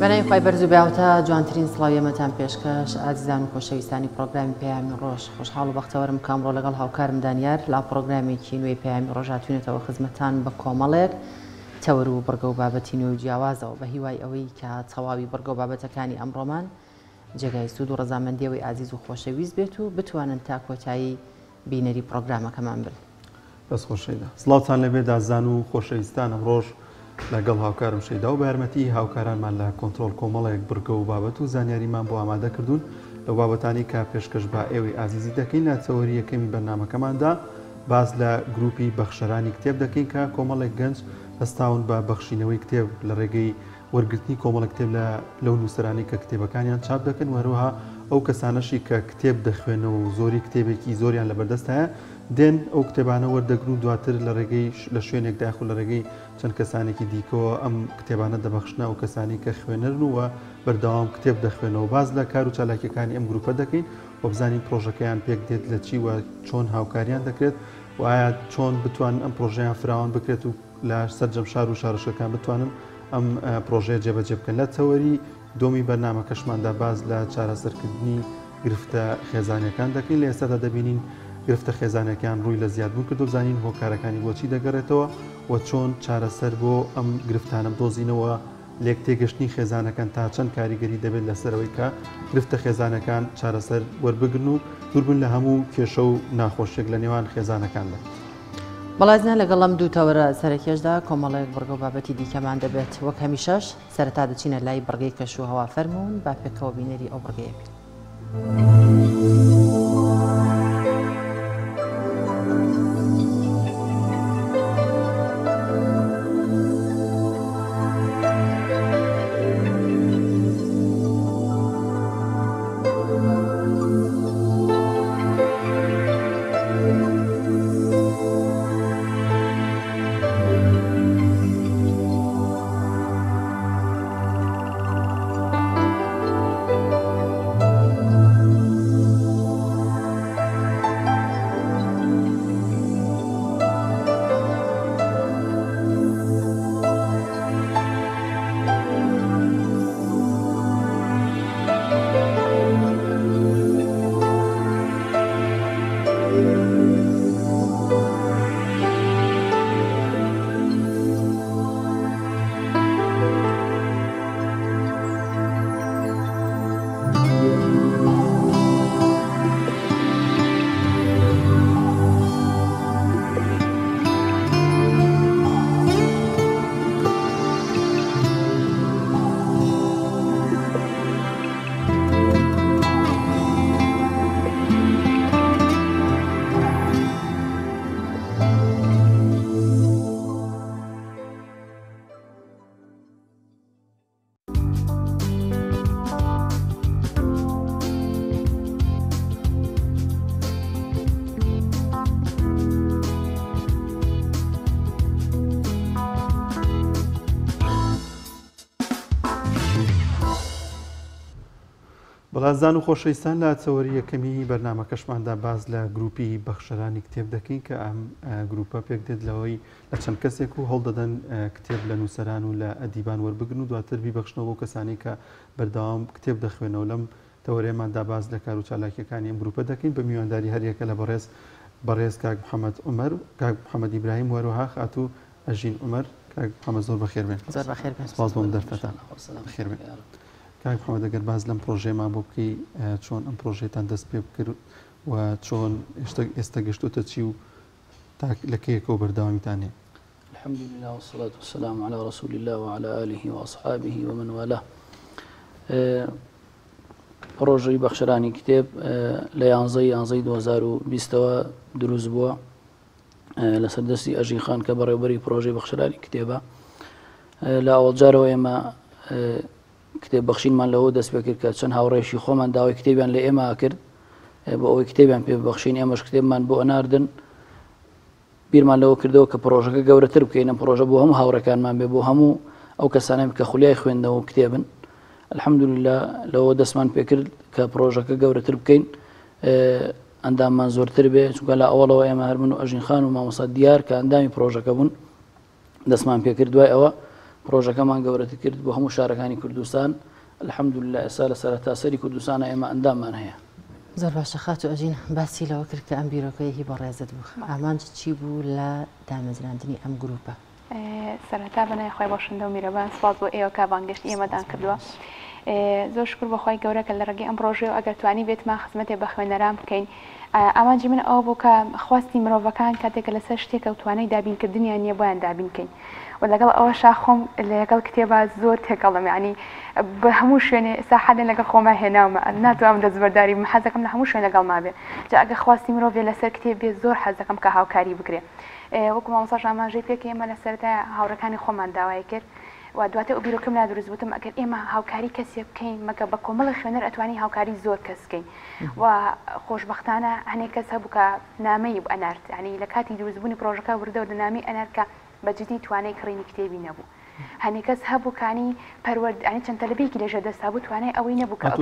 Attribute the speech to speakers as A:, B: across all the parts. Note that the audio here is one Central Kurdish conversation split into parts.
A: بەنای خی بەرز و بیاوتە جوانترین سڵاویەمەتان پێشکەش ئازیزان و خۆشەویستانی پرۆگرامی پەیامی ڕۆژ خۆشحاڵ و بەختەوەرم کامڕۆ لەگەڵ هاوکارم دانیار لا پرۆگرامێکی نوێی پەیامی ڕۆژاتوێنێتەوە خزمەتان بە کۆمەڵێک تەوەر و بڕگە و بابەتی نوێ و جیاوازەوە بە هیوای ئەوەی کە تەواوی بڕگە و بابەتەکانی ئەمڕۆمان جێگای سوود و ڕەزامەندیەوەی ئازیز و خۆشەویست بێت و بتوانن تا کۆتایی بینەری پرۆگرامەکەمان بن.
B: بەس خۆشەیدا سڵاوتان لەبێ دازان و خۆشەویستان ئەمڕۆژ لەگەڵ هاوکارم شەیدا و بە یارمەتی هاوکارانمان لە کۆنتترۆل کۆمەڵێک بڕگە و بابەت و زانیاریمان بۆ ئامادە کردوون لەو بابەتانی کە پێشکەش بە ئێوەی ئازیزی دەکەین لە تەوەری یەکەمی بەرنامەکەماندا باز لە گروپی بەخشەرانی کتێب دەکەین کە کۆمەڵێک گەنج هەستاون بە بەخشینەوەی کتێب لە ڕێگەی وەرگرتنی کۆمەڵە کتێب لەو نووسرانی کە کتێبەکانیان چاپ دەکەن وەروەها ئەو کەسانەشی کە کتێب دەخوێنەوە و زۆری کتێبێکی زۆریان لەبەردەست هەیە دێن ئەو کتێبانە وەردەگرن و دواتر لە ڕێگەی لە شوێنێک داخل لە ڕێگەی چەند کەسانێکی دیکەوە ئەم کتێبانە دەبەخشنە و کەسانی کە خوێنەرن و بەردەوام کتێب دەخوێنەوە باز لە کار و چالاکیەکانی ئەم گروپە دەکەین و بزانین پرۆژەکەیان پێک دێت لە چی وە چۆن هاوکاریان دەکرێت و ئایا چۆن بتوانن ئەم پرۆژەیان فراوان بکرێت و لە سەرجەم شار و شارشەکان بتوانن ئەم پرۆژەیە جێبەجێ بکەن. لە تەوەری دۆمی بەرنامەکەشماندا باز لە چارەسەرکردنی گرفتە خێزانەکان دەکەین لە ئێستادا دەبینین گرفتە خێزانەکان ڕووی لە زیادبوون کرد و بزانین هۆکارەکانی بۆچی دەگەڕێتەوە و چۆن چارەسەر بۆ ئەم گرفتانە بدۆزینەوە لێک تێگەشتنی خێزانەکان تا چەند کاریگەری دەبێت لەسەرەوەی کە گرفتە خێزانەکان چارەسەر وەربگرن و دووربن لە هەموو کێشە و ناخۆشیێک لە نێوان خێزانەکاندا.
A: بەڵازنە لەگەڵم دوو تەوەرە سەرەکێشدا کۆمەڵێک بڕگە و بابەتی دیکەمان دەبێت وەک هەمیشەش سەرەتا دەچینە لای بڕگەی کەش و هەوا فەرمونون با پێکەوە بینەری ئەو بڕگەیە بین.
B: بەڵازان و خۆشەویستان لە چەوەری یەکەمی بەرنامەکەشماندا باز لە گروپی بەخشەرانی کتێب دەکەین کە ئەم گروپە پێک دێت لەوەی لە چەند کەسێک و هەڵدەدەن کتێب لە نووسەران و لە ئەدیبان وەربگرن و دواتر بیبەخشنەوە بۆ کەسانی کە بەردەوام کتێب دەخوێنەوە. لەم تەوەرێماندا باز لە کار و چالاکیەکانی ئەم گروپە دەکەین بە میوانداری هەریەکە لە بەڕێز کاک محەممەد عومەر و کاک محەممەد ئیبراهیم وەروەها خاتوو ئەژین عومەر. کاک محەممەد زۆر بەخێر بێن. سپاس بۆم دەرفەتان بەخێر بێن. کاک محەممەد ئەگەر باز لەم پرۆژێمان بۆ بکەی چۆن ئەم پرۆژێتان دەست پێ بکرد و چۆن ئێستا گەشتوتە چی و لە کێیەکەوە بەردەوامیتان هەیە؟
C: الحمد لله والصلاة والسلام على رسول الله وعلى آله وأصحابه ومن والاه. پرۆژەی بەخشەرانی کتێب لە 11 2020 دروست بووە لەسەر دەستی ئەژین خان کە بەڕێوەبەری پرۆژەی بەخشەرانی کتێبە. لە ئەوڵجارەوە ئێمە کتێب بەخشینمان لەوە دەست پێ کرد کە چەند هاوڕێشی خۆمان داوای کتێبیان لە ئێمە کرد بۆ ئەوەی کتێبیان پێ ببەخشین ئێمەش کتێبمان بۆ ئەناردن بیرمان لەوە کردەوە کە پرۆژەکە گەورەتر بکەین. ئەم پرۆژە بۆ هەموو هاوڕەکانمان بێ بۆ هەموو ئەو کەسانەی کە خولیای خوێندنەوە کتێبن. الحەمدولله لەوە دەستمان پێ کرد کە پرۆژەکە گەورەتر بکەین ئەنداممان زۆرتر بێ چونکە لە ئەوڵەوە ئێمە هەر من و ئەژین خان و مامۆستا دیار کە ئەندامی پرۆژەکە بوون دەستمان پێ کرد. دوای ئەوە پرۆژەکەمان گەورەتر کرد بۆ هەموو شارەکانی کوردستان الحەمدولله ئێستا لە سەرەتاسەری کوردستانە ئێمە ئەنداممان هەیە.
A: زۆر باشە خاتو ئەژین باسی لەوە کرد کە ئەم بیرۆکەیەکی بەڕێزت بوو ئامانج چی بوو لە دامەزراندنی ئەم گروپە؟
D: سەرەتا بەنای خۆی باشندە و میرەبان سپاس بۆ ئێوە کا بانگشتی ئێمەدان کردووە. زۆر شکر بەخوای گەورە کە لە ڕێگەی ئەم پرۆژێ و ئەگەر توانی بێتمان خزمەتێ بە خوێنەران بکەین. ئامانجی من ئەوە بوو کە خواستی مرۆڤەکان کاتێکە لەسەر شتێکە و توانای دابینکردنیان نییە بۆیان دابینکەین و لەگەڵ ئەوەشا خۆم لەگەڵ کتێبە زۆر تێکەڵم یعنی بە هەموو شوێنێ ئێستا حەدێن لەگەڵ خۆما هێناومە ناتوانم دەستبەرداری حەزەکەم لە هەموو شوێن لەگەڵ مابێ جا ئەگە خواستی مرۆڤێ لەسەر کتێب بێ زۆر حەزەکەم کە هاوکاری بکرێ. وەکو مامۆستاش ئاماژەی پێکە ئێمە لە سەرەتای هاوڕەکانی خۆمان داوای کرد و دواتە ئەو بیرۆکەم لا دروست بووتم ئەگەر ئێمە هاوکاری کەسێ بکەین مەگە بە کۆمەڵی خوێنەر ئەتوانی هاوکاری زۆر کەس بکەین و خۆشبەختانە هەنێک کەس هەبوو کە نامەی ئەنارد ینی لە کاتی دروستبوونی پرۆژەکە وردە و نامی ئەنارکە بەجددی توانای کڕینی کتێبی نەبوو. هەنێک کەس هەبوو کانی پەروەردانی چەند تەلەبێکی لەژە دەستا بوو توانای ئەوەی نەبوو کە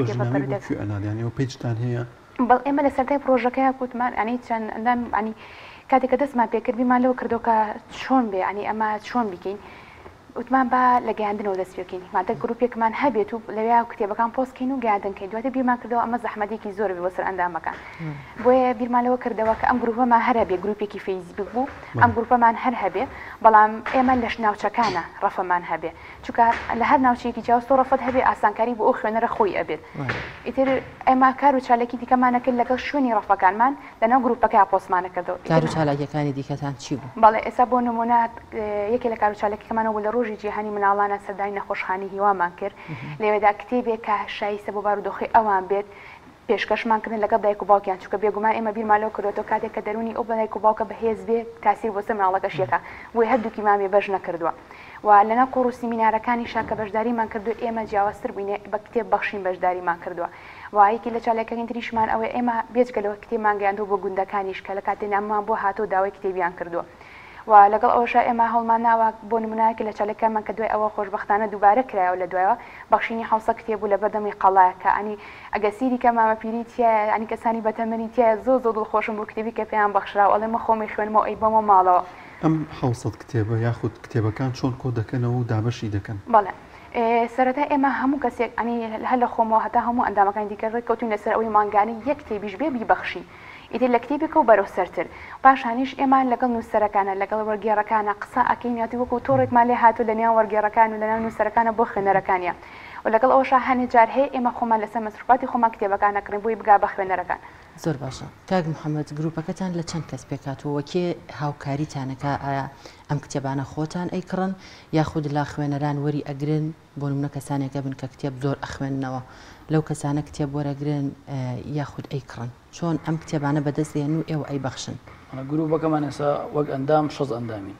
B: پێیان هەیە
D: بەڵ ئێمە لە سەرای پرۆژەکەی کووتمان ئەنی چەند ئەندام ینی کاتێککە دەستمان پێکردبیمان لەوە کردو کە چۆن بێ ینی ئەمە چۆن بکەین وتمان بە لە گەیاندنەوە دەست پێکەین مادە گروپێکمان هەبێت و لەوێ کتێبەکان پۆستکەین و گیاندنکەین دواتە بیرمان کردەوە ئەمە زەحمەتێکی زۆر بێ وەسەر ئەندامەکان بۆیە بیرمانەوە کردەوە کە ئەم گروپەمان هەر هەبێ گروپێکی فەیسبوک بوو ئەم گروپەمان هەر هەبێ بەڵام ئێمە لەش ناوچەکانە ڕەفەمان هەبێ چونکە لە هەر ناوچەیەکی جیاوز ڕەفەت هەبێ ئاسانکاری بۆ ئەو خوێنەرە خۆی ئەبێت ئیتر ئێمە کار و چالێکی دیکەمانە کرد لەگەڵ شوێنی ڕەفەکانمان لەناو گروپەکە پۆستمانە کردەوە.
A: کار و چالاکیەکانی دیکەتان چی بوو؟
D: بەڵێ ئێستا بۆ نمونە یەکێک لە کار و چالێکەکەمانەوە لە ڕۆژی جیهانی مناڵانە سەردانی نەخۆشخانی هیوامان کرد لێوێدا کتێبێک کە شایستە بۆ بارودۆخی ئەوان بێت پێشکەشمان کردن لەگەڵ دایک و باوکیان چونکە بێگومان ئێمە بیرمانەوە کردوەوە کاتێک کە دەرونی ئەو بەدایک و باوکە بەهێز بێ تاسیر بۆ سەر مناڵەکەشیەکە بۆی هەردووکی مامێ بەش نەکردووە و لەناو قۆڕ و سیمینارەکانی شاکە بەشداریمان کردو ئێمە جیاوازتر بووینێ بە کتێب بەخشین بەشداریمان کردووە وایەکی لە چالەکەین تریشمان ئەوەی ئێمە بێجگەلەوە کتێبمان گەیاندووە بۆ گوندەکانیش کە لە کاتێ ناممان بۆ هاتۆ داوای کتێبیان کردووە و لەگەڵ ئەوەشە ئێمە هەڵمان ناوە بۆ نمونایەکی لە چالەکەمان کە دوای ئەوە خۆشبەختانە دووبارە کرایەوە لە دوایەوە بەخشینی حوسە کتێبوو لە بەردەمی قەڵایەکە ئەنی ئەگەسیری کە مامەپیری تایە ئەنی کەسانی بەتەمەنی تایە زۆر زۆر دڵخۆشم بۆ کتێبی کە پێیان بەخشرا ئەڵێ مە خۆمی خوێنمەوە ئەی بەمە ماڵەوە
B: ئەم حوسەت کتێبە یاخود کتێبەکان چۆن کۆ دەکەنەوە و دابەشی دەکەن.
D: بەڵێ سەرەتا ئێمە هەموو کەسێک ئەنی هەر لە خۆمەوە هەتا هەموو ئەندامەکانی دیکە ڕێککەوتین لەسەر ئەوەی مانگانی یەک کتێبیش بێ بیبەخشی ئیتر لە کتێبێکە و بەرەو سەرتر پاشانیش ئێمە لەگەڵ نووسەرەکانە لەگەڵ وەرگێڕەکانە قسە ئەکەین یاتی وەکو تۆڕێکمان لێ هاتوو لە نێوان وەرگێڕەکان و لەناو نووسەرەکانە بۆ خوێنەرەکانیە و لەگەڵ ئەوەشە هەنێ جار هەیە ئێمە خۆمان لەسەر مەسروفاتی خۆمان کتێبەکانەکڕین بۆی بگا بە خوێنەرەکان.
A: زۆر باشە کاک محەممەد گروپەکەتان لە چەند کەس پێکاتەوە کێ هاوکاریتانەکە ئایا ئەم کتێبانە خۆتان ئەیکڕن یاخود لا خوێنەران وەری ئەگرن بۆ نمونە کەسانێکە بن کە کتێب زۆر ئەخوێننەوە لەو کەسانە کتێب وەرەگرن یاخود ئەیکڕن چۆن ئەم کتێبانە بەدەستێن و ئێوە ئەی بەخشن؟
C: گروپەکەمان ئێستا وەک ئەندام 6 ئەندامین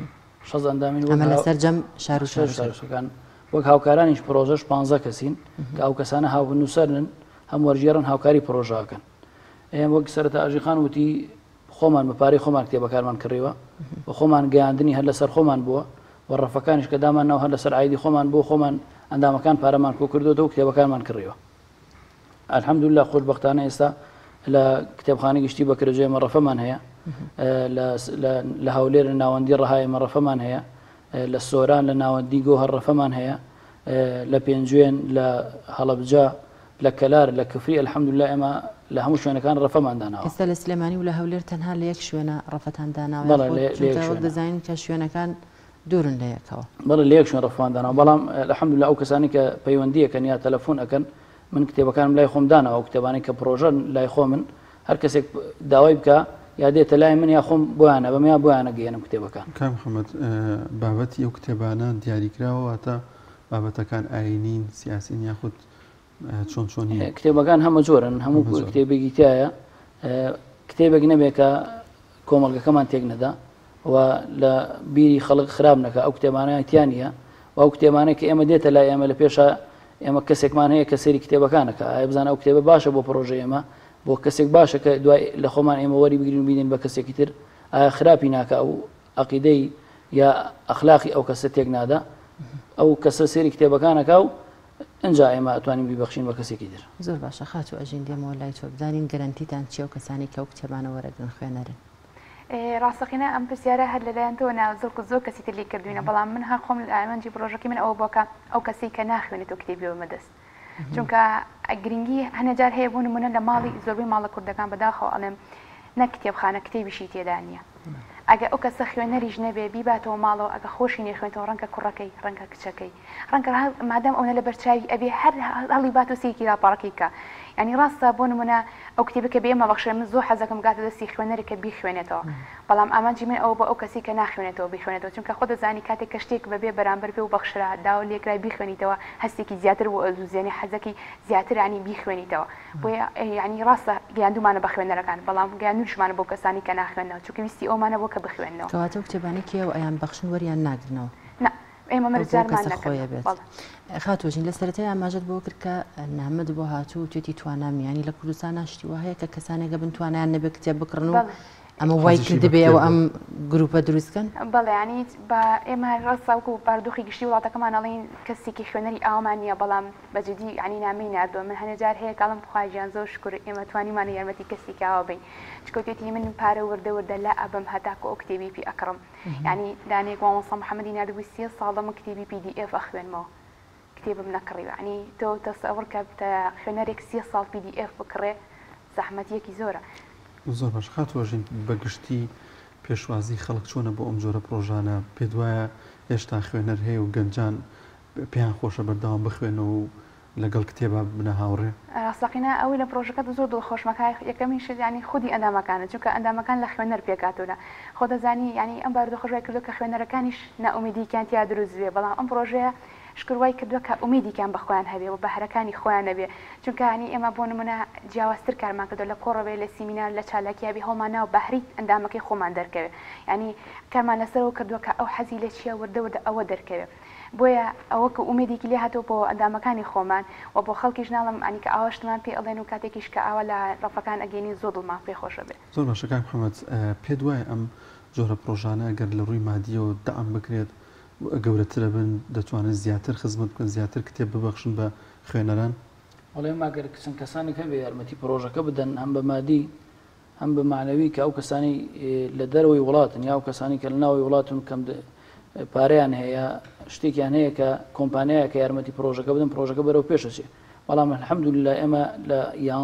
C: 6 ئەندامین
A: ئەمە لەسەر جەم شار و شارەکان
C: وەک هاوکارانیش پرۆژەش 15 کەسین کە ئەو کەسانە هاونووسەرن هەم وەرژێڕن هاوکاری پرۆژاکەن ئێمە وەک سەرەتا ئاژیخان وتی خۆمان بەپارەی خۆمان کتێبەکانمان کڕیوە و خۆمان گەیاندنی هەر لەسەر خۆمان بووە و ڕەفەکانیش کە دامانەوە هەر لەسەر عیدی خۆمان بۆ خۆمان ئەندامەکان پارەمان کۆ کردوەوە و کتێبەکانمان کڕیوە الحەمدولله خۆشبەختانە ئێستا لە کتێبخانەی گشتی بەکرێجێ مەڕەفەمان هەیە لە هەولێر لە ناوەندی ڕەهای مەڕەفەمان هەیە لە سۆران لە ناوەندی گۆهەر ڕەفەمان هەیە لە پێنجوێن لە هەڵەبجا لە کەلار لە کفری الحەمدولله ئێمە لە هەموو شوێنەکان ڕەفەمان داناوە
A: ئێستا لە سلێمانی و لە هەولێر تەنها لە یەک شوێنە ڕەفەتان داناوە دەزانین کە شوێنەکان دوورن لە یەکەوە
C: بەڵێ لە یەک شوێن ڕەفەمان داناوە بەڵام الحەمدولله ئەو کەسانی کە پەیوەندیەکەن یا تەلەفۆن ئەکەن من کتێبەکانم لای خۆم داناوە ئەو کتێبانەی کە پرۆژەن لای خۆ من هەر کەسێک داوای بکە یا دێتە لای من یا خۆم بۆیانە بەمەیان بۆیانە گەێنم کتێبەکان.
B: کام محەممەد بابەتی ئەو کتێبانە دیاریکراوە تا بابەتەکان ئاینین سیاسین یاخود چۆن چۆنی
C: کتێبەکان هەمە جۆرن هەموو کتێبێکی تایە کتێبێک نەبێت کە کۆمەڵگەکەمان تێک نەدا و لە بیری خەڵک خراپ نەکە ئەو کتێبانەیە تیانە و ئەو کتێبانەی کە ئێمە دێتە لای ئێمە لە پێشە ئێمە کەسێکمان هەیە کە سەری کتێبەکانەکە ئایا بزانە ئەو کتێبە باشە بۆ پرۆژە ئێمە بۆ کەسێک باشە کە دوای لە خۆمان ئێمە وەری بگرین و بینین بە کەسێکی تر ئایا خراپی ناکە ئەو عەقیدەی یا ئەخلاقی ئەو کەسە تێک نادا ئەو کەسە سەری کتێبەکانەکە و ئەنجا ئێمە ئەتوانین بیبەخشین بە کەسێکی تر.
A: زۆر باشە خاتو ئەژین دێمەوە لای تۆ بدانین گەرانتیتان چیە و کەسانی کە ئەو کتێبانە وەرەگرن خوێنەرن؟
D: ڕاستەقینە ئەم پرسیارە هەر لەلایەن تۆ زۆر کەسی تر لێ کردوینە بەڵام من هەر خۆم ئامانجی پرۆژەکەی من ئەوە بۆکە ئەو کەسی کە ناخوێنێتەوە کتێبیەوە مەدەست چونکە گرنگی هەنەجار هەیە بوون منە لە ماڵی زۆربەی ماڵە کوردەکان بەداخەوە ئەڵێم نەک کتێبخانە کتێبیشی تێدا نییە ئەگە ئەو کەسە خوێنەریش نەبێ بیباتەوە ماڵەوە ئەگە خۆشی نێخوێنەوە ڕەنگە کوڕەکەی ڕەنگە کچەکەی ڕەنگە مادەم ئەوە لە بەرچاوی ئەبێ هەر هەڵی بات و سێکی راپەڕەکەی کە ینی ڕاستە بۆ نمونە ئەو کتێبەکە بێمە بەخشێ من زۆر حەزەکەم گاتە دەستی خوێنەرێکە بیخوێنێتەوە بەڵام ئامانجی من ئەوە بە ئەو کەسی کە ناخوێنێتەوە بیخوێنێتەوە چونکە خۆ دەزانی کاتێک کە شتێک بەبێ بەرامبەر پێ و بەخشرا داوا لێکرای بیخوێنیتەوە هەستێکی زیاتر بۆ ئەزوزێنی حەزەکی زیاتر ینی بیخوێنیتەوە بۆیە ینی ڕاستە گیاندومانە بە خوێنەرەکان بەڵام گیانوشمانە بۆ کەسانی کە ناخوێنەوە چونکە ویستی ئەومانە بۆ کە بخوێنەوە
A: کەواتە کتێبانی کێوە ئەیان بەخشن وەریان ناگرنەوە
D: ئێمە مەرجارمان نەکرد
A: خاتۆژین لە سەرەتای ئاماژەت بۆ کرد کە نامەد بۆ هاتوو توێتی توانامیانی لە کوردستان ناشتی وە هەیە کە کەسانێکە بنتوانیان نەبێت کتێب بکڕن و ئەمە وای کردبێەوە ئەم گروپە دروستکەن
D: بەڵێ ینی بە ئێمە ڕاستاوکو و باردۆخی گشتی وڵاتەکەمان ئەڵین کەسێکی خوێنەری ئاومان نیە بەڵام بەجددی ینی نامەی نردووە من هەنێجار هەیە کاڵم بخواژیان زۆر شکر ئێمە توانیمانە یارمەتی کەسێکی ئاوا بین چکەوتێتی من پارە وردە وردە لا ئەبم هەتاکە ئەو کتێبی پێ ئەکڕم ینی دانێک وامۆستا محەممەدی نردبووی 30 ساڵە من کتێبی PDF ئەخوێنمەوە کتێبم نەکڕیوە ینی تۆ تەسەوڕ کە خوێنەرێک 30 ساڵ PDF بکڕێ زەحمەتیەکی زۆرە
B: زۆر باش خاتوەژین بەگشتی پێشوازی خەڵک چۆنە بۆ ئەم جۆرە پرۆژانە پێ دوایە هێشتا خوێنەر هەیە و گەنجان پێیان خۆشە بەردەوام بخوێنەوە و لەگەڵ کتێبە بنە هاوڕێ
D: ڕاستەقینە ئەوەی لە پرۆژەکەت زۆر دڵخۆشمەکە یەکەمی شت ینی خودی ئەندامەکانە چونکە ئەندامەکان لە خوێنەر پێکاتۆدا خۆ دەزانی ینی ئەم باردۆخۆشای کردو کە خوێنەرەکانیش ناومیدیکیان تیا دروست بێ بەڵام ئەم پرۆژەیە شکروای کردووە کە ئومیدیکیان بەخۆیان هەبێ و بەهرەکانی خۆیان نەبێ چونکە ینی ئێمە بۆ نمونە جیاوازتر کارمان کردو لە کۆڕەبێ لە سیمینار لە چالاکیابی هەڵمانەوە بەهریت ئەندامەکەی خۆمان دەرکەوێت ینی کارمان لەسەرەوە کردووە کە ئەو حەزی لە چیە وردە ئەوە دەرکەوێت بۆیە ئەوە کە ئومێدێکی لێ هاتووە بۆ ئەندامەکانی خۆمان و بۆ خەڵکیش ناڵم ئەنی کە ئاواشتمان پێ ئەڵێن و کاتێکیش کە ئاوا لە ڕەفەکان ئەگەینی زۆر دڵمان پێ خۆشە بێت
B: زۆر باشەکان محەممەد پێ دوایە ئەم جۆرە پرۆژانە ئەگەر لە ڕووی مادیەوە دەعام بکرێت گەورەترە بن دەتوانێت زیاتر خزمەت بکەن زیاتر کتێب ببەخشن بە خوێنەران
C: وڵێ ماگەر چەند کەسانی هەبێ یارمەتی پرۆژەکە بدەن هەم بە مادی هەم بە معنەوی کە ئەو کەسانی لە دەرەوەی وڵاتن یا ئەو کەسانی کە لە ناوی وڵاتون کەم پارەیان هەیە شتێکیان هەیە کە کۆمپانیایە کە یارمەتی پرۆژەکە بدەن پرۆژەکە بەرەو پێشەچێ بەڵام الحەمدولله ئێمە لە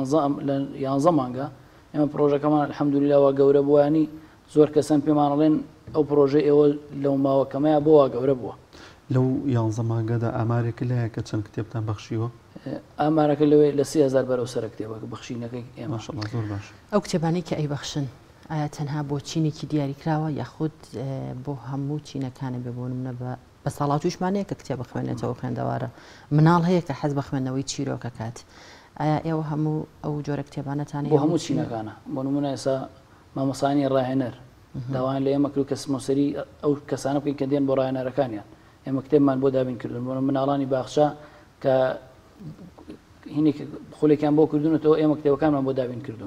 C: 11 مانگە ئێمە پرۆژەکەمان الحەمدولله وا گەورە بووانی زۆر کەسان پێمانەڵێن ئەو پرۆژە ئێوە لەو ماوەکەمەیە بۆەوە گەورە بووە
B: لەو 11 مانگەدا ئامارێک لایە کە چەند کتێبتان بەخشیوە
C: ئامارەکە لەوێ لە 30,000 بەرەو سەر کتێبەکە بەخشینەکەی ئێمە
B: زۆر باش
A: ئەو کتێبانی کە ئەی بەخشن ئایا تەنها بۆ چینێکی دیاریکراوە یاخود بۆ هەموو چینەکانە بێ بۆ نمونە بە ساڵاتوشمانەیە کە کتێب بخوێنێتەوە خوێندەوارە مناڵ هەیە کە حەز بە خوێندنەوەی چیرۆکە کات ئایا ئێوە هەموو ئەو جۆرە کتێبانەتان
C: بۆ هەموو چینەکانە بۆ نمونە ئێستا مامۆسانی ڕاهێنەر داوان لە ئێمە کرد کە سمۆسەری ئەو کەسانە بکەین کە دێن بۆ ڕاهێنەرەکانیان ئێمە کتێبمان بۆ دابین کردن بۆ مناڵانی باخشا کە هینێک خولێکیان بۆ کردوونەوە ئێمە کتێبەکانمان بۆ دابین کردوون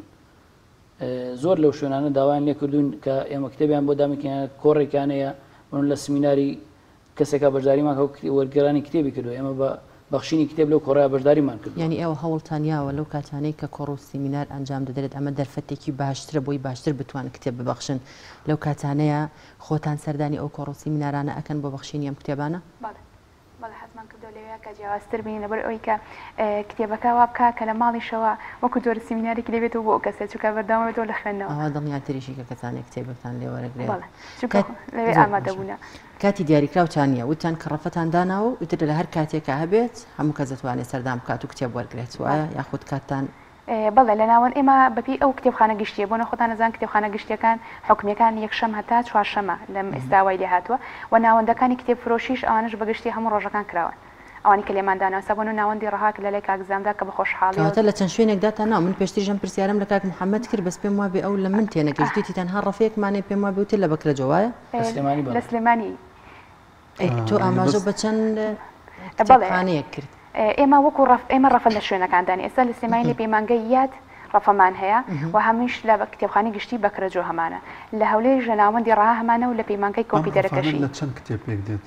C: زۆر لەو شوێنانە داوایان لێ کردوون کە ئێمە کتێبیان بۆ دامکەیان کۆڕێکانەیە لە سمیناری کەسێکە بەشداریمان وەرگێرانی کتێبی کردو ئێمە بە بەخشینی کتێب لەو کۆڕای بەشداریمان کرد
A: ینی ئێوە هەوڵتانیاوە لەو کاتانەی کە کۆڕ و سیمینار ئەنجام دەدرێت ئەمە دەرفەتێکی باشترە بۆی باشتر بتوان کتێب ببەخشن لەو کاتانەیە خۆتان سەردانی ئەو کۆڕ و سیمینارانە ئەکەن بۆ بەخشینی ئەم کتێبانە
D: بەڵێ حەزمان کردو لەوەیە کە جیاوازتر بین لەبەر ئەوەی کە کتێبەکە وا بکە کە لە ماڵیشەوە وەکو جۆرە سیمینارێکی لێبێتەوە بۆ کەسێک چونکە بەردەوامێتەوە لە خوێندنەوە
A: ئەوە دڵنیاتریشی کە کەسانێک کتێبەکان لێ وەرەگرێت
D: لەوێ ئامادەبوونە
A: کاتی دیاریکراوتانە وتان کە ڕەفەتان داناوە وتر لە هەر کاتێکە هەبێت هەموو کەس دەتوانێت سەردام بکات و کتێب وەرگێت وایە یاخود کاتان
D: بەڵێ لە ناوەن ئێمە بەپی ئەو کتێبخانە گشتیە بۆ نەخۆتان نەزان کتێبخانە گشتیەکان حکومیەکان یەکشەم هەتا چوارشەمە لەم ئێستاوای لێ هاتووە و ناوەندەکانی کتێب فرۆشیش ئەوانش بەگشتی هەموو ڕۆژەکان کراون ئەوانی کە لێماندانەوە سەبوون و ناوەندی ڕەهاک لە لای کاکزامدا کە بە خۆشحاڵیەوە
A: لە چەند شوێنێکدا تا ناو من پێشتریژەم پرسیارم لە کاک محەممەد کرد بەس پێم وابێ ئەو لە من تێنەگەشتی تەنها ڕەفەیەکمانێ پێم وابێ وتر لە بەکرە جوایە
D: لە سلێمانی
A: تۆ ئاماژە بە چەند کتێبخانەیەک کرد
D: ئێمە وەکو ئێمە ڕەفە لە شوێنەکاندانی ئێستا لە سلێمانی لە پەیمانگەی یاد ڕەفەمان هەیە و هەمیش لە کتێبخانەی گشتی بەکرەجۆ هەمانە لە هەولێر ژە ناوەندی ڕەها هەمانە و لە پەیمانگەی کۆمپیوتەرەکەشی
B: لە چەند کتێبێک دێت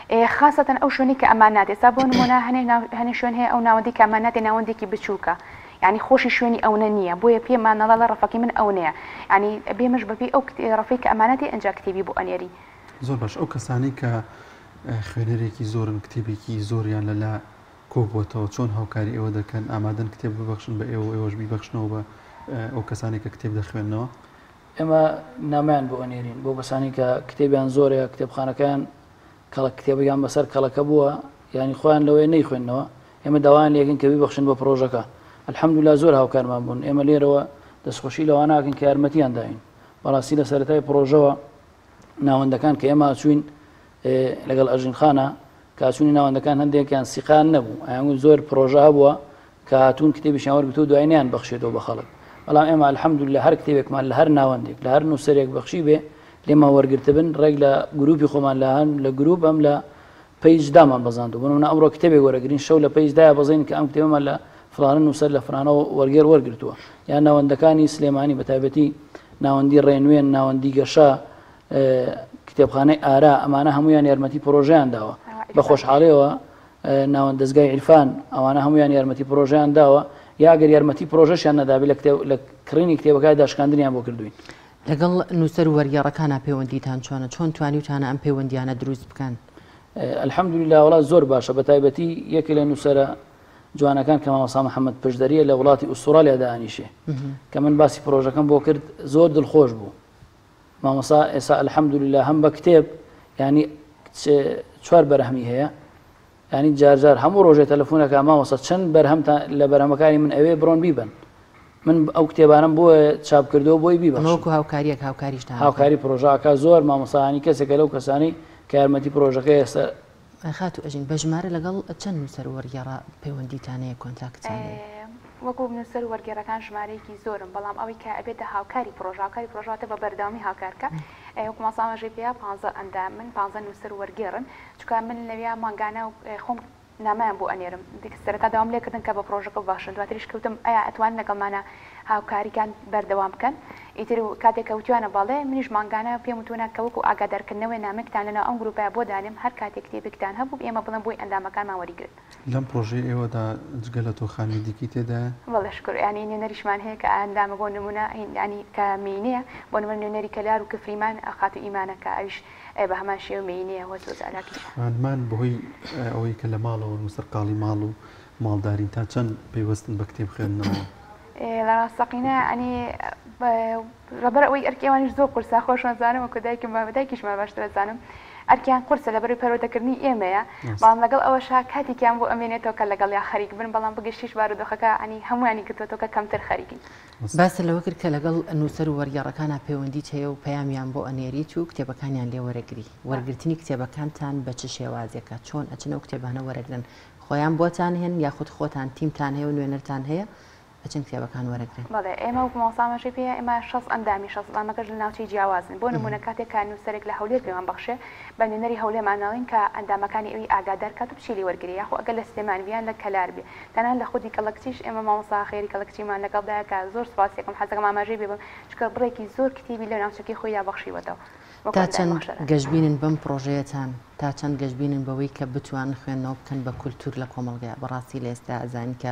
D: خاصەتەن ئەو شوێنی کە ئەمان ناتێت سا بۆ نمونە هەنێ شوێن هەیە ئەو ناوەندی کە ئەمان ناتێ ناوەندێکی بچووکە ینی خۆشی شوێنی ئەوە نییە بۆیە پێمان نەڵە ڕفەکەی من ئەو نییە ینی بێمەش بەپی ئەو ڕفەی کە ئەمانەتی ئەنج کتێبی بۆ ئەنێری
B: زۆر باش ئەو کەسانی کە خوێنەرێکی زۆرن کتێبێکی زۆریان لەلا کۆبووەتەوە چۆن هاوکاری ئێوە دەکەن ئامادەن کتێب ببەخشن بە ئێوە ئێوەش بیبەخشنەوە بە ئەو کەسانی کە کتێب دەخوێنەوە
C: ئێمە نامیان بۆ ئەنێرین بۆ کەسانی کە کتێبیان زۆرەیە کتێبخانەکەیان کەڵک کتێبیان بەسەر کەڵەکە بووە ینی خۆیان لەوەی نەیخوێندنەوە ئێمە داوایان لێکن کە بیبەخشن بە پرۆژەکە الحەمدولیلا زۆر هاوکارمان بوون ئێمە لێرەوە دەستخۆشی لەوە ناکەن کە یارمەتیان داین بەڕاستی لە سەرەتای پرۆژەوە ناوەندەکان کە ئێمە چوین لەگەڵ ئەژینخانە کاچوونی ناوەندەکان هەندێکیان سیقان نەبوو ئەیان زۆر پرۆژە بووە کە هاتوون کتێبیشیان وەرگرتو دواییان بەخشێتەوە بە خەڵک بەڵام ئێمە الحەمدولیلا هەر کتێبێکمان لە هەر ناوەندێک لە هەر نووسەرێک بەخشی بێ لێمە وەرگرتە بن ڕێک لە گروپی خۆمان لە گروپ ئەم لە پیج دامان بەزاندوو بنەوە ئەمڕۆ کتێبێک وەرەگرین شەو لە پیجدایە بەزین کە ئەم کتێبمان لە فلانە نووسەر لە فرانەوە وەرگێر وەرگرتووە یان ناوەندەکانی سلێمانی بەتایبەتی ناوەندی ڕێنوێن ناوەندی گەشا کتێبخانەی ئارا ئەمانە هەمویان یارمەتی پرۆژیان داوە بە خۆشحاڵیەوە ناوەند دەستگای عیرفان ئەوانە هەمویان یارمەتی پرۆژیان داوە یا ئەگەر یارمەتی پرۆژەشیان نەدابێت لە کڕینی کتێبەکەی داشکاندنیان بۆ کردوین
A: لەگەڵ نووسەر و وەرگێڕەکانە پەیوەندیتان چۆنە چۆن توانیوتانە ئەم پەیوەندیانە دروست بکەن
C: الحەمدولیلا وڵات زۆر باشە بەتایبەتی یەکێک لە نووسەرە جوانەکان کە مامۆستا محەممەد پشدەریە لە وڵاتی ئوسترالیا دانیشێ کە من باسی پرۆژەکەم بۆ کرد زۆر دڵخۆش بوو مامۆستا ئێستا الحەمدولیلا هەم بە کتێب ینی 4 بەرهەمی هەیە ینی جارجار هەموو ڕۆژێ تەلەفۆنەکە مامۆستا چەند بەرهەم لە بەرهەمەکانی من ئەوێ بڕۆن بیبن من ئەو کتێبانم بۆ چاپ کردەوە بۆی بیبەخشم
A: هاوکاریەک
C: هاوکاری پرۆژەکە زۆر مامۆستایانی کەسێکە لەو کەسانی کە یارمەتی پرۆژەکەی ئێستا
A: خاتو ئەژین بە ژمارە لەگەڵ چەند نووسەر وەرگێڕە پەیوەندیتانەیە کۆنتاکتانەیە
D: وەکو نووسەر وەرگێڕەکان ژمارەیەکی زۆرم بەڵام ئەوەی کە ئەبێتە هاوکاری پرۆژەکە بە بەرداوامی هاوکارکە وەکو ماسامەژێ پێیا 15 ئەندام من 15 نووسەر وەرگێڕن چکە من لەویا مانگانە و خۆم نامان بۆ ئەنێرم سەرەتا داوام لێکردن کە بە پرۆژەکە باشن دواتریش کەوتم ئایا ئەتوان لەگەڵمانە هاوکاریکان بەردەوام بکەن ئیتر کاتێک کەوتوانە باڵێ منیش مانگانە پێم وتوانە کەوەکو ئاگادارکردنەوەی نامێکتان لەناو ئەم گروپای بۆ دانم هەر کاتێک کتێبێکتان هەبوو ئێمە بڵێن بۆی ئەندامەکانمان وەریگرن
B: لەم پرۆژەی ئێوەدا جگە لە تۆخانی دیکی تێدایە
D: وەڵێ شکر ینی نوێنەریشمان هەیە کە ئەندامە بۆ نمونە ینی کە مینەیە بۆ نمونە نوێنەری کەلار و کفریمان ئەخات و ئیمانەکە ئەویش بە هەمان شێوە مینەیە وە
B: زۆرمان بەهۆی ئەوەی کە لە ماڵەوە موسەرقاڵی ماڵ و ماڵدارین تا چەند پێیوەستن بە کتێب خوێندنەوە
D: لە ڕاستەقینە ئەنی ڕەبەر ئەوەی ئەرکێوانیش زۆر قورسا خۆشمان زانم وەکو دایکم دایکیشمان باشتر زانم ئەرکیان قورسە لەبەروی پەروەردەکردنی ئێمەیە بەڵام لەگەڵ ئەوەشا کاتێکیان بۆ ئەمێنێتەوە کە لەگەڵ یا خەریک بن بەڵام بگەشتیش بارودۆخەکە ئەنی هەمووانی کردوێتەوە کە کەمتر خەریکین
A: باسە لەوە کرد کە لەگەڵ نووسەر و وەرگێڕەکانە پەیوەندیت هەیە و پەیامیان بۆ ئەنێریت و کتێبەکانیان لێ وەرەگری وەرگرتنی کتێبەکانتان بە چ شێوازێکە چۆن ئەچنە و کتێبانە وەرەگرن خۆیان بۆتان هێن یاخود خۆتان تیمتان هەیە و نوێنەرتان هەیە ئەچەند کتێبەکان وەرەگرن
D: بەڵێ ئێمە وەکو مامۆستامەژێ پێ ئێمە 6 ئەندامی 6 ئەمەکەش لە ناوچەی جیاوازن بۆ نمونە کاتێک کە نووسەرێک لە هەولێر پێمان بەخشێ بە نوێنەری هەولێرمانەڵین کە ئەندامەکانی ئەوی ئاگادار کات و پشیلی وەرگری یاخو ئەگەر لە سلێمانیان لە کەلار بێ تەنان لە خودی کەڵەکچیش ئێمە مامۆستا خێری کەڵەکچیمان لەگەڵدایە کە زۆر سوپاسێکم حەزەکەم ئاماژەی بێ بم چکە بڕێکی زۆر کتێبی لە ناوچەکەی خۆی یابەخشیوەتەوە
A: تا چەند گەشتبینن بەم پرۆژەیەتان تا چەند گەشتبینن بەوەی کە بتوان خوێندنەوە بکەن بە کولتور لە کۆمەڵگەیە بەڕاستی لە ئێستا ئەزانین کە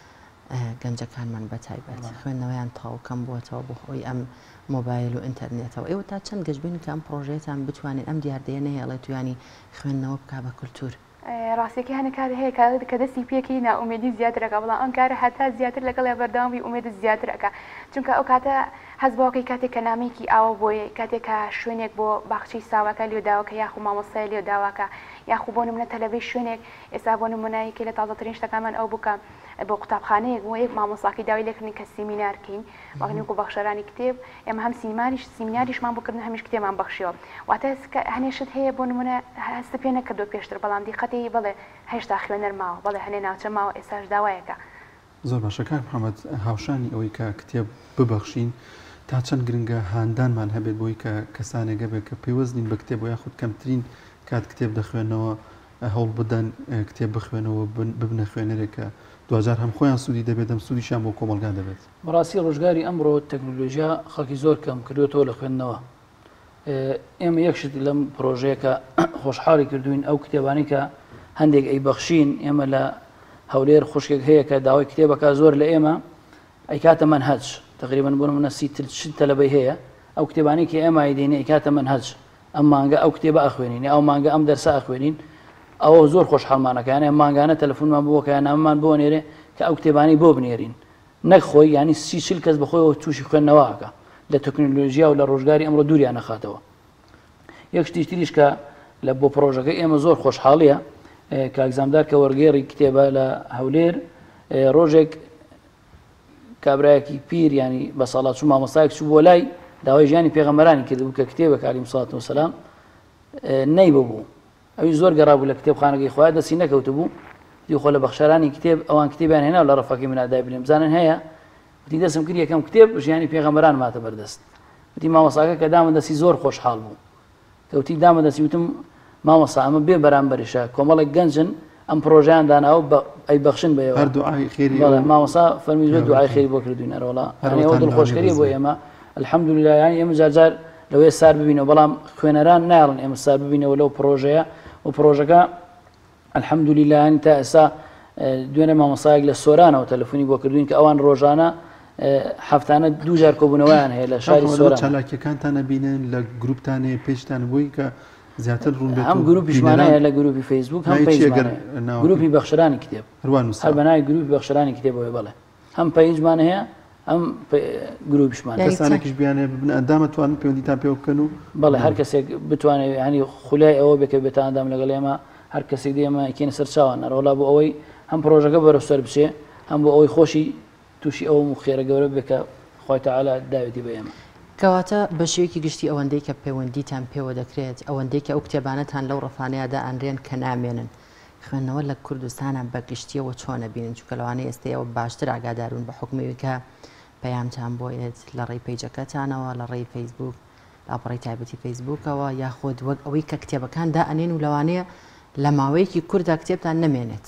A: گەنجەکانمان بەتایبەت خوێندنەوەیان تاوکەم بووەتەوە بۆ خۆی ئەم مۆبایل و ئینتەرنێتەوە ئێوە تا چەند گەشتبین کە ئەم پرۆژەیەتان بتوانین ئەم دیاردەیە نەهێڵێت توانی خوێندنەوە بکا بە کولتور
D: ڕاستێکی هەنە کار هەیە کە دەستی پێکی ناومێدی زیاترەکە بەڵام ئەم کارە هەتا زیاتر لەگەڵ بەردەوامی ئومێد زیاترەکە چونکە ئەو کاتە هەز بەوەکەی کاتێک کە نامێکی ئاوە بۆیە کاتێک کە شوێنێک بۆ باخچی ساواکە لێداوەکە یاخو مامۆستای لێداواکە یاخو بۆ نمونە تەلەڤیزیۆن شوێنێک ئێستا بۆ نمونایەکی لە تازەترین شتەکانمان ئەو بکە بۆ قوتابخانەیەک بۆ یەک مامۆستاکی داوای لێکردنی کە سیمینارکەین وەکنیوکو بەخشەرانی کتێب ئێمە هەم سیمیناریشمان بۆکردن هەمیش کتێبمان بەخشیەوە واتە هەنێشت هەیە بۆ نمونە هەست پێ نەکردو پێشتر بەڵام دیقەتی بڵێ هێشتا خوێنەر ماوە بەڵێ هەنێ ناوچە ماوە ئێستاش داوایەکە
B: زۆر باشە کاک محەممەد هاوشانی ئەوەی کە کتێب ببەخشین تا چەند گرنگە هاندانمان هەبێت بۆی کە کەسانێک بێت کە پێوەستنین بە کتێب و یاخود کەمترین کات کتێب دەخوێنەوە هەوڵ بدەن کتێب بخوێنەوە ببنە خوێنەرێکە دوجار هەم خۆیان سوودی دەبێت دەم سوودیشان بۆ کۆمەلگا دەبێت
C: بەڕاستی ڕۆژگاری ئەمڕۆ تەکنۆلۆژیا خەڵکی زۆر کەم کردوێتەوە لە خوێندنەوە ئێمە یەکشت لەم پرۆژەیە کە خۆشحاڵی کردوین ئەو کتێبانی کە هەندێک ئەی بەخشین ئێمە لە هەولێر خوشکێک هەیە کە داوای کتێبەکە زۆر لە ئێمە ئەیکاتە منهەج تقریبا بۆ منە 30 تەلەبەی هەیە ئەو کتێبانی کە ئێمە دێنێ ئیکاتە منهەج ئەم مانگە ئەو کتێبە ئەخوێنین ئەو مانگە ئەم دەرسە ئەخوێنین ئەوە زۆر خۆشحاڵمانەکانە مانگانە تەلەفۆنمان بۆکەیان ناممان بۆ نێرێ کە ئەو کتێبانی بۆ بنێرین نەک خۆی ینی 30 کەس بەخۆیەوە تووشی خوێندنەوەکە لە تەکنۆلۆژیا و لە ڕۆژگاری ئەمڕۆ دووریان نەخاتەوە یەک شتی تریش کە لە بۆ پرۆژەکە ئێمە زۆر خۆشحاڵیە کاگزامدار کە وەرگێڕی کتێبە لە هەولێر ڕۆژێک کابراایەکی پیر ینی بە ساڵات چوو مامۆستایەک چوو بۆ لای داوای ژیانی پێغەمبەرانی کردبوو کە کتێبێک عەلەیهیمو سەڵاتو وەسەلام نەیببوو ئەوی زۆر گەڕابوو لە کتێبخانەکەی خۆیان دەستی نەکەوتبوو دی خۆ لە بەخشارانی کتێب ئەوان کتێبیان هێنا لە ڕەفەکەی منادای بنێم بزانن هەیە وتی دەستم کرد یەکەم کتێب ژیانی پێغەمبەران ماتە بەردەست وتی مامۆستاکە کە دامە دەستی زۆر خۆشحاڵ بوو کەوتی دامە دەستی وتم مامۆستا ئەمە بێ بەرامبەریشە کۆمەڵێک گەنجن ئەم پرۆژیان داناوە ئەی بەخشن بەیەوە مامۆستا فەرمی زۆر دوعای خێری بۆ کردوینەوەڵا ئەوە دڵخۆشکەریە بۆ ئێمە الحەمدولله ینی ئێمە جارجار لەوێ سار ببینەوە بەڵام خوێنەران ناڵن ئێمە سار ببینەوە لەو پرۆژەیە و پرۆژەکە الحەمدولله ینی تا ئێستا دوێنێ مامۆستایەک لە سۆرانەوە تەلەفۆنی بۆ کردوین کە ئەوان ڕۆژانە هەفتانە دوو جار کۆبوونەوەیان هەیە لە شاری سۆران
B: چالاکیەکانتان نەبینن لە گروپتانێ پێشتان بووی کە زیاتر ڕوون بێت
C: هەم گروپیشمانەیە لە گروپی فەیسبوک هەم گروپی بەخشرانی کتێب هەر بەناوی گروپی بەخشرانی کتێبەوەی بەڵێ هەم پەیجمان هەیە ئەم گروپیشمان
B: کەسانێکیش بیانێ ببن ئەندامەتوانن پەیوەندیتان پێ بکەن و
C: بەڵێ هەر کەسێک بتوانێت ینی خولای ئەوە بێکە بێتە ئەندام لەگەڵ ئێمە هەر کەسێک دێمە کێنە سەر چاوان نەڕۆڵا بۆ ئەوەی هەم پرۆژەکە بەرەوسەر بچێ هەم بۆ ئەوەی خۆشی تووشی ئەوم و خێرە گەورە بێکە خۆی تەعالا داوێتی بە ئێمە
A: کەواتە بە شێوەیەکی گشتی ئەوەندەی کە پەیوەندیتان پێوە دەکرێت ئەوەندەی کە ئەو کتێبانەتان لەو ڕەفانەیەدا ئەنرێن کە نامێنن خوێندنەوە لە کوردستانە بە گشتیەوە چۆنە بینن چونکە لەوانەیە ئێستەیەوە باشتر ئاگادارون بە حکومەوەی کە پەیامتان بۆیێت لە ڕێی پەیجەکەتانەوە لە ڕێی فەیسبوک لاپەڕی تایبەتی فەیسبوکەوە یاخۆت وەک ئەوەی کە کتێبەکاندا ئەنێن و لەوانەیە لە ماوەیەکی کووردا کتێبتان نەمێنێت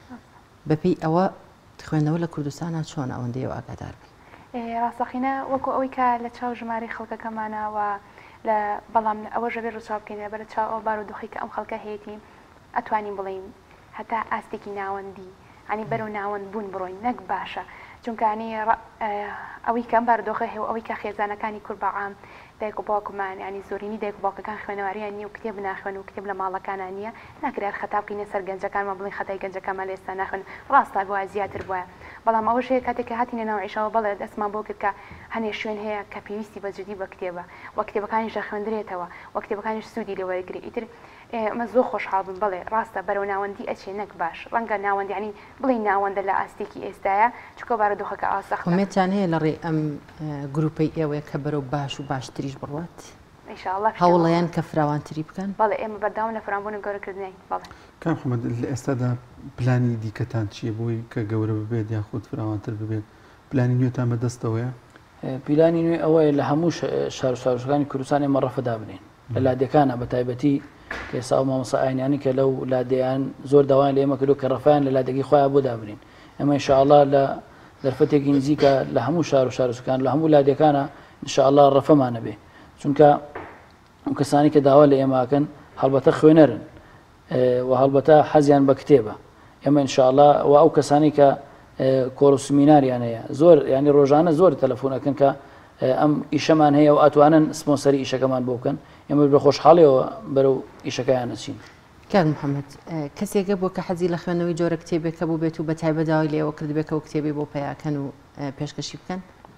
A: بەپێی ئەوە خوێندنەوە لە کوردستانە چۆن ئەوەندەیە ئاگادار بن
D: ڕاستەخینە وەکو ئەوەی کە لە چاو ژماری خەڵکەکەمانەوە لە بەڵام ئەوە ژەبێ ڕووچاو بکەین بەرە چاو ئەو بار و دۆخی کە ئەم خەڵکە هەیەی ئەتوانین بڵین هەتا ئاستێکی ناوەندی ئەنی بەرەو ناوەند بوون بڕۆین نەک باشە چونکانی ئەوەی کەم بارودۆخە هەیە ئەوەی کە خێزانەکانی کورد بەعام دایک و باوکمان ینی زۆرینی دایک و باوکەکان خوێنەوەریان نیە و کتێب ناخوێن و کتێب لە ماڵەکانان نییە ناکرێت خەتا بکەینە سەر گەنجەکانمان بڵین خەتای گەنجەکانمان لە ئێستا ناخوێن ڕاستە بووە زیاتر بووە بەڵام ئەوەش هەیە کاتێک کە هاتینە ناو عیشەوە بەڵێ دەستمان بۆ کرد کە هەنێ شوێن هەیە کە پێویستی بەجددی بە کتێبە و کتێبەکانیش دەخوێندرێتەوە و کتێبەکانیش سوودی لەوەرەگری ئیتر ئێمە زۆر خۆشحاڵ بن بڵێ ڕاستە بەرەو ناوەندی ئەچێ نەک باش ڕەنگە ناوەندیانی بڵێ ناوەندە لە ئاستێکی ئێستاە چکە بارودۆخەکە ئاسەخت
A: ومێتان هەیە لە ڕێ ئەم گروپەی ئێوەیە کە بەرەو باش و باشتریش بڕوات هەوڵەیان کە فراوانتری بکەن
D: بەڵێ ئێمە بەرداوام لە فراوانبوون گەورەکردنی بەڵێ
B: کام حەمەد لە ئێستادا پلانی دیکەتان چییە بۆی کە گەورە ببێت یاخود فراوانتر ببێت پلانی نوێتان بەدەستەوەیە
C: پیلانی نوێ ئەوەیە لە هەموو شار شارەکانی کوردستان ئێمە ڕەفەدا بنین لە لادەکانە بە تایبەتی کە ئێستا مامۆستا ئاینانی کە لەو لادەیان زۆر داوایان لە ئێمە کردو کە ڕەفەیان لە لادەگی خۆیان بۆ دابنین ئەمە ئینشاءالله لە دەرفەتێکی نزیکە لە هەموو شار و شارەکان لە هەموو لادەکانە ئینشاءالله ڕەفەمانە بێ چونکە ئەو کەسانی کە داوا لە ئێماکەن هەڵبەتە خوێنەرن و هەڵبەتە حەزیان بە کتێبە ئێمە ئینشاءالله و ئەو کەسانی کە کۆڕ سمیناریان هەیە زۆر ینی ڕۆژانە زۆر تەلەفۆنەکەن کە ئەم ئیشەمان هەیە و ئەتوانن سپۆنسەری ئیشەکەمان بۆ بکەن ئێمە بە خۆشحاڵیەوە بەرەو ئیشەکەیان نەچین
A: کاک محەممەد کەسێکە بۆ کە حەزی لە خوێندنەوەی جۆرە کتێبێکە بوو بێت و بە تایبەت داوای لێەوە کردبێکە و کتێبی بۆ پیاکەن و پێشکەشی بکەن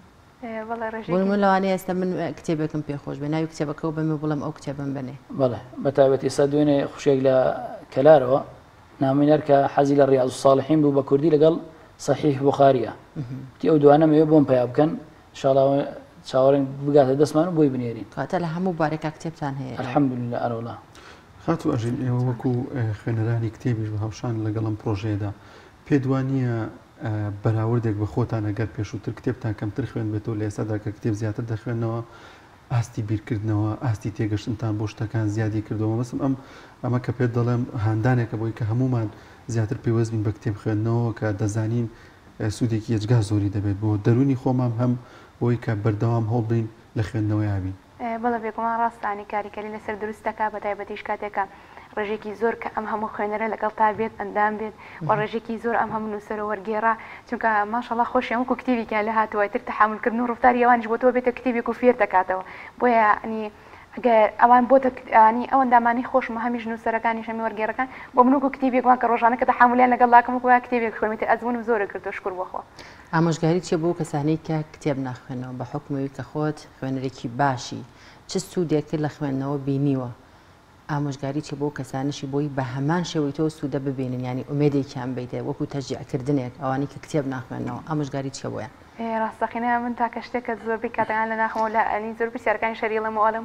A: من لەوانەیە ئێستا من کتێبێکم پێخۆش بێ ناوی کتێبەکەەوە بەمێ بڵم ئەو کتێبم بنێ
C: بەڵێ بە تایبەت ئێستا دوێنێ خوشێک لە کەلارەوە نامێنەر کە حەزی لە ڕیاض الصالحین بوو بە کوردی لەگەڵ صحیح بوخاریە تی ئەو دوانە مەوێ بۆم پیا بکەن انشاءالله چاوەڕێن بگاتە دەستمان و بۆی بنێرین
A: کاتە لە هەموو بارێکا کتێبتان هەیە
C: الحەمدولله ئەرەوڵا
B: خاتو ئەژین ئێوە وەکو خوێنەرانی کتێبیش بە هەوشان لەگەڵم پرۆژەیەدا پێدوانیە بەراوردێک بە خۆتان ئەگەر پێشووتر کتێبتان کەمتر خوێن بێتەوە لە ئێستادا کە کتێب زیاتر دەخوێنەوە ئاستی بیرکردنەوە ئاستی تێگەشتنتان بۆ شتەکان زیادی کردەوە مەسم ئەمە کە پێت دەڵێم هاندانێکە بۆی کە هەمومان زیاتر پێوەست بین بە کتێب خوێندنەوە کە دەزانین سوودێکی یەجگا زۆری دەبێت بۆ دەرونی خۆمان هەم بۆی کە بەردەوام هەڵبین لە خوێندنەوەی هابین
D: بەڵێ بێگومان ڕاستانی کاریگەری لەسەر دروستەکە بە تایبەتیش کاتێکە ڕێژێکی زۆر کە ئەم هەموو خوێنەرە لەگەڵ تا بێت ئەندام بێت و ڕێژێکی زۆر ئەم هەموو نووسەر وەرگێڕا چونکە ماشەڵڵا خۆشیان وەکو کتێبێکیان لە هاتووە تر تەحملکردن و ڕفتاری ئەوانیش بۆ تۆ بێتە کتێبێک و فێر دەکاتەوە بۆیە ئەنی ئەگەر ئەوان بۆتەنی ئەوەن دامانی خۆشمە هەمیش نووسەرەکانی شەمی وەرگێڕەکان بۆ منوکو کتێبێکوان کە ڕۆژانە کە تەحملیان لەگەڵ لاکەم وایە کتێبێک خوێنێتە ئەزمون و زۆرە کردو شکر بخۆ
A: ئامۆژگاری چیە بۆ کەسانەی کە کتێب ناخوێنەوە بە حکمەوەی کە خۆت خوێنەرێکی باشی چ سوودێکتر لە خوێندنەوە بینیوە ئامۆژگاری چیە بۆ کەسانشی بۆی بە هەمان شێوەی تۆ سوودە ببینن ینی ئومێدێکیان بیتێ وەکو تەشجیعکردنێک ئەوانی کە کتێب ناخوێنەوە ئامۆژگاری چیە بۆیان
D: ڕاستەخینە من تاکە شتێکە زۆربەی کاتیان لە ناخەوە لە ئەنی زۆر پرسیارەکانی شەریڵەم وڵم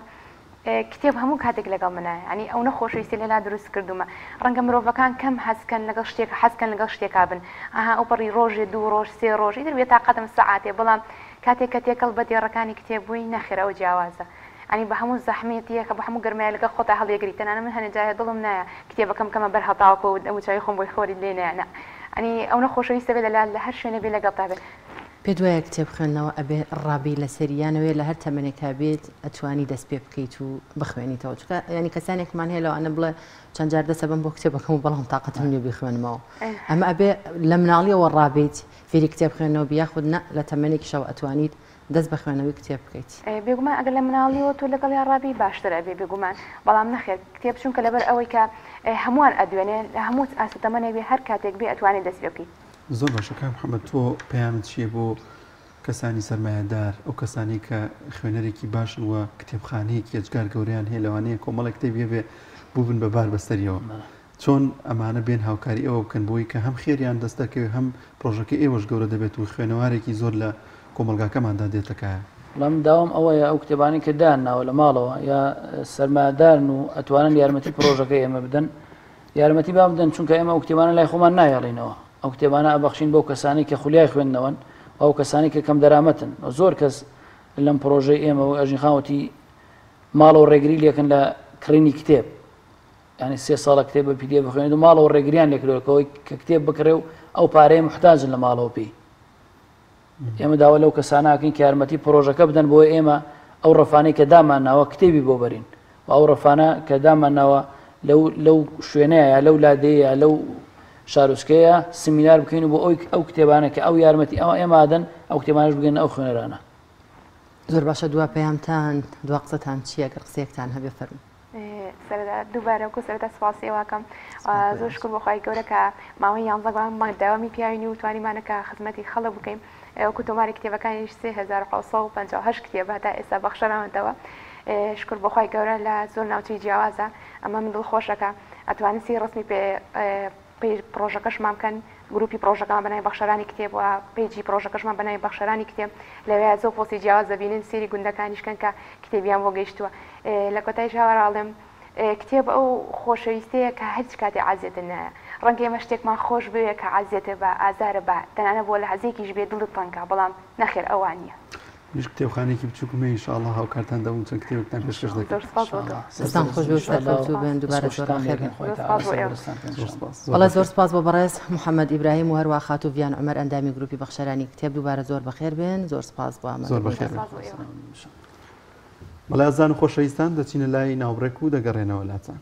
D: کتێب هەموو کاتێک لەگەڵ منایە ئەنی ئەو نەخۆشەویستی لێلا دروست کردومە ڕەنگە مرۆڤەکان کەم حەزکەن لەگەڵ شتێک حەزکەن لەگەڵ شتێکا بن ئاها ئەو پەڕی ڕۆژێ دوو ڕۆژ سێ ڕۆژ ئیتر بێت تاقەتم سەعاتێ بەڵام کاتێک کە تێکەڵ بە دێڕەکانی کتێب بووی نەخێرە ئەو جیاوازە ئەنی بە هەموو زەحمەتیە کە بە هەموو گەرمای لەگەڵ خۆتا هەڵیەگری تەنانە من هەنێجایە دڵم نایە کتێبەکەم کەمە بەر هەتاوکە و ئەموچای خۆم بۆی خۆری لێ نایە ئەنی ئەو نەخۆشەویستە بێت لە هەر شوێنە بێ لەگەڵ تا بێت
A: پێ دوایە کتێب خوێندنەوە ئەبێ ڕابی لە سەریانەوەی لە هەر تەمەنێکا بێت ئەتوانی دەست پێ بکەیت و بخوێنیتەوە چکە ینی کەسانێکمان هەیە لەوانە بڵێ چەند جار دەسە بم بۆ کتێبەکەم و بەڵام تااقەتم نیە بخوێنمەوە ئەمە ئەبێ لە مناڵیەوە ڕابیت فێری کتێب خوێنەوە بیاخود نە لە تەمەنێکی شەو ئەتوانیت دەست بە خوێنەوەی کتێب بکەیت
D: بێگومان ئەگەر لە مناڵیەوە تۆ لەگەڵ یا ڕابی باشترە بێ بێگومان بەڵام نەخێر کتێب چونکە لەبەر ئەوەی کە هەمووان ئەدوێنێ لە هەموو ئاستەمەنێ بێ هەر کاتێک بێ ئەتوانێت دەست پێ بکەیت
B: زۆر باشەکە محەممەد تۆ پەیامت چییە بۆ کەسانی سەرمایهدار ئەو کەسانی کە خوێنەرێکی باشن وە کتێبخانەیەکی ئەجگار گەوریان هەیە لەوانەیە کۆمەڵە کتێبێ بێ بووبن بەبار بەسەریەوە چۆن ئەمانە بێن هاوکاری ئەوە بکەن بۆی کە هەم خێریان دەستەکەوێت هەم پرۆژەکە ئێوەش گەورە دەبێت و خوێنەوارێکی زۆر لە کۆمەلگاکەماندا دێتەکە
C: لەم داوام ئەوەیە ئەو کتێبانی کە داناوە لە ماڵەوە یا سەرمایهدارن و ئەتوانن یارمەتی پرۆژەکە ئێمە بدەن یارمەتی با بدەن چونکە ئێمە ئەو کتێبانە لای خۆمان نایەڵینەوە ئەو کتێبانە ئەبەخشین بۆ کەسانی کە خولیای خوێندنەوەن ئەو کەسانی کە کەم دەرامەتن زۆر کەس لەم پرۆژەی ئێمە و ئەژین خاوەتی ماڵەوە ڕێگری لێکن لە کڕینی کتێب ینی سێ ساڵە کتێب بە پیدێ بخوێنێت و ماڵەوە ڕێگریان لێکرێتەوەی کە کتێب بکرێ و ئەو پارەیە محتاجن لە ماڵەوە پێی ئێمە داوا لەو کەساناکەین کە یارمەتی پرۆژەکە بدەن بۆ ئێمە ئەو ڕەفانەی کە دامانناوە کتێبی بۆ بەرین و ئەو ڕەفانە کە دامانناوە لەو شوێنەیە لەو لادەیە لەو شارۆچکەیە سمینار بکەین و بۆ ئەو کتێبانە کە ئەو یارمەتی ئەو ئێمادەن ئەو کتێبانش بگەن ئەو خوێنەرانە
A: زۆر باشە دوا پەیامتان دوا قسەتان چییە گەر قسەیەکتان هەبێ فەرموو
D: سەردا دووبارە وەکو سەردا سپاسی ئێوەکەم زۆر شکر بەخوای گەورە کە ماوەی 11 داوامی پیاوینی و توانیمانەکە خزمەتی خەڵە بکەین وەکو تۆماری کتێبەکانیش 3558 کتێبە تا ئێستا بەخشەراوەتەوە شکر بەخوای گەورە لە زۆر ناوچەی جیاوازە ئەمە من دڵخۆشەکە ئەتوانین سی ڕسمی پێ پرۆژەکەشمان بکەن گروپی پرۆژەکەمان بەناوی بەخشەرانی کتێب و پێیجی پرۆژەکەشمان بەناوی بەخشەرانی کتێب لەوەیە زۆر پۆسی جیاواز دەبینن سێری گوندەکانیشکەن کە کتێبیان بۆ گەیشتووە لە کۆتای ژاوەڕاڵێم کتێب ئەو خۆشەویستەیە کە هیچ کاتی عازیێتە نایە ڕەنگە ئێمە شتێکمان خۆش بوێ کە عازیێتە بە ئازارە بە تەنانە بۆ لە حەزێکیش بێ دڵت تەنکە بەڵام نەخێر ئەوان نییە
B: هیچ کتێبخانێکی بچووکمە ئینشاءالله هاوکارتان دەبوون چەند کتێبێکتان پێشکەش دەکەن
A: دەستان خۆش بێن دووبارە بەڵێ زۆر سپاس بۆ بەڕێز محەممەد ئیبراهیم و هەروە خاتوڤیان عومەر ئەندامی گروپی بەخشەرانی کتێب دووبارە زۆر بەخێر بێن زۆر سپاس بۆ ئەمە
B: زۆر بەخێر بەڵێ ئازان و خۆشەویستان دەچینە لای ناوبڕێک و دەگەڕێنەوە لاچان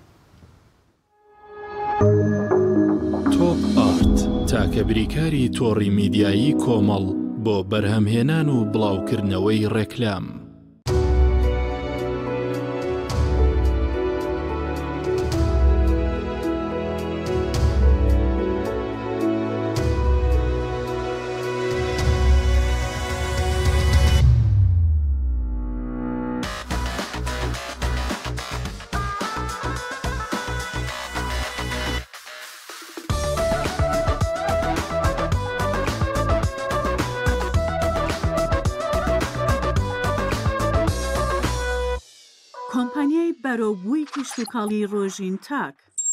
E: تۆپ ئارت تاکە بریکاری تۆڕی میدیایی کۆمەڵ بۆ بەرهەمهێنان و بڵاوکردنەوەی ڕێکلام
F: کۆمپانیای بەرەوبووی کشتتوکاڵی ڕۆژین تاک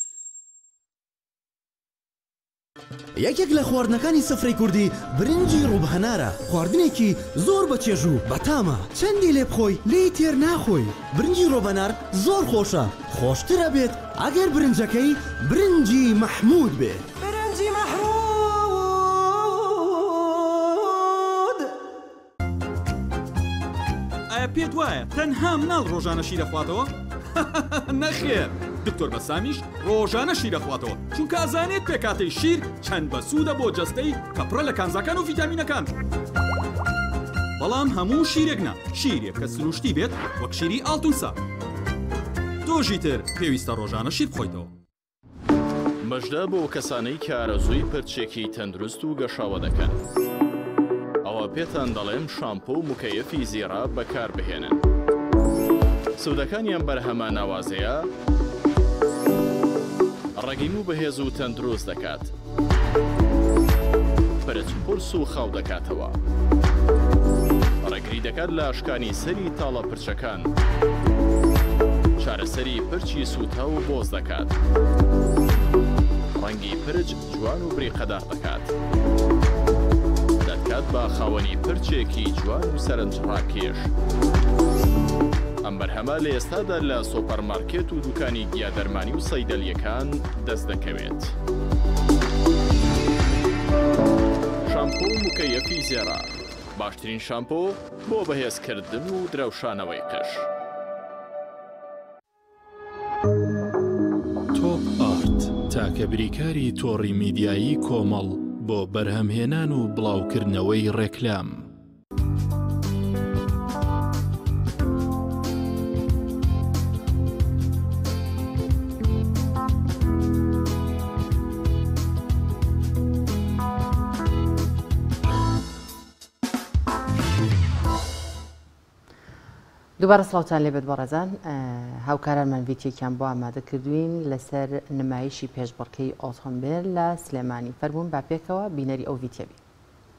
G: یەکێک لە خواردنەکانی سفرەی کوردی برنجی ڕووبهەنارە خواردنێکی زۆر بەچێژ و بەتامە چەندی لێ بخۆی لێی تێر ناخۆی برنجی ڕۆبەنار زۆر خۆشە خۆشترە بێت ئەگەر برنجەکەی برنجی مەحموود بێت برنجی مەحموود
H: ئایا پێت وایە تەنها مناڵ ڕۆژانە شیرە خواتەوە؟ نەخێر دکتۆر بەسامیش ڕۆژانە شیرە خواتەوە چونکە ئازانێت پێکاتەی شیر چەند بەسوودە بۆ جەستەی کە پڕە لە کانزاکان و ڤیتامینەکان. بەڵام هەموو شیرێکنا شیرێک کە سروشتی بێت وەک شیری ئاڵتونسا. دۆژی تر پێویستە ڕۆژانە شیر بخۆیتەوە.
E: مەژدە بۆ کەسانەی کە ئارەزووی پرچێکی تەندروست و گەشاوە دەکەن. ئەوە پێتان دەڵێم شامپۆ و مکەیەفی زیێرا بەکار بهێنن. سوودەکانیان بەرهەمە ناوازەیە، ڕەگیم و بەهێز و تەندروست دەکات. پرچ قورس و خاو دەکاتەوە. ڕێگری دەکات لە ئاشکانی سەری تاڵە پرچەکان. چارەسەری پرچی سووتە و بۆز دەکات. ڕەنگی پرچ جوان و بریقەدار دەکات. دەکات بە خاوەنی پرچێکی جوان و سەرنجڕاکێش. ئەم بەرهەمە لە ئێستادا لە سۆپەرمارکێت و دوکانی گیادەرمانی و سەیدەلیەکان دەست دەکەوێت. شامپۆ و مکەیەفی زێرا باشترین شامپۆ بۆ بەهێزکردن و درەوشانەوەی قش. تۆپ ئارت تاکە بریکاری تۆڕی میدیایی کۆمەڵ بۆ بەرهەمهێنان و بڵاوکردنەوەی ڕێکلام.
A: دووبارە سڵاوتان لێبێت بەڕێزان. هاوکارانمان ڤیدیۆکیان بۆ ئامادە کردوین لەسەر نمایشی پێشبڕکەی ئۆتۆمبیل لە سلێمانی. فەرموون با پێکەوە بینەری ئەو ڤیدیۆ بین.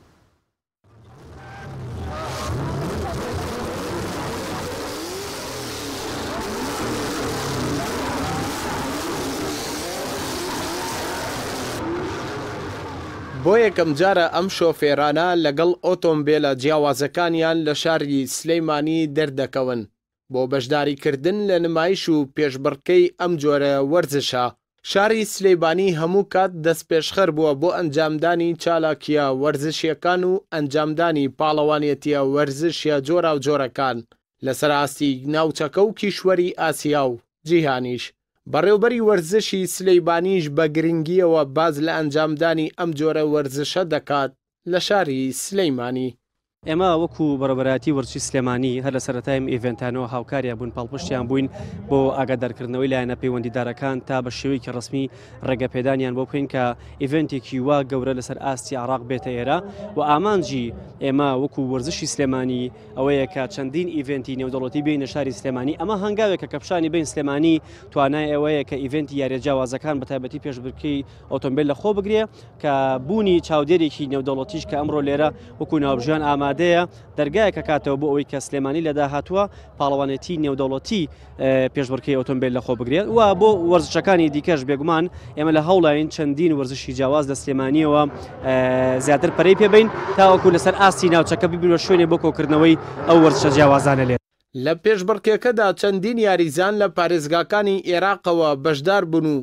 I: بۆ یەکەم جارە ئەم شۆفێرانە لەگەڵ ئۆتۆمبیلە جیاوازەکانیان لە شاری سلەیمانی دەردەکەون بۆ بەشداریکردن لە نمایش و پێشبڕکەی ئەم جۆرە وەرزشە. شاری سلەیمانی هەموو کات دەست پێشخەر بووە بۆ ئەنجامدانی چالاکیە وەرزشیەکان و ئەنجامدانی پاڵەوانێتیە وەرزشیە جۆرا و جۆرەکان لەسەر ئاستی ناوچەکە و کیشوەری ئاسیا و جیهانیش. بەڕێوبەری وەرزشی سلەیمانیش بە گرنگیەوە باز لە ئەنجامدانی ئەم جۆرە وەرزشە دەکات لە شاری سلەیمانی.
J: ئێمە وەکو بەڕێوەبەراتی وەرزشی سلێمانی هەر لە سەرەتای ئیڤێنتانەوە هاوکاریان بوون پاڵپشتیان بووین بۆ ئاگادارکردنەوەی لایەنە پەیوەندیدارەکان تا بە شێوەیەکی ڕسمی ڕێگەپێدانیان بۆ بکەین کە ئیڤێنتێکی وا گەورە لەسەر ئاستی عراق بێتە ئێرە و ئامانجی ئێمە وەکو وەرزشی سلێمانی ئەوەیە کە چەندین ئیڤێنتی نێودەوڵەتی بینە شاری سلێمانی. ئەمە هەنگاوێکە کەپشانی بین سلێمانی توانای ئەوەیە کە ئیڤێنتی یاریجیاوازەکان بە تایبەتی پێشبڕکەی ئۆتۆمبیل لە خۆ بگرێ کە بوونی چاودێرێکی نێودەوڵەتیش کە ئەمڕۆ لێرە وەکو ناوبژیان ئامادەیە دەرگایەکە کاتەوە بۆ ئەوەی کە سلێمانی لە داهاتووە پاڵەوانێتی نێودەوڵەتی پێشبڕکەی ئۆتۆمبیل لە خۆ بگرێت و بۆ وەرزشەکانی دیکەش بێگومان ئێمە لە هەوڵین چەندین وەرزشی جیاواز لە سلێمانیەوە زیاتر پەرەی پێبین تاوەکو لەسەر ئاستی ناوچەکە ببینە شوێنێ بۆ کۆکردنەوەی ئەو وەرزشە جیاوازانە لێت.
I: لە پێشبڕکێکەدا چەندین یاریزان لە پارێزگاکانی عێراقەوە بەشدار بوون و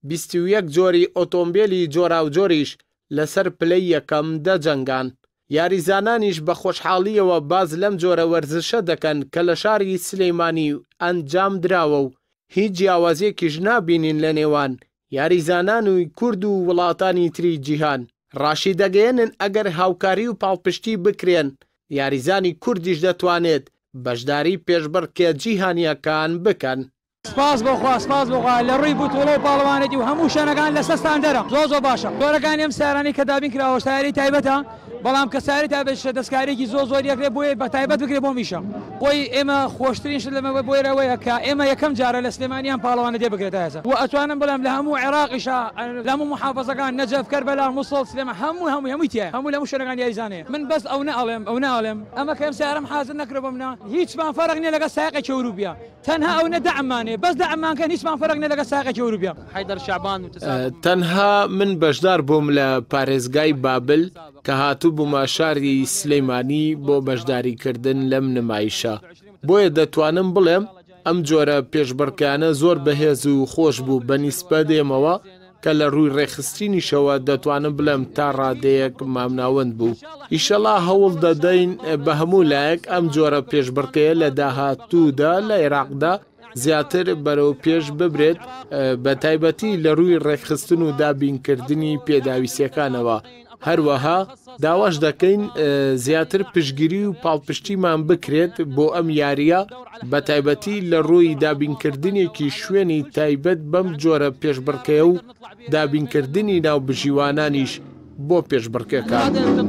I: 21 جۆری ئۆتۆمبیلی جۆرا و جۆریش لەسەر پلەی یەکەم دەجەنگان. یاریزانانیش بە خۆشحاڵیەوە باز لەم جۆرە وەرزشە دەکەن کە لە شاری سلەیمانی ئەنجام دراوە و هیچ جیاوازیەکیش نابینین لە نێوان یاریزانان و کورد و وڵاتانی تری جیهان. ڕاشی دەگەێنن ئەگەر هاوکاری و پاڵپشتی بکرێن یاریزانی کوردیش دەتوانێت بەشداری پێشبڕکێ جیهانیەکان بکەن.
K: سپاس بۆخوا سپاس بۆخوا لە ڕووی بوتوڵە و پاڵەوانێتی و هەموو شوێنەکان لە سەستان دەرە زۆر باشە. جۆرەکان ئەم سارانی کە دابین کراوە ساری تایبەتە بەڵام کە ساری تایبەت دەستکارێکی زۆر یەکرێ بۆیە بە تایبەت بکرێ بۆ میشە بۆی ئێمە خۆشترین شت لەمە بۆیرەوەیە کە ئێمە یەکەم جارە لە سلێمانیان پاڵەوانە دێ بکرێتە هەزە و ئەتوانم بڵێم لە هەموو عێراقیشە لە هەموو محافەزەکان نەجەف کەربەلا مووسڵ سلێمە هەمووی تایە هەموو لە هەموو شوێنەکان یاریزانەیە. من بەس ئەو نەڵێم ئەمە کە ئەم سیارەم حازر نەکرە بۆ منە هیچمان فەرق نییە لەگە سایقێکی ئەوروپیا تەنها ئەو نەدەعمانێ بەس دەعمانکە هیچمان فەرق نییە لەگە سایقێکی ئەوروپیا. حیدەر شعبان
I: تەنها من بەشدار بووم لە پارێزگای بابل کە هاتوو بوومە شاری سلەیمانی بۆ بەشداریکردن لەم نمایشە بۆیە دەتوانم بڵێم ئەم جۆرە پێشبڕکانە زۆر بەهێز و خۆش بوو بەنیسبە دێمەوە کە لە ڕووی ڕێخستینیشەوە دەتوانم بڵێم تا ڕادەیەک مامناوەند بوو. ئیشەڵا هەوڵ دەدەین بە هەموو لایەک ئەم جۆرە پێشبڕکەیە لە داهاتوودا لە عێراقدا زیاتر بەرەو پێش ببرێت بە تایبەتی لە ڕووی ڕێکخستن و دابینکردنی پێداویستیەکانەوە. هەروەها داواش دەکەین زیاتر پشتگیری و پاڵپشتیمان بکرێت بۆ ئەم یاریە بە تایبەتی لە ڕووی دابینکردنێکی شوێنی تایبەت بەم جۆرە پێشبڕکەیە و دابینکردنی ناو بژیوانانیش بۆ پێشبڕکەکان.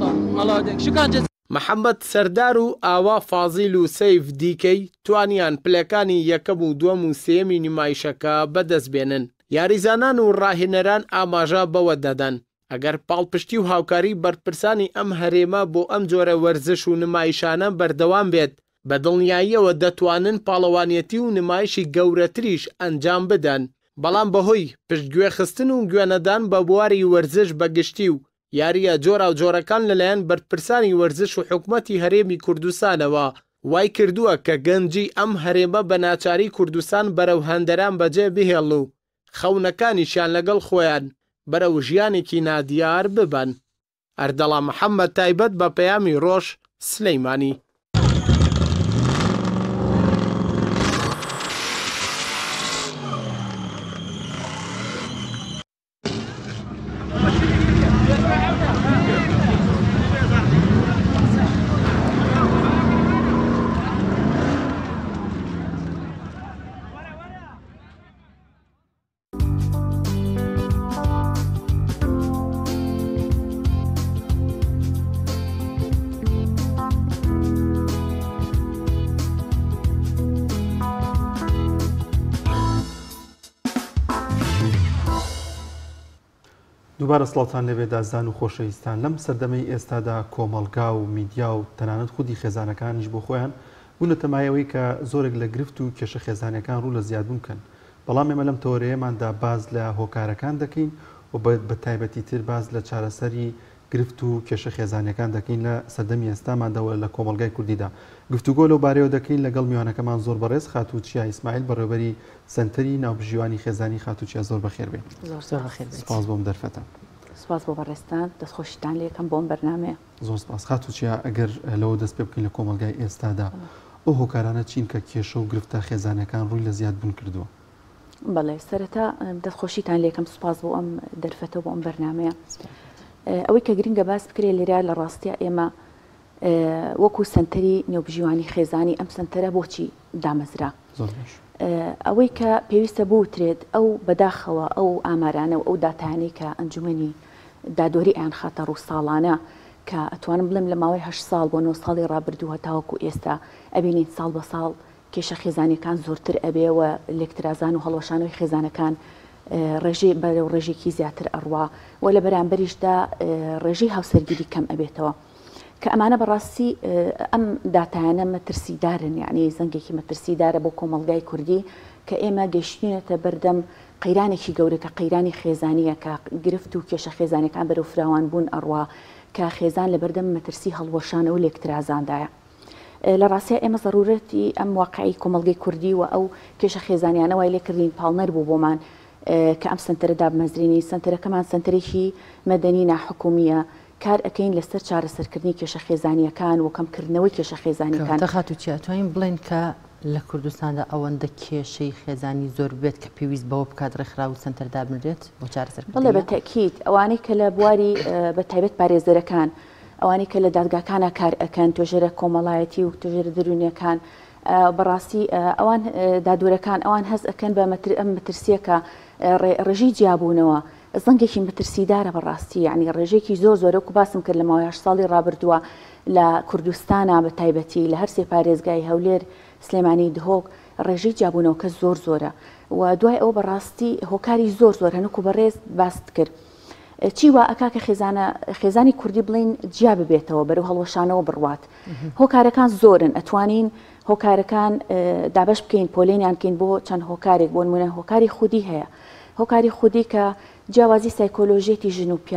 I: محەممەد سەردار و ئاوا فازیل و سەیف دیکەی توانیان پلەکانی یەکەم و دووەم و سێمی نمایشەکە بەدەست بێنن. یاریزانان و ڕاهێنەران ئاماژە بەوە دەدەن ئەگەر پاڵپشتی و هاوکاری بەرپرسانی ئەم هەرێمە بۆ ئەم جۆرە وەرزش و نمایشانە بەردەوام بێت بە دڵنیاییەوە دەتوانن پاڵەوانیەتی و نمایشی گەورەتریش ئەنجام بدەن. بەڵام بەهۆی پشتگوێ خستن و گوێنەدان بە بواری وەرزش بەگشتی و یاریە جۆرا و جۆرەکان لەلایەن بەرپرسانی وەرزش و حکوومەتی هەرێمی کوردستانەوە وای کردووە کە گەنجی ئەم هەرێمە بە ناچاری کوردستان بەرەو هەندەران بەجێ بهێڵ و خەونەکانیشیان لەگەڵ خۆیان بەرەو ژیانێکی نادیار ببەن. ئەردەڵا محەممەد تایبەت بە پەیامی ڕۆژ سلەیمانی.
B: دووبارە سڵاوتان لەبێ دازان و خۆشەویستان. لەم سەردەمەی ئێستادا کۆمەڵگا و میدیا و تەنانەت خودی خێزانەکانیش بۆ خۆیان بوونە تەمایەوەی کە زۆرێک لە گرفت و کێشە خێزانەکان ڕوو لە زیادبوون بکەن. بەڵام ئێمە لەم تۆرەیەماندا باز لە هۆکارەکان دەکەین و بە تایبەتی تر باز لە چارەسەری گرفت و کێشە خێزانەکان دەکەین لە سەردەمی ئێستامانداوە لە کۆمەلگای کوردیدا. گفتوگۆ لەو بارەیەوە دەکەین لەگەڵ میوانەکەمان زۆر بەڕێز خاتوچیا ئیسماعیل بەڕێوەبەری سنتەری ناوبژیوانی خێزانی. خاتوچیا زۆر بەخێر بێت. سپاس بۆم دەرفەتە.
L: سپاس بۆ بەڕێستان دەستخۆشیتان لێ یەکەم بۆم بەرنامەیە.
B: زۆر سپاس. خاتوچیا ئەگەر لەوە دەست پێ بکەین لە کۆمەلگای ئێستادا ئەو هۆکارانە چین کە کێشە و گرفتە خێزانەکان ڕووی لە زیادبوون کردووە؟
L: بەڵێ سەرەتا دەستخۆشیتان لێ یەکەم سپاس بۆ ئەم دەرفەتەوە بۆ ئەم بەرنامەیە. ئەوەی کە گرنگە باس بکرێ لێرە لە ڕاستیە ئێمە وەکو سنتەری نێوبژیوانی خێزانی ئەم سنتەرە بۆچی دامەزرا؟ ئەوەی کە پێویستە بوترێت ئەو بەداخەوە ئەو ئامارانە و ئەو داتانەی کە ئەنجومەنی دادۆری ئەیان خاتە ڕوو ساڵانە کە ئەتوانم بڵێم لە ماوەی 8 ساڵ بۆ 9 ساڵی ڕابردووە تاوەکو ئێستا ئەبینین ساڵ بە ساڵ کێشە خێزانەکان زۆرتر ئەبێەوە لێکترازان و هەڵوەشانەوەی خێزانەکان ڕێژەی بەرەو ڕێژێکی زیاتر ئەڕوا و لە بەرامبەریشدا ڕێژەی هاوسەرگیری کەم ئەبێتەوە کە ئەمانە بەڕاستی ئەم داتایانە مەترسیدارن، یعنی زەنگێکی مەترسیدارە بۆ کۆمەڵگای کوردی کە ئێمە گەیشتینێتە بەردەم قەیرانێکی گەورە کە قەیرانی خێزانیە کە گرفت و کێشە خێزانەکان بەرەو فراوان بوون ئەڕوا کە خێزان لە بەردەم مەترسی هەڵوەشانە و لێکترازاندایە. لە ڕاستیە ئێمە ضرورەتی ئەم واقعی کۆمەڵگەی کوردی و ئەو کێشە خێزانیانە وای لێکردین پاڵنەر بوو بۆمان کە ئەم سنتەرە دابمەزرێنی سنتەرەکەمان سنتەرێکی مەدەنی ناحکومیە کار ئەەکەین لەسەر چارەسەرکردنی کێشە خێزانیەکان و کەمکردنەوەی کێشە خێزانیەکان.
A: خاتوچیا توانین بڵێن کە لە کوردستاندا ئەوەندە کێشەی خێزانی زۆر بێت کە پێویست بەوە بکات ڕێکخراو و سنتەر دابنرێت بۆ چارەسەرکردنی؟
L: بڵێ بە تەکید ئەوانەی کە لە بواری بە تایبەت پارێزەرەکان ئەوانەی کە لە دادگاکانە کار ئەەکەن توێژەرە کۆمەڵایەتی و توێژەرە دەرونیەکان بەڕاستی ئەوان دادورەکان ئەوان هەز ئەەکەن بە ئەم مەترسیەکە ڕێژی جیابوونەوە زەنگێکی مەترسیدارە بەڕاستی، یعنی ڕێژێکی زۆر زۆرە و باسم کرد لە ماوەی 8 ساڵی ڕابردووە لە کوردستانە بە تایبەتی لە هەر سێ پارێزگای هەولێر سلێمانی دهۆک ڕێژەی جیابوونەوە کە زۆر زۆرە و دوای ئەو بەڕاستی هۆکاری زۆر زۆر هەنووکو بەڕێز باست کرد. چی وا ئەکا کە خێزانی کوردی بڵین جیا ببێتەوە بەرەو هەڵوەشانەوە بڕوات. هۆکارەکان زۆرن، ئەتوانین هۆکارەکان دابش بکەین پۆلێنیان بکەین بۆ چەند هۆکارێک بۆ نمونە هۆکاری خودی هەیە، هۆکاری خودی کە جیاوازی سایکۆلۆژیەتی ژن و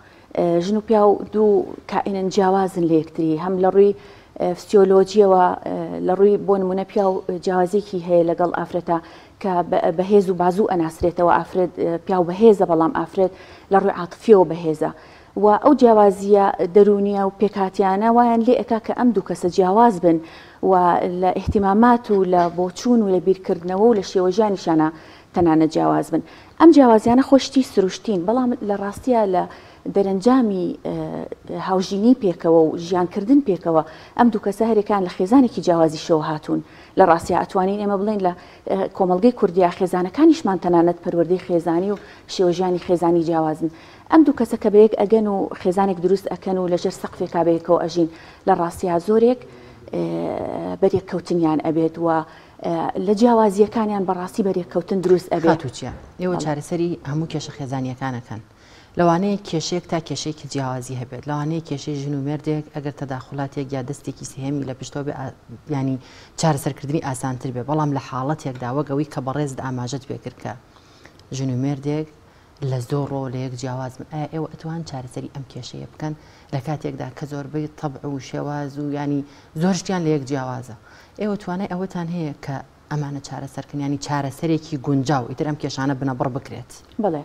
L: پیا و دوو کائینن جیاوازن لە یەکتری، هەم لە ڕووی فسیۆلۆجیەوە لە ڕووی بۆ نمونە پیا و جیاوازێکی هەیە لەگەڵ ئافرەتە کە بەهێز و بازوو ئەناسرێتەوە، ئافرەت پیا و بەهێزە بەڵام ئافرەت لە ڕووی عاتفیەوە بەهێزە و ئەو جیاوازیە دەرونیە و پێکاتیانە وایان لێ ئەکا کە ئەم دوو کەسە جیاواز بن و لە احتیمامات و لە بۆچوون و لە بیرکردنەوە و لە شێوەژیانیشانە تەنانە جیاواز بن. ئەم جیاوازیانە خۆشتی سروشتین، بەڵام لە ڕاستیە لە دەرەنجامی هاوژینی پێکەوە و ژیانکردن پێکەوە ئەم دوو کەسە هەرێکان لە خێزانێکی جیاوازی شەوە هاتوون. لە ڕاستیە ئەتوانین ئێمە بڵین لە کۆمەڵگەی کوردیا خێزانەکانیشمان تەنانەت پەروەردەی خێزانی و شێوەژیانی خێزانی جیاوازن. ئەم دوو کەسە کە بەیەک ئەگەن و خێزانێک دروست ئەکەن و لەژێر سەقفێکا بەیەکەوە ئەژین، لە ڕاستیە زۆرێک بەرێک کەوتنیان ئەبێت و لە جیاوازیەکانیان بەڕاستی بەرێک کەوتن دروست ئەبێت.
A: ئێوە چارەسەری هەموو کێشە خێزانیەکانەکەن. لەوانەیە کێشەیەک تا کێشەیەکی جیاوازی هەبێت، لەوانەیە کێشەی ژن و مێردێک ئەگەر تەداخڵاتێک یا دەستێکی سێهێمی لە پشتەوە بێ ینی چارەسەرکردنی ئاسانتر بێ، بەڵام لە حاڵەتێکدا وەگەوەی کە بەڕێزت ئاماژەت پێکرد کە ژن و مێردێک لە زۆر ڕۆ لە یەک جیاواز بن. ئایا ئێوە ئەتوان چارەسەری ئەم کێشەیە بکەن لە کاتێکدا کە زۆربەی تەبع و شێواز و ینی زۆر شتیان لە یەک جیاوازە؟ ئێوە توانای ئەوەتان هەیە کە ئەمانە چارەسەرکردنیانی چارەسەرێکی گونجاو ئیتر ئەم کێشانە بنەبڕ بکرێت؟
L: بڵێ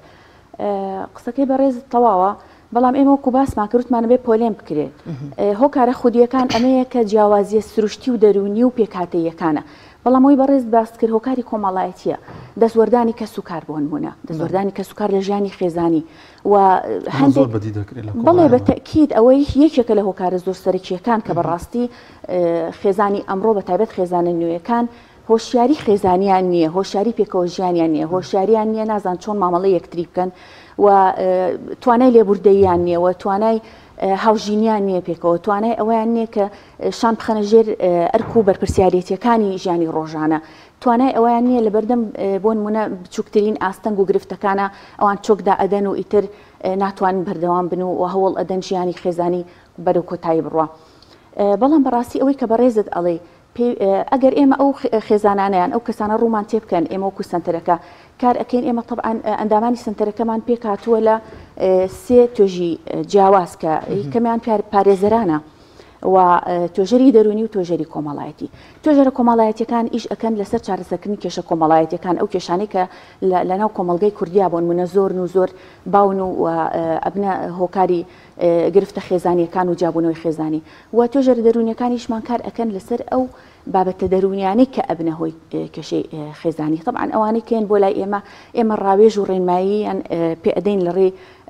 L: قسەکەی بەڕێز تەواوە، بەڵام ئێمە وەکو باسمان کردمانە بێ پۆلێم بکرێت. هۆکارە خودیەکان ئەمەیە کە جیاوازیە سروشتی و دەرونی و پێکاتەیەکانە، بەڵام ئەوی بەڕێز باس کرد هۆکاری کۆمەڵایەتیە، دەستوەردانی کەس و کار بۆ نمونە، دەستوەردانی کەس و کار لە ژیانی خێزانی و هەندێک بەڵێ بە تەکید ئەوەی یەکێکە لە هۆکارە زۆر سەرەکیەکان کە بەڕاستی خێزانی ئەمڕۆ بە تایبەت خێزانە نوێیەکان هۆشیاری خێزانیان نییە، هۆشیاری پێکەوە ژیانیان نییە، هۆشیاریان نییە، نازان چۆن مامەڵی یەکتری بکەن و توانای لێبوردەییان نییە و توانای هاوژینیان نییە پێکەوە، توانای ئەویان نییە کە شان بخەنە ژێر ئەرک و بەرپرسیارەتیەکانی ژیانی ڕۆژانە، توانای ئەویان نییە لە بەردەم بۆ نمونە بچووکترین ئاستەنگ و گرفتەکانە ئەوان چۆکدا ئەدەن و ئیتر ناتوانن بەردەوام بن و هەوڵ ئەدەن ژیانی خێزانی بەرەو کۆتایی بڕوە. بەڵام بەڕاستی ئەوەی کە بەڕێزت ئەڵێ ئەگەر ئێمە ئەو خێزانانیان ئەو کەسانە ڕوومان تێ بکەن، ئێمە وەکو سنتەرەکە کار ئەەکەین، ئێمە طبعاً ئەندامانی سنتەرەکەمان پێک هاتووە لە سێ توێژی جیاواز کە کەمیان پارێزەرانە و توێژەری دەرونی و توێژەری کۆمەڵایەتی. توێژەرە کۆمەڵایەتیەکان ئیش ئەکەن لەسەر چارەسەرکردنی کێشە کۆمەڵایەتیەکان، ئەو کێشانەی کە لەناو کۆمەڵگەی کوردیا بۆ نمونە زۆر و زۆر باون و ئەبنە هۆکاری گرفتە خێزانیەکان و جابوونەوەی خێزانی و توێژەرە دەرونیەکانیشمان کار ئەکەن لەسەر ئەو بابەتە دەرونیانەی کە ئەبنە هۆی کێشەی خێزانی. طبعاً ئەوانەی کێن بۆ لای ئێمە ڕاوێژ و ڕێنماییان پێ ئەدەین لە ڕێ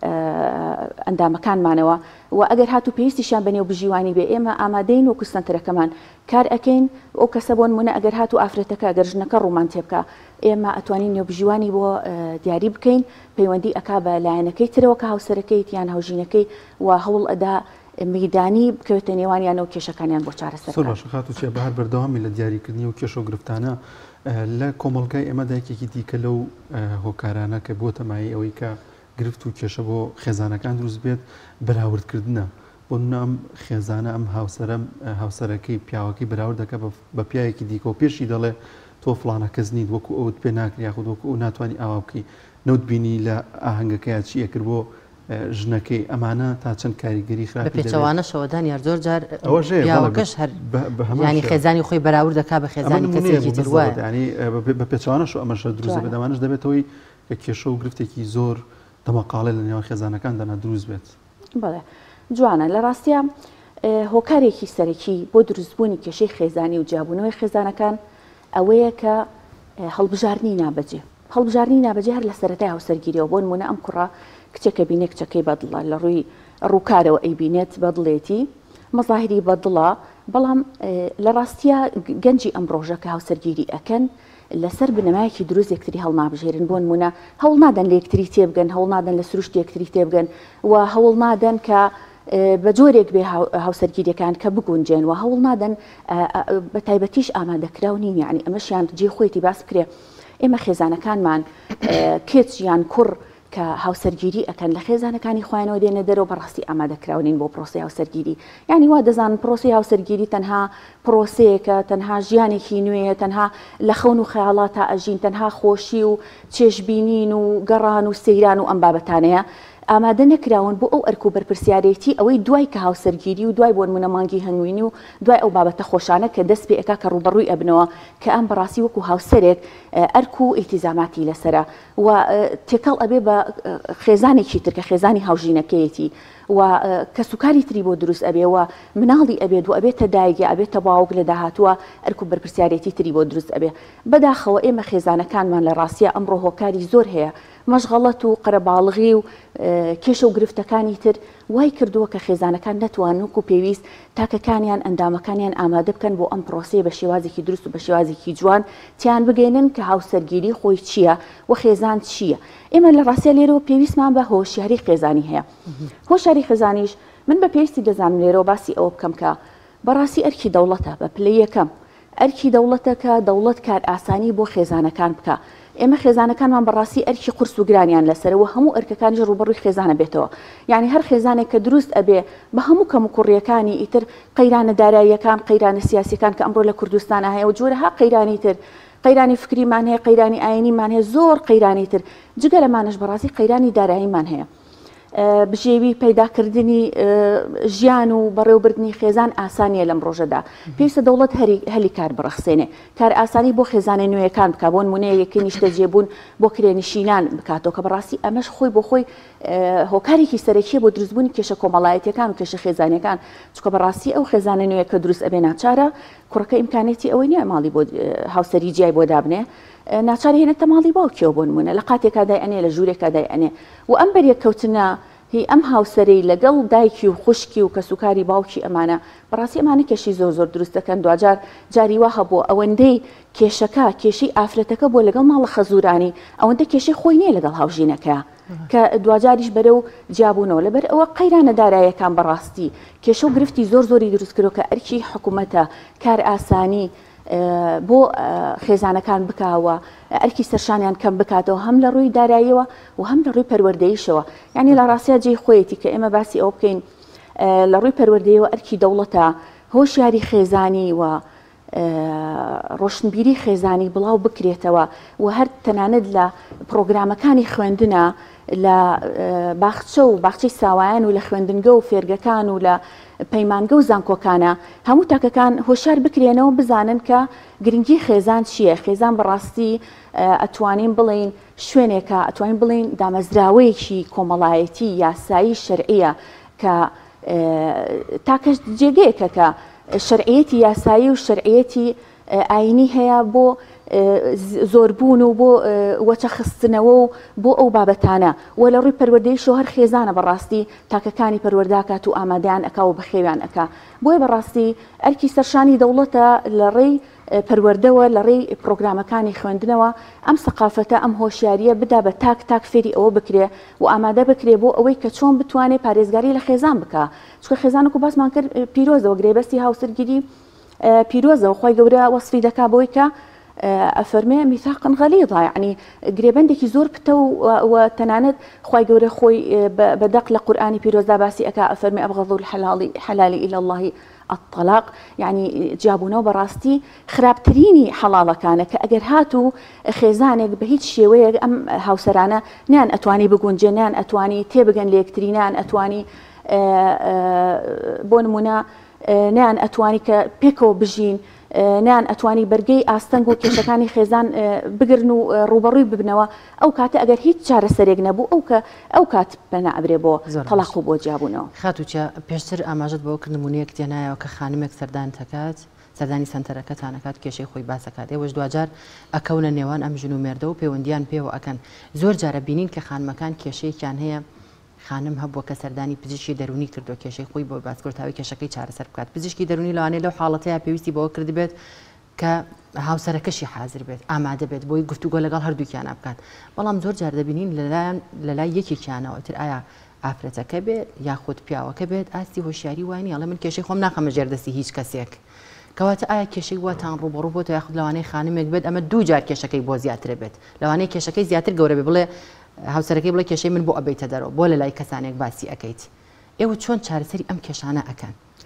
L: ئەندامەکانمانەوە و ئەگەر هاتو پێویستیشان بەنێو بژیوانی بێ ئێمە ئامادەین وەکو سنتەرەکەمان کار ئەکەین. ئەو کەسە بۆ نمونە ئەگەر هاتو ئافرەتەکە ئەگەر ژنەکە ڕوومان تێ بکە، ئێمە ئەتوانین نێوبژیوانی بۆ دیاری بکەین، پەیوەندی ئەکا بە لایەنەکەی ترەوە کە هاوسەرەکەی یان هاوژینەکەی و هەوڵ ئەدا میدانی بکەوێتە نێوانیانەوە کێشەکانیان بۆ چارەسەر.
B: خاتوچێ بەهار بەردەوامی لە دیاریکردنی و کێشە و گرفتانە لە کۆمەڵگای ئێمەدا یەکێکی دیکە لەو هۆکارانە کە بۆ تەمایی ئەوەی کە گرفت و کێشە بۆ خێزانەکان دروست بێت بەراوردکردنە. بۆ نام خێزانە ئەم هاوسەرەکەی پیاوەکەی بەراورد دەکە بە پیاوێکی دیکە و پێشی دەڵێ تۆ فڵانە کەس نیت وەکو ئەوت پێ ناکری یاخود وەکو ئەو ناتوانانی ئاوا بکەی، نەوت بینی لە ئاهەنگەکەیە چیە کرد بۆ ژنەکەی. ئەمانە تا چەند کاریگەری خراپی
A: بە پێچەوانەشەوەدان یار زۆر جار پیاوەکەش هەر ینی خێزانی خۆی بەراورد دەکا بە خێزانی کەسێکی تر وایە،
B: ینی بە پێچەوانەش ئەمەش دروست بێت. دەمانش دەبێتەوەی کە کێشە و گرفتێکی زۆر دەمەقاڵێ لە نێوان خێزانەکاندانا دروست بێت.
L: بەڵێ جوانە، لە ڕاستیە هۆکارێکی سەرەکی بۆ دروستبوونی کێشەی خێزانی و جیابوونەوەی خێزانەکان ئەوەیە کە هەڵبژاردننی نابەجێ، هەڵبژاردننی نابەجێ هەر لە سەرەتای هاوسەرگیریەوە. بۆ نمونە ئەم کوڕە کچێکە بینێ کچەکەی بەدڵە لە ڕووی ڕووکارەوە ئەیبینێت بەدڵێتی مەظاهری بەدڵە، بەڵام لە ڕاستیە گەنجی ئەم ڕۆژە کە هاوسەرگیری ئەکەن لەسەر بنەمایەکی دروست یەکتری هەڵنابژێرن. بۆ نمونە هەوڵ نادەن لە یەکتری تێبگەن، هەوڵ نادەن لە سروشت یەکتری تێبگەن و هەوڵ نادەن کە بە جۆرێک بێ هاوسەرگیریەکان کە بگونجێن و هەوڵ نادەن بە تایبەتیش ئامادەکراونین، یعنی ئەمەشیان جێ خۆیتی باس بکرێ. ئێمە خێزانەکانمان کێچ یان کوڕ کە هاوسەرگیری ئەکەن لە خێزانەکانی خۆیانەوە دێنە دەرەوە بەڕاستی ئامادەکراونین بۆ پرۆسی هاوسەرگیری. یعنی وا دەزانن پرۆسی هاوسەرگیری تەنها پرۆسەیەکە، تەنها ژیانێکی نوێیە، تەنها لە خەون و خەیاڵات تا ئەژین، تەنها خۆشی و چێژبینین و گەڕان و سەیران و ئەم بابەتانەیە. ئامادە نەکراون بۆ ئەو ئەرک و بەرپرسیارەتی ئەوەی دوای کە هاوسەرگیری و دوای بۆ نمونە مانگی هەنگوینی و دوای ئەو بابەتە خۆشانە کە دەست پێ ئەکا کە ڕوبەڕووی ئەبنەوە کە ئەم بەڕاستی وەکو هاوسەرێک ئەرک و ئیلتیزاماتی لەسرە و تێکەڵ ئەبێ بە خێزانێکی تر کە خێزانی هاوژینەکەیەتی و کە سوکاری تری بۆ دروست ئەبێ و مناڵی ئەبێت و ئەبێتە دایگە ئەبێتە باوک لە داهاتووە ئەرک و بەرپرسیارەتی تری بۆ دروست ئەبێ بەداخەوە ئێمە خێزانەکانمان لە ڕاستیە ئەمڕۆ هۆکاری زۆر هەیە مەشغەڵەت و قەرەباڵغی و کێشە و گرفتەکانی تر وای کردووە کە خێزانەکان نەتوانن و پێویست تاکەکانیان ئەندامەکانیان ئامادە بکەن بۆ ئەم پرۆسەیە بە شێوازێکی دروست و بە شێوازێکی جوان تیان بگەێنن کە هاوسەرگیری خۆی چییە و خێزان چییە ئێمە لە ڕاستیە لێرەوە پێویستمان بە هۆشیاری خێزانی هەیە هۆشیاری خێزانیش من بە پێویستی دەزانم لێرەوە باسی ئەوە بکەم کە بەڕاستی ئەرکی دەوڵەتە بە پلەی یەکەم ئەرکی دەوڵەتە کە دەوڵەت کار ئاسانی بۆ خێزانەکان بکە ئێمە خێزانەکانمان بەڕاستی ئەرکی قورس و گرانیان لەسەرەوە هەموو ئەرکەکانی ڕوبەڕووی خێزانە بێتەوە یعنی هەر خێزانێک کە دروست ئەبێ بە هەموو کەم و کوڕیەکانی ئیتر قەیرانە داراییەکان قەیرانە سیاسیەکان کە ئەمڕۆ لە کوردستانە هەیە و جۆرەها قەیرانی تر قەیرانی فکریمان هەیە قەیرانی ئاینیمان هەیە زۆر قەیرانی تر جگە لەمانش بەڕاستی قەیرانی داراییمان هەیە بژێوی پەیداکردنی ژیان و بەڕێوەبردننی خێزان ئاسانیە لەم ڕۆژەدا پێویستە دەوڵەت هەلی کار بڕخسێنێ کار ئاسانی بۆ خێزانە نوێیەکان بکە بۆ نمونەیە یەکەی نیشتە جێبوون بۆ کرێنشینان بکاتەوە کە بەڕاستی ئەمەش خۆی بۆ خۆی هۆکارێکی سەرەکیە بۆ دروستبوونی کێشە کۆمەڵایەتیەکان و کێشە خێزانەکان چکە بەڕاستی ئەو خێزانە نوێیە کە دروست ئەبێ ناچارە کوڕەکە ئیمکانێتی ئەوەی نییە ماڵی بۆ هاوسەری جیای بۆ دابنێ ناچار هێنێتە ماڵی باوکیەوە بۆ نمونە لە قاتێکا دای ئەنێ لە ژوورێکا دای ئەنێ و ئەم بەریەککەوتنە هی ئەم هاوسەرەی لەگەڵ دایکی و خوشکی و کە سوکاری باوکی ئەمانە بەڕاستی ئەمانە کێشی زۆر زۆر دروست دەکەن دوجار جاری وا هەبووە ئەوەندەی کێشەکە کێشەی ئافرەتەکە بۆ لەگەڵ ماڵە خەزورانی ئەوەندە کێشەی خۆی نییە لەگەڵ هاوژینەکە کە دوجاریش بەرە و جیابوونەوە لەبەر ئەوە قەیرانە داراییەکان بەڕاستی کێشە و گرفتی زۆر زۆری دروست کردو کە ئەرکی حکوومەتە کار ئاسانی بۆ خێزانەکان بکاوە ئەرکی سەرشانیان کەم بکاتەوە هەم لە ڕووی داراییەوە و هەم لە ڕووی پەروەردەییشەوە یعنی لە ڕاستیە جێی خۆیەتی کە ئێمە باسی ئەو بکەین لە ڕووی پەروەردەیەوە ئەرکی دەوڵەتە هۆشیاری خێزانی و ڕۆشنبیری خێزانی بڵاو بکرێتەوە و هەر تەنانەت لە پرۆگرامەکانی خوێندنە لە باخچە و باخچەی ساوایان و لە خوێندنگە و فێرگەکان و لە پەیمانگە و زانکۆکانە هەموو تاکەکان هۆشیار بکرێنەوە بزانن کە گرنگی خێزان چییە خێزان بەڕاستی ئەتوانین بڵین شوێنێکە ئەتوانین بڵین دامەزراوەیەکی کۆمەڵایەتی یاسایی شەرعیە کە تاکەش جێگەیەکە کە شەرعیەتی یاسایی و شەرعیەتی ئاینی هەیە بۆ زۆربوون و بۆ وەچە خستنەوە و بۆ ئەو بابەتانە و لە ڕووی پەروەردەییشەوە هەر خێزانە بەڕاستی تاکەکانی پەروەرداکات و ئامادەیان ئەکا و بەخێویان ئەکا بۆیە بەڕاستی ئەرکی سەرشانی دەوڵەتە لە ڕێی پەروەردەوە لە ڕێی پرۆگرامەکانی خوێندنەوە ئەم سەقافەتە ئەم هۆشیاریە بدا بە تاک فێری ئەوە بکرێ و ئامادە بکرێ بۆ ئەوەی کە چۆن بتوانێت پارێزگاری لە خێزان بکە چکە خێزانێک و باسمان کرد پیرۆزەوە گرێبەستی هاوسەرگیری پیرۆزەوە خۆی گەورە وەسفی دەکا بۆی کە ئەفەرمێ میثاقا غەلیظا یعنی گرێبەندێکی زۆر پتە و تەنانەت خۆی گەورە خۆی بەدەق لە قورئانی پیرۆزدا باسی ئەکا ئەفەرمێ ئەبغەض الحلال إلى الله الطلاق يعني جابوونەوە بەڕاستی خراپترینی حەڵاڵەکانە کە ئەگەر هاتوو خێزانێک بە هیچ شێوەیەک ئەم هاوسەرانە نیان ئەتوانی بگونجێنیان ئەتوانی تێبگەن لە یەکترینیان ئەتوانی بۆ نمونە نیان ئەتوانی کە پێکەوە بژین نیان ئەتوانی بەرگەی ئاستەنگ و کێشەکانی خێزان بگرن و ڕوبەڕووی ببنەوە ئەو کاتە ئەگەر هیچ چارەسەرێک نەبوو ئەو کات بەنا ئەبرێ بۆ تەلاق و بۆ جیابوونەوە
A: خاتوچە پێشتر ئاماژت بۆ کرد نمونەیەک تێنایەوە کە خانمێک سەردان دەکات سەردانی سنتەرەکەتانەکات کێشەی خۆی باسەکات ئێوەش دوجار ئەکەونە نێوان ئەم ژن و مێردە و پەیوەندیان پێوە ئەکەن زۆر جارە بینین کە خانمەکان کێشەیەکیان هەیە خانم هەبووە کە سەردانی پزیشکی دەرونی کردو کێشەی خۆی بۆ باسکردتاوی کێشەکەی چارەسەر بکات پزیشکی دەرونی لەوانەیە لەو حاڵەتەیە پێویستی بەوە کرد بێت کە هاوسەرەکەشی حاضر بێت ئامادە بێت بۆی گفتوگۆ لەگەڵ هەردووکیانە بکات بەڵام زۆر جار دەبینین لەلای یەکێکیانەوە تر ئایا ئافرەتەکە بێت یاخود پیاوەکە بێت ئاستی هۆشیاری وانی ئەڵێ من کێشەی خۆم ناخەمە ژێردەستی هیچ کەسێک کەواتە ئایا کێشەی واتان ڕوبەڕوو بۆتە یاخود لەوانەیە خانمێک بێت ئەمە دوو جار کێشەکەی بۆ زیاتر بێت لەوانەیە کێشەکەی زیاتر گەورە بێ بڵێ هاوسەرەکەی بڵێ کێشەی من بۆ ئەبەیتە دەرەوە بۆ لە لای کەسانێک باسی ئەەکەیت ئێوە چۆن چارەسەری ئەم کێشانە ئەکەن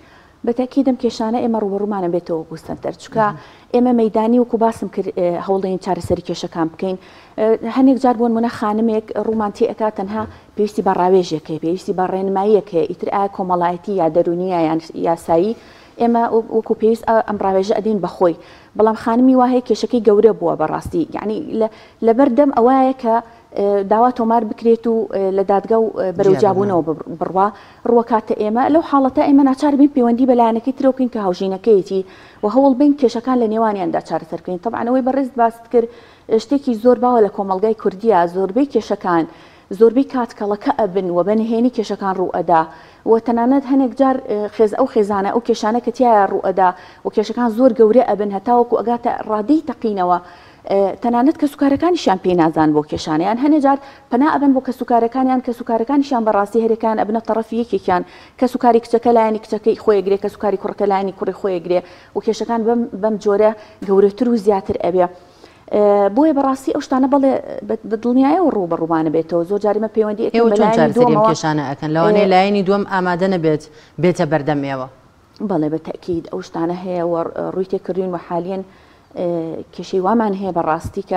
L: بەتەکیدم کێشانە ئێمە ڕوبەڕوومانە بێتەوە بۆ سنتەر چکە ئێمە مەدانی وەکو باسم کرد هەوڵدەین چارەسەری کێشەکان بکەین هەندێک جار بۆن منە خانمێک ڕوومان تێئەکا تەنها پێویستی بە ڕاوێژێکەکە پێویستی بە ڕێنماییەکە ئیتر ئایا کۆمەڵایەتی یا دەرونیە یان یاسایی ئێمە وەکو پێویست ئەم ڕاوێژە ئەدەین بەخۆی بەڵام خانمی وایە کێشەکەی گەورە بووە بەڕاستی یعنی لەبەردەم ئەوایە کە داوا تۆمار بکرێت و لە دادگا و بەرەوجابوونەوە بڕوا ڕوەکاتە ئێمە لەو حاڵەتە ئێمە ناچار بین پەیوەندی بەلایەنەکەی ترە بکەین کە هاوژینەکەیەتی و هەوڵ بین کێشەکان لە نێوانیاندا چارەسەر بکەین طبعاً ئەوەی بەڕێز باست کرد شتێکی زۆر باوە لە کۆمەلگای کوردیە زۆربەی کێشەکان زۆربەی کاتکەڵەکە ئەبن و بەنهێنی کێشەکان ڕوئەدا و تەنانەت هەنێک جار ئەو خێزانە ئەو کێشانە کە تایە ڕوئەدا و کێشەکان زۆر گەورە ئەبن هەتاوەکو ئەگاتە ڕادەی تەقینەوە تەنانەت کە سوکارەکانیشیان پێ نازان بۆ کێشانیان هەنێ جار پەنا ئەبن بۆ کە سوکارەکانیان کە سوکارەکانیشیان بەڕاستی هەرێکان ئەبنە تەڕەفی یەکێکیان کە سوکاری کچەکە لایەنی کچەکەی خۆیەگرێ کە سوکاری کوڕەکە لایەنی کوڕی خۆیەگرێ و کێشەکان بەم جۆرە گەورەتر و زیاتر ئەبێ بۆیە بەڕاستی ئەو شتانە بەڵێ دڵنیایە و ڕوو بەڕووبانە بێتەوە زۆر جاریمە پەیوەندی
A: کێشانە ئەەکەن لەوانەیە لایەنی دووەم ئامادە نەبێت بێتە بەردەمێەوە
L: بەڵێ بە تەکید ئەو شتانە هەیە و ڕووی تێکردوین و حالیان کێشەی وامان هەیە بەڕاستی کە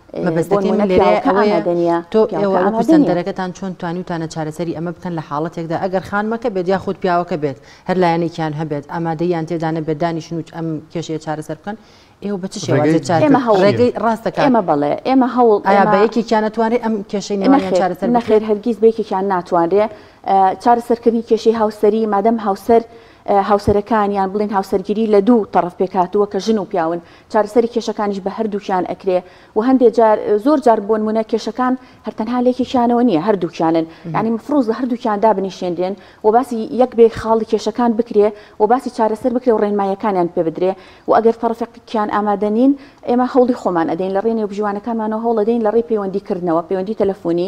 A: تۆ ئێوە سندەرەکەتان چۆن توانیوتانە چارەسەری ئەمە بکەن لە حاڵەتێکدا ئەگەر خانمەکە بێت یا خودت پیاوەکە بێت هەر لایەنێکیان هەبێت ئامادەیان تێدانە بێت دانیشن و ئەم کێشەیە چارەسەر بکەن ئێوە بە چ شێوازێک ڕێگەی ڕاستەکە
L: ئێمە بەڵێ ئێمە هەوڵ
A: ئایا بە یەکێکیان ناتوانێت ئەم کێشەی نێوانیان چارەسەر
L: نەخێر هەرگیز بە یەکێکیان ناتوانرێ چارەسەرکردنی کێشەی هاوسەری مادەم هاوسەرەکانیان بڵین هاوسەرگیری لە دوو طرف پێکاتووە کە ژن و پیاون چارەسەری کێشەکانیش بە هەردووکیان ئەکرێ و هەندێک جار زۆر جار بۆ نمونە کێشەکان هەرتەنها لێکێکیانەوە نییە هەردووکیانن یعنی مفروض لە هەردووکیاندا بنیشێنرێن و باسی یەک بێ خاڵی کێشەکان بکرێ و باسی چارەسەر بکرێ و ڕێنمایەکانیان پێ بدرێ و ئەگەر تەرەفێکیان ئامادە نین ئێمە هەوڵی خۆمان ئەدەین لە ڕێنێ بژوانەکانمانەوە هەوڵ ئەدەین لە ڕێ پەیوەندیکردنەوە پەیوەندی تەلەفۆنی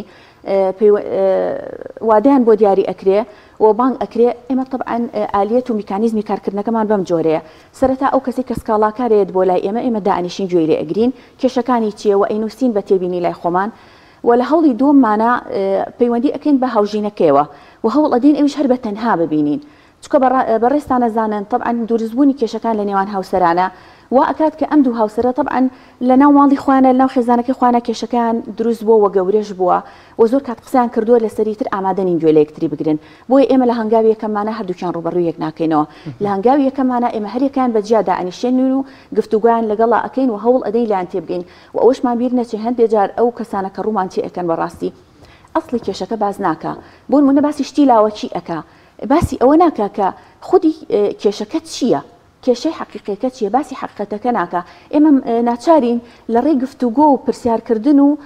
L: وادیان بۆ دیاری ئەکرێ و بانگ ئەکرێ ئێمە طبعاً ئالیەت و میکانیزمی کارکردنەکەمان بەم جۆرەیە سەرەتا ئەو کەسی کە سکاڵاکارێت بۆ لای ئێمە دائنیشین گوێرێ ئەگرین کێشەکانی چیە و ئەینووسین بە تێبینی لای خۆمان و لە هەوڵی دووەممانە پەیوەندی ئەکەین بە هاوژینەکەیەوە و هەوڵ ئەدەین ئەویش هەر بە تەنها ببینین چکە بەڕێستانە زانن طبعاً دروستبوونی کێشەکان لە نێوان هاوسەرانە و ئەکات کە ئەم دوو هاوسەرە طبعاً لە ناو ماڵی خوانە لە ناو خێزانەکەی خوانە کێشەکان دروست بووە و گەورەش بووە و زۆر کات قسەیان کردووە لە سەریتر ئامادە نین گوێ لە یەکتری بگرن بۆیە ئێمە لە هەنگاوی یەکەمانە هەردووکیان ڕوبەڕووی یەک ناکەینەوە لە هەنگاوی یەکەمانە ئێمە هەریەکان بەجیا دائنیشێنین و گفتوگویان لەگەڵا ئەکەین و هەوڵ ئەدەین لایەن تێبگەین و ئەوەشمان بیر نەچێ هەندێک جار ئەو کەسانە کە ڕوومان چی ئەکەن بەڕاستی ئەسڵی کێشەکە باز ناکە بۆ نمونە باسی شتی لاوەکی ئەکا باسی ئەوە ناکە کە خودی کێشەکە چییە کێشەی حقیقەکە چیە باسی حقیقەتەکە ناکە ئێمە ناچارین لە ڕێی گفتوگۆ و پرسیارکردن و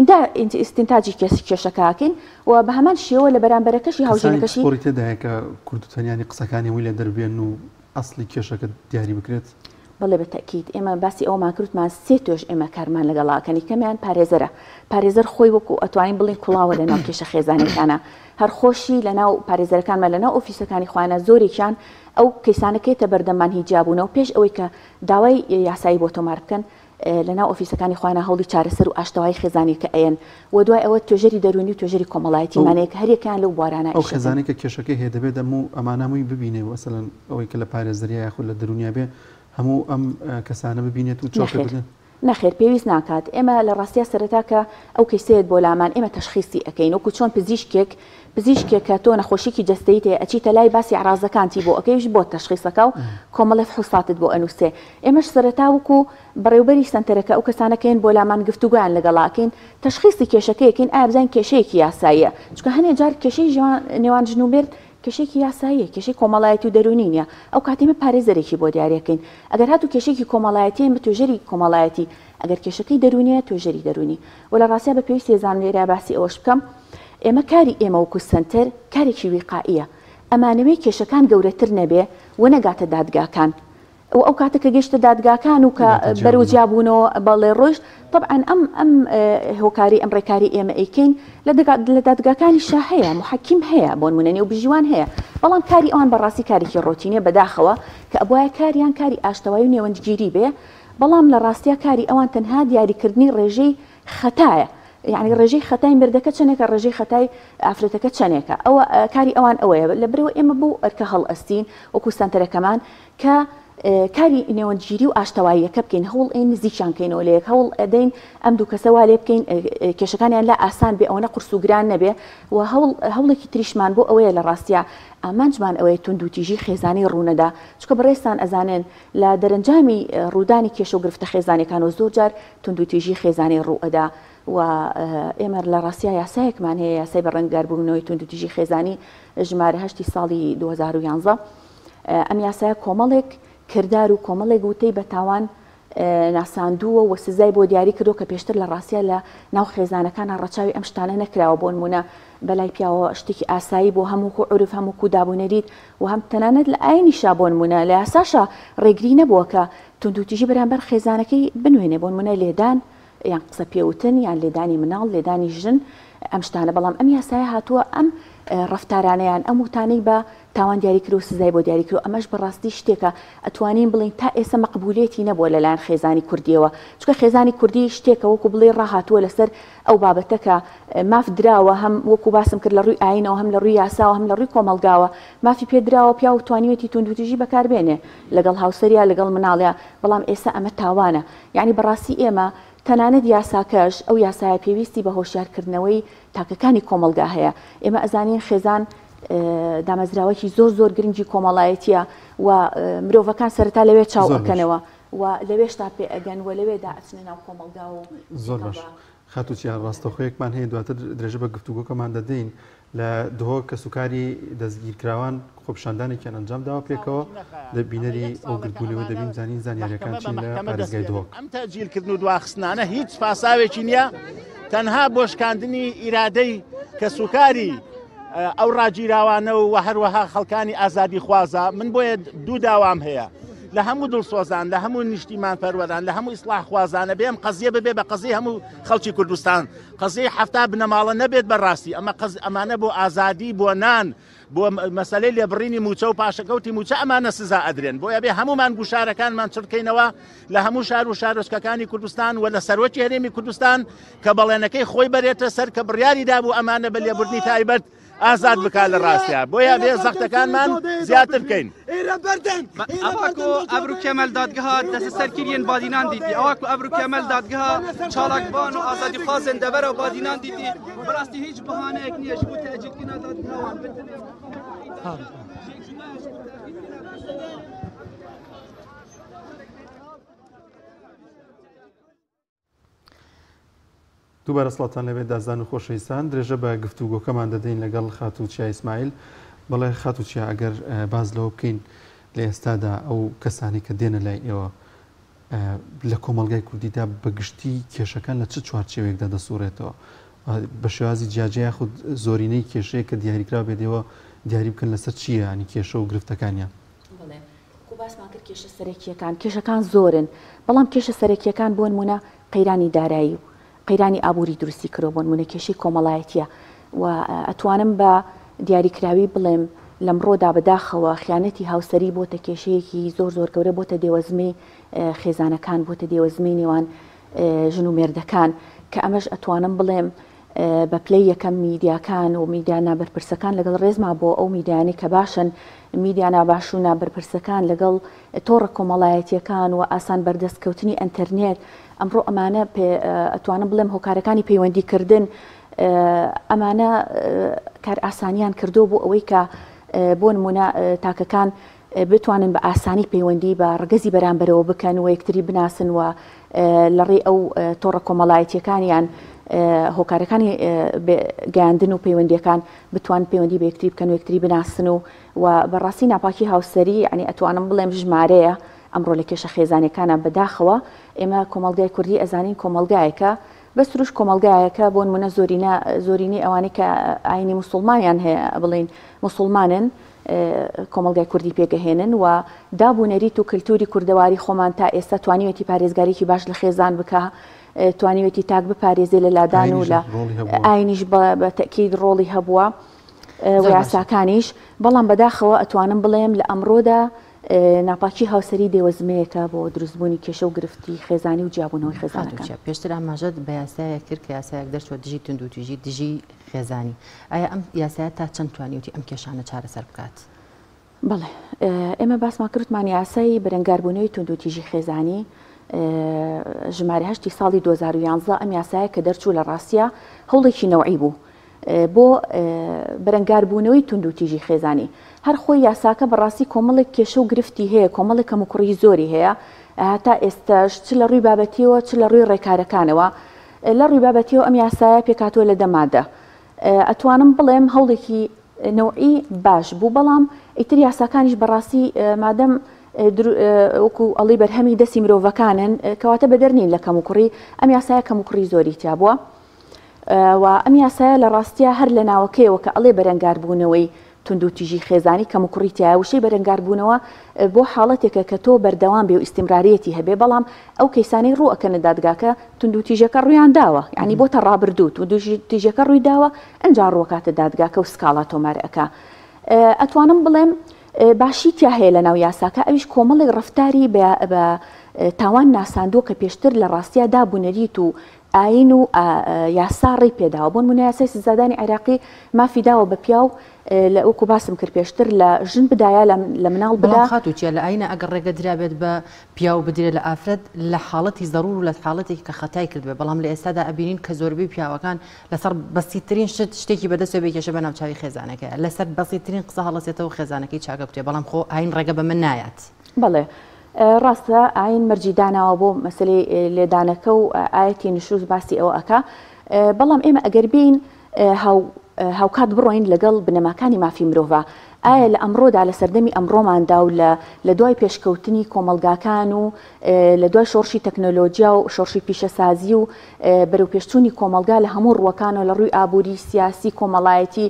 L: ئیستینتاجی کێشەکەکەین و بە هەمان شێوە لە بەرامبەرەکەشی هاوژینەکەشی
B: تێدایە کە کورتتەنیانی قسەکانی وی لە دەربێن و ئەسڵی کێشەکە دیاری بکرێت
L: بەڵێ بە تەکید ئێمە باسی ئەومان کردمان سێ توێژ ئێمە کارمان لەگەڵاکەنی کەمیان پارێزەرە پارێزەر خۆی وەکو ئەتوانین بڵین کوڵاوە لە ناو کێشە خێزانەکانە هەر خۆشی لە ناو پارێزەرەکانمان لە ناو ئۆفیسەکانی خوانە زۆرێکیان ئەو کەیسانەکەیتە بەردەمان هیجابوونەوە پێش ئەوەی کە داوای یاسایی بۆ تۆمار بکەن لە ناو ئۆفیسەکانی خوانە هەوڵی چارەسەر و ئاشتەوای خێزانێکە ئەیەن و دوای ئەوە توێژەری دەرونی و توێژەری کۆمەڵایەتیمانەیە هەریەکیان لەو بوارانە
B: ئەو خێزانێک کە کێشەکەی هەیە دەبێت ئەمانەمووی ببینێ وەسەلەن ئەوەی کە لە پارێزەریە یاخود لە دەرونیا بێ هەموو ئەم کەسانە ببینێت و چۆکە بدەن
L: نەخێر پێویست ناکات ئێمە لە ڕاستیە سەرەتا کە ئەو کەیسەیەت بۆ لامان ئێمە تەشخیصی ئەەکەین وەکو چۆن پزیشکێک کە تۆ نەخۆشیی جەستەیت هەیە ئەچیتە لای باسی عرازەکانتی بۆ ئەەکەیش بۆ تەشخیصەکە و کۆمەڵە فحوساتت بۆ ئەنووسێ ئێمەش سەرەتا وەکو بەڕێوبەری سنتەرەکە ئەو کەسانەکەین بۆ لامان گفتوگویان لەگەڵاکەین تەشخیصی کێشەکەیەکەین ئایا بزانین کێشەیەکی یاساییە چونکە هەندێک جار کێشەی نێوان ژن و مرد کێشێکی یاساییە کێشەی کۆمەڵایەتی و دەرونی نیە ئەو کاتیمە پارێزەرێکی بۆ دیارەکەین ئەگەر هاتو کێشێکی کۆمەڵایەتی بە توێژەری کۆمەڵایەتی ئەگەر کێشەکەی دەرونیە توێژەری دەرونی و لە ڕاستیە بە پێویستی ێزان لێرە باسی ئەوەش بکەم ئێمە کاری ئێمە وەکو سنتەر کارێکی ویقائیە ئەمانەوەی کێشەکان گەورەتر نەبێ و نەگاتە دادگاکان و ئەو کاتە کە گەشتە دادگاکان و کە بەرەوجیابوونەوە بەڵێ ڕۆژ طبعاً ئەم هۆکاری ئەم ڕێکاری ئێمە ئەیکەین لە دادگاکانی شا هەیە محەکیم هەیە بۆ نمونە نێو بژیوان هەیە بەڵام کاری ئەوان بەڕاستی کارێکی ڕۆتینێ بەداخەوە کە ئەبوایە کاریان کاری ئاشتەوایی و نێوەندگیری بێ بەڵام لە ڕاستیە کاری ئەوان تەنها دیاریکردنی ڕێژەی خەتایە یعنی ڕێژەی خەتای مردەکە چنێکە ڕێژەی خەتای ئافرەتەکە چنێکە ئەوە کاری ئەوان ئەوەیە لە برەوە ئێمە بوو ئەرکە هەڵ ئەستین وەکو سنتەرەکەمان کە کاری نێوەندگیری و ئاشتەواییەکە بکەین هەوڵ ئەین نزیکیانکەینەوە لەیەک هەوڵ ئەدەین ئەم دوو کەسەوا لێ بکەین کێشەکانیان لا ئاسان بێ ئەوەنە قورس و گران نەبێ و هەوڵێکی تریشمان بۆ ئەوەیە لە ڕاستیە ئامانجمان ئەوەیە توندوتیژی خێزانی ڕوونەدا چکە بەڕێستان ئەزانن لە دەرەنجامی ڕوودانی کێشە و گرفتە خێزانەکان و زۆر جار توندوتیژی خێزانی ڕوئەدا و ئێمە لە ڕاستیە یاسایەکمان هەیە یاسای بەڕەنگاربوونەوەی توندوتیژی خێزانی ژمارە 8 ساڵی 2011 ئەم یاسایە کۆمەڵێک کردار و کۆمەڵێک وتەی بە تاوان ناساندووە و سزای بۆ دیاری کردو کە پێشتر لە ڕاستیە لە ناو خێزانەکان ڕەچاوی ئەم شتانە نەکراوە بۆ نمونە بەلای پیاوە شتێکی ئاسایی بۆ هەموو عورف هەموو دابوونەریت و هەم تەنانەت لە ئاینیشا بۆ نمونە لە یاساشە ڕێگری نەبووە کە توندوتیژی بەرامبەر خێزانەکەی بنوێنێ بۆ نمونە لێدان یان قسە پێوتن یان لێدانی مناڵ لێدانی ژن ئەم شتانە بەڵام ئەم یاسایە هاتووە ئەم ڕفتارانەیان ئەم وتانەی بە تاوان دیاریکرد و سزای بۆ دیاریکرد ئەمەش بەڕاستی شتێکە ئەتوانین بڵین تا ئێستا مەقبولێتی نەبووە لەلایەن خێزانی کوردیەوە چکە خێزانی کوردی شتێکە وەکو بڵێ ڕاهاتووە لەسەر ئەو بابەتەکە ماف دراوە هەم وەکو باسم کرد لە ڕووی ئاینەوە هەم لە ڕووی یاساوە هەم لە ڕووی کۆمەلگاوە مافی پێدراوە پیا و توانیوێتی توندوتیژی بەکاربێنێ لەگەڵ هاوسەریا لەگەڵ مناڵیا بەڵام ئێستا ئەمە تاوانە یعنی بەڕاستی ئێمە تەنانەت یاساکەش ئەو یاسایە پێویستی بە هۆشیارکردنەوەی تاکەکانی کۆمەلگا هەیە ئێمە ئەزانین خێزان دامەزراوەکی زۆر گرنگی کۆمەڵایەتیە و مرۆڤەکان سەرتا لەوێ چاو ئەکەنەوە و لەوێشتا پێ ئەگەن و لەوێدا ئەچنە ناو کۆمەلگا و
B: زۆر باش خاتوچیان ڕاستەخۆیەکمان هەیە دواتر درێژە بە گفتوگۆکەمان دەدەین لە دهۆ کە سوکاری دەستگیرکراوان خۆپشاندانێکیان ئەنجام داوە پێکەوە لە بینەری ئەو گرتبوونەوە دەبین زانین زانیاریەکان چین لە پارێزگای دهۆک
M: ئەم تەجیلکردن و دواخستانە هیچ پاساوێکی نییە تەنها بۆ شکاندنی ئیرادەی کە سوکاری ئەو ڕاگیراوانە و هەروەها خەڵکانی ئازادی خوازە من بۆیە دوو داوام هەیە لە هەموو دڵسۆزان لە هەموو نیشتیمان پەروەران لە هەموو ئیسلاح خوازانە بێم قەزیە ببێ بە قەزی هەموو خەڵکی کوردستان قەزی هەفتا بنەماڵە نەبێت بەڕاستی ئەمانە بۆ ئازادی بۆ نان بۆ مەسەلەی لێبڕینی موچە و پاشەکەوتی موچە ئەمانە سزا ئەدرێن بۆیە بێ هەمومان گوشارەکانمان چڕکەینەوە لە هەموو شار و شارۆچکەکانی کوردستان و لە سەرۆکی هەرێمی کوردستان کە بەڵێنەکەی خۆی بەرێتە سەر کە بڕیاری دابوو ئەمانە بە لێبوردنی تایبەت ئازاد بکات لە ڕاستیە بۆیە بێ زەختەکانمان زیاتر بکەین
N: ئەوەکو ئەبرو کەمەل دادگەها دەستە سەرکردیان بادینان دیتی ئەوەکو ئەبرو کەمەل دادگەها چالاکبان و ئازادی خوازن دەبەرە و بادینان دیتی بەڕاستی هیچ بەهانەیەک نییە ji bo tecilkirina dadgehawan
B: دووبارە سڵاتان لەبێت دازان و خۆشەویستان درێژە بە گفتوگۆکەمان دەدەین لەگەڵ خاتوچیا ئیسماعیل بەڵێ خاتوچیا ئەگەر باز لەوە بکەین لە ئێستادا ئەو کەسانی کە دێنە لای ئێوە لە کۆمەلگای کوردیدا بەگشتی کێشەکان لە چ چوارچێوەیەکدا دەسوڕێتەوە بە شێوازی جیاجەیە خود زۆرینەی کێشەیە کە دیاریکرا بێتەوە دیاری بکەن لەسەر چییە ینی کێشە و گرفتەکانیان
L: باسمان کرد کێشە سەرەکیەکان کێشەکان زۆرن بەڵام کێشە سەرەکیەکان بۆ نمونە قەیرانی دارایی و قەیرانی ئابووری دروستی کردەوە بۆ نمونە کێشەی کۆمەڵایەتیە و ئەتوانم بە دیاریکراوی بڵێم لەمڕۆدا بەداخەوە خیانەتی هاوسەری بۆتە کێشەیەکی زۆر گەورە بۆتە دێوەزمەی خێزانەکان بۆتە دێوەزمەی نێوان ژن و مێردەکان کە ئەمەش ئەتوانم بڵێم بە پلەی یەکەم میدیاکان و میدیانە بەرپرسەکان لەگەڵ ڕێزما بۆ ئەو میدیانی کە باشن میدیانە باشوونە بەرپرسەکان لەگەڵ تۆڕە کۆمەڵایەتیەکان و ئاسان بەردەستکەوتنی ئەنتەرنێت ئەمڕۆ ئەمانە ئەتوانم بڵێم هۆکارەکانی پەیوەندیکردن ئەمانە کار ئاسانیان کردو بۆ ئەوەی کە بۆ نمونە تاکەکان بتوانن بە ئاسانی پەیوەندی بە ڕگەزی بەرامبەرەوە بکەن و یەکتری بناسن و لە ڕێ ئەو تۆڕە کۆمەڵایەتیەکانیان هۆکارەکانی گەیاندن و پەیوەندیەکان بتوان پەیوەندی بە یەکتری بکەن و یەکتری بناسن و بەڕاستی ناپاکی هاوسەری ینی ئەتوانم بڵێم ژمارەیە ئەمڕۆ لە کێشە خێزانەکانە بەداخەوە ئێمە کۆمەلگای کوردی ئەزانین کۆمەلگایەکە بەس روش کۆمەلگایەکە بۆ نمونە زۆرینەی ئەوانەی کە ئاینی موسڵمانیان هەیە بڵین موسڵمانن کۆمەلگای کوردی پێگەهێنن و دابوونەریت و کللتوری کوردەواری خۆمان تا ئێستا توانیوێتی پارێزگارێکی باش لە خێزان بکە توانیوێتی تاک بپارێزێ لە لادان و لە ئاینیش بە تەکید ڕۆڵی هەبووە و یاساکانیش بەڵام بەداخەوە ئەتوانم بڵێم لە ئەمڕۆدا ناپاکی هاوسەری دێوەزمەیەەکە بۆ دروستبوونی کێشە و گرفتی خێزانی و جیابوونەوەی خێزانەکە.
A: پێشتر ئاماژەت بە یاسایە کرد کە یاسایەک دەرچوە دژی تونند و توێژی دژی خێزانی. ئایا ئەم یاسایە تا چەند توانیوتی ئەم کێشانە چارەسەر بکات؟
L: بەڵێ ئێمە باسمان کردمان یاسای بەرەنگاربوونەوەی تونند و تیژی خێزانی ژمارە 8 ساڵی 2011 ئەم یاسایە کە دەرچوو لە ڕاستیە هەوڵێکی نەوعی بوو بۆ بەرەنگاربوونەوەی تونند و تیژی خێزانی. هەر خۆی یاساکە بەڕاستی کۆمەڵێک کێشە و گرفتی هەیە، کۆمەڵێک کەم و کوڕی زۆری هەیە هەتا ئێستاش چ لە ڕووی بابەتیەوە چ لە ڕووی ڕێکارەکانەوە. لە ڕووی بابەتیەوە ئەم یاسایە پێکاتوە لە دەمادە. ئەتوانم بڵێم هەوڵێکی نەوعی باش بوو، بەڵام ئیتر یاساکانیش بەڕاستی مادەم وەکو ئەڵی بەرهەمی دەستی مرۆڤەکانن کەواتە بەدەرنین لە کەم و کوڕی. ئەم یاسایە کەم و کوڕی زۆری تیا بووە و ئەم یاسایە لە ڕاستیە هەر لە ناوەکەیەوە کە ئەڵێ بەرەنگاربوونەوەی تونند و تیژی خێزانی کەم و کوڕی تایە وشەی بەرەنگاربوونەوە بۆ حاڵەتێکە کە تۆ بەردەوام بێ و ئیستیمراریەتی هەبێ، بەڵام ئەو کەیسانەی ڕوو ئەکەنە دادگاکە تونند و تیژەکە ڕوویان داوە، یعنی بۆتە ڕابردوو تونند و تیژەکە ڕووی داوە ئەنجا ڕووەکاتە دادگاکە و سکاڵا تۆمارەکە. ئەتوانم بڵێم باشیتیا هەیە لە ناو یاساکە، ئەویش کۆمەڵی ڕفتاری بە تاوان ناساندووە کە پێشتر لە ڕاستیە دابوونەریت و ئاین و یاساڕی پێداوە. بۆن منە یاسای سزادانی عێراقی مافی داوە بە پیاو لە وەکو باسم کرد پێشتر لە ژن بدایە لە مناڵ بدا
A: خاتوچە لە ئاینە ئەگەر ڕێگە درابێت بە پیاو بدرێت لە ئافرەت لە حاڵەتی زەڕور و لە حاڵەتێکی کە خەتای کردوێ، بەڵام لە ئێستادا ئەبینین کە زۆربەی پیاوەکان لەسەر بەسیترین شتێکی بەدەستێ بێکێشە بە ناوچاوی خێزانەکە لەسەر بەسیترین قسە هەڵەسێتەوە خێزانەکەی چاکە کوتێ، بەڵام خۆ ئاین ڕێگە بە من نایات.
L: بەڵێ ڕاستە ئاین مەرجیداناوە بۆ مەسلەی لێدانەکە و ئاەتی نشوز باسی ئەوە ئەکا، بەڵام ئێمە ئەگەر بین هاوکات بڕۆین لەگەڵ بنەماکانی مافی مرۆڤ. ئایا لە ئەمڕۆدا لە سەردەمی ئەمڕۆماندا و لە دوای پێشکەوتنی کۆمەلگاکان و لە دوای شۆڕشی تەکنۆلۆژیا و شۆڕشی پیشەسازی و بەرەو پێشچوونی کۆمەلگا لە هەموو ڕووەکانەوە لە ڕووی ئابووری سیاسی کۆمەڵایەتی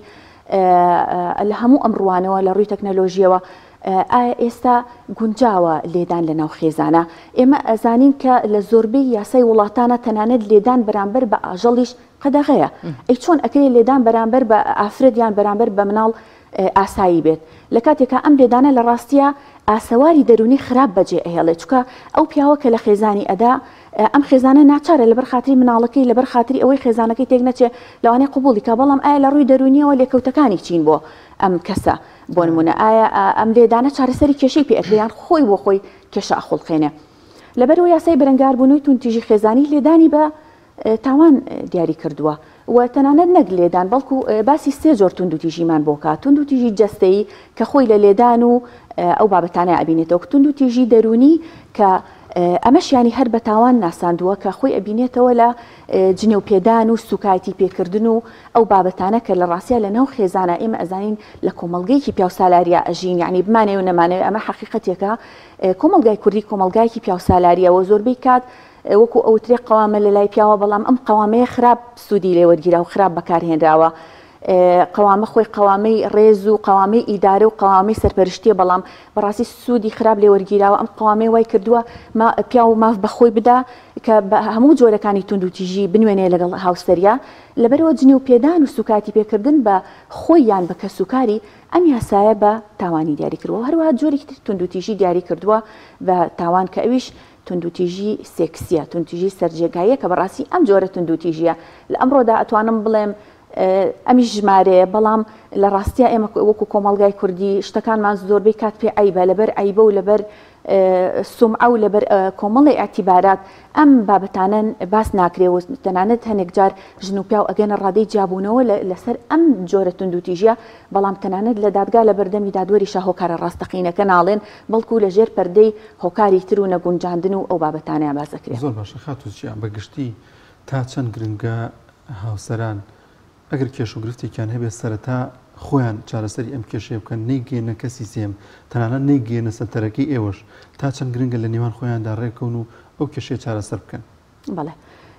L: لە هەموو ئەمڕوانەوە لە ڕووی تەکنۆلۆژیەوە ئایا ئێستا گونجاوە لێدان لە ناو خێزانە؟ ئێمە ئەزانین کە لە زۆربەی یاسای وڵاتانە تەنانەت لێدان بەرامبەر بە ئاژەڵیش قەدەغەیە. ئەی چۆن ئەکرێت لێدان بەرامبەر بە ئافرەت یان بەرامبەر بە مناڵ ئاسایی بێت؟ لە کاتێکە ئەم لێدانە لە ڕاستیە ئاسەواری دەرونی خراپ بەجێ ئەهێڵێت، چکە ئەو پیاوە کە لە خێزانی ئەدا ئەم خێزانە ناچارە لەبەر خاتری مناڵەکەی لەبەر خاتری ئەوەی خێزانەکەی تێک نەچێ لەوانەیە قبوڵی کا، بەڵام ئایا لە ڕووی دەرونیەوە لێکەوتەکانی چین بۆ ئەم کەسە؟ بۆ نمونە ئایا ئەم لێدانە چارەسەری کێشەی پێ ئەکرێ یان خۆی بۆ خۆی کێشە ئەخڵقێنێ؟ لەبەرەوە یاسای بەرەنگاربوونەوەی تونندتیژی خێزانی لێدانی بە تاوان دیاری کردووە و تەنانەت نەک لێدان بەڵکو باسی سێ جۆر تونند و تیژیمان بۆ کات. تونند و تیژی جەستەیی کە خۆی لە لێدان و ئەو بابەتانە ئەبینێتەوە، تونند و تیژی دەرونی کە ئەمەشیانی هەر بە تاوان ناساندووە کە خۆی ئەبینێتەوە لە جنێو پێدان و سوکایەتی پێکردن و ئەو بابەتانە کە لە ڕاستیە لە ناو خێزانە ئێمە ئەزانین لە کۆمەلگەیەکی پیاوسالاریە ئەژین، یعنی بمانێ و نەمانەوێت ئەمە حەقیقەتێکە. کۆمەلگای کوردی کۆمەلگایەکی پیاوسالاریەوە زۆربەی کات وەکو ئەوترێ قەوامە لە لای پیاوە، بەڵام ئەم قەوامەیە خراپ سوودی لێوەرگیرا و خراپ بەکارهێنراوە. قەوامە خۆی قەوامەی ڕێز و قەوامەی ئیدارە و قەوامەی سەرپەرشتیە، بەڵام بەڕاستی سوودی خراپ لێوەرگیراوە. ئەم قەوامەی وای کردووە پیا و ماف بەخۆی بدا کە بە هەموو جۆرەکانی تونند و تیژی بنوێنێ لەگەڵ هاوسەریە، لەبەرەوە جنێ و پێدان و سوکاتی پێکردن بە خۆی یان بە کەسوکاری ئەم یاسایە بە تاوانی دیاری کردووە. هەروەها جۆرێکی تر تونند و تیژی دیاری کردووە بە تاوان کە ئەویش تونند و تیژی سێکسیە، تونند و تیژی سەرجێگاییە کە بەڕاستی ئەم جۆرە تونند و تیژیە لە ئەمڕۆدا ئەتوانم بڵێم ئەمیش ژمارەیە، بەڵام لە ڕاستیە ئێمە وەکو کۆمەلگای کوردی شتەکانمان زۆربەی کات پێ عیبە، لەبەر عیبە و لەبەر سومعە و لەبەر کۆمەڵی ئاعتیبارات ئەم بابەتانە باس ناکرێ و تەنانەت هەنێک جار ژن و پیا و ئەگەنە ڕادەی جیابوونەوە لەسەر ئەم جۆرە تونند و تیژیە، بەڵام تەنانەت لە دادگا لە بەردەمی دادوەری شاهۆکارە ڕاستەقینەکە ناڵێن، بەڵکو لە ژێر پەردەی هۆکاری تر و نەگونجاندن و ئەو بابەتانیان باس دەکرێت.
B: زۆر باشە خاتوچیان بەگشتی تا چەند گرنگە هاوسەران ئەگەر کێش و گرفتێکیان هەبێت سەرەتا خۆیان چارەسەری ئەم کێشەیە بکەن، نەیگەێنە کەسی سێم، تەنانەت نەیگەێنە سەرەکەی ئێوەش، تا چەند گرنگە لە نێوان خۆیاندا ڕێکەون و ئەو کێشەیە چارەسەر بکەن.
L: بەڵێ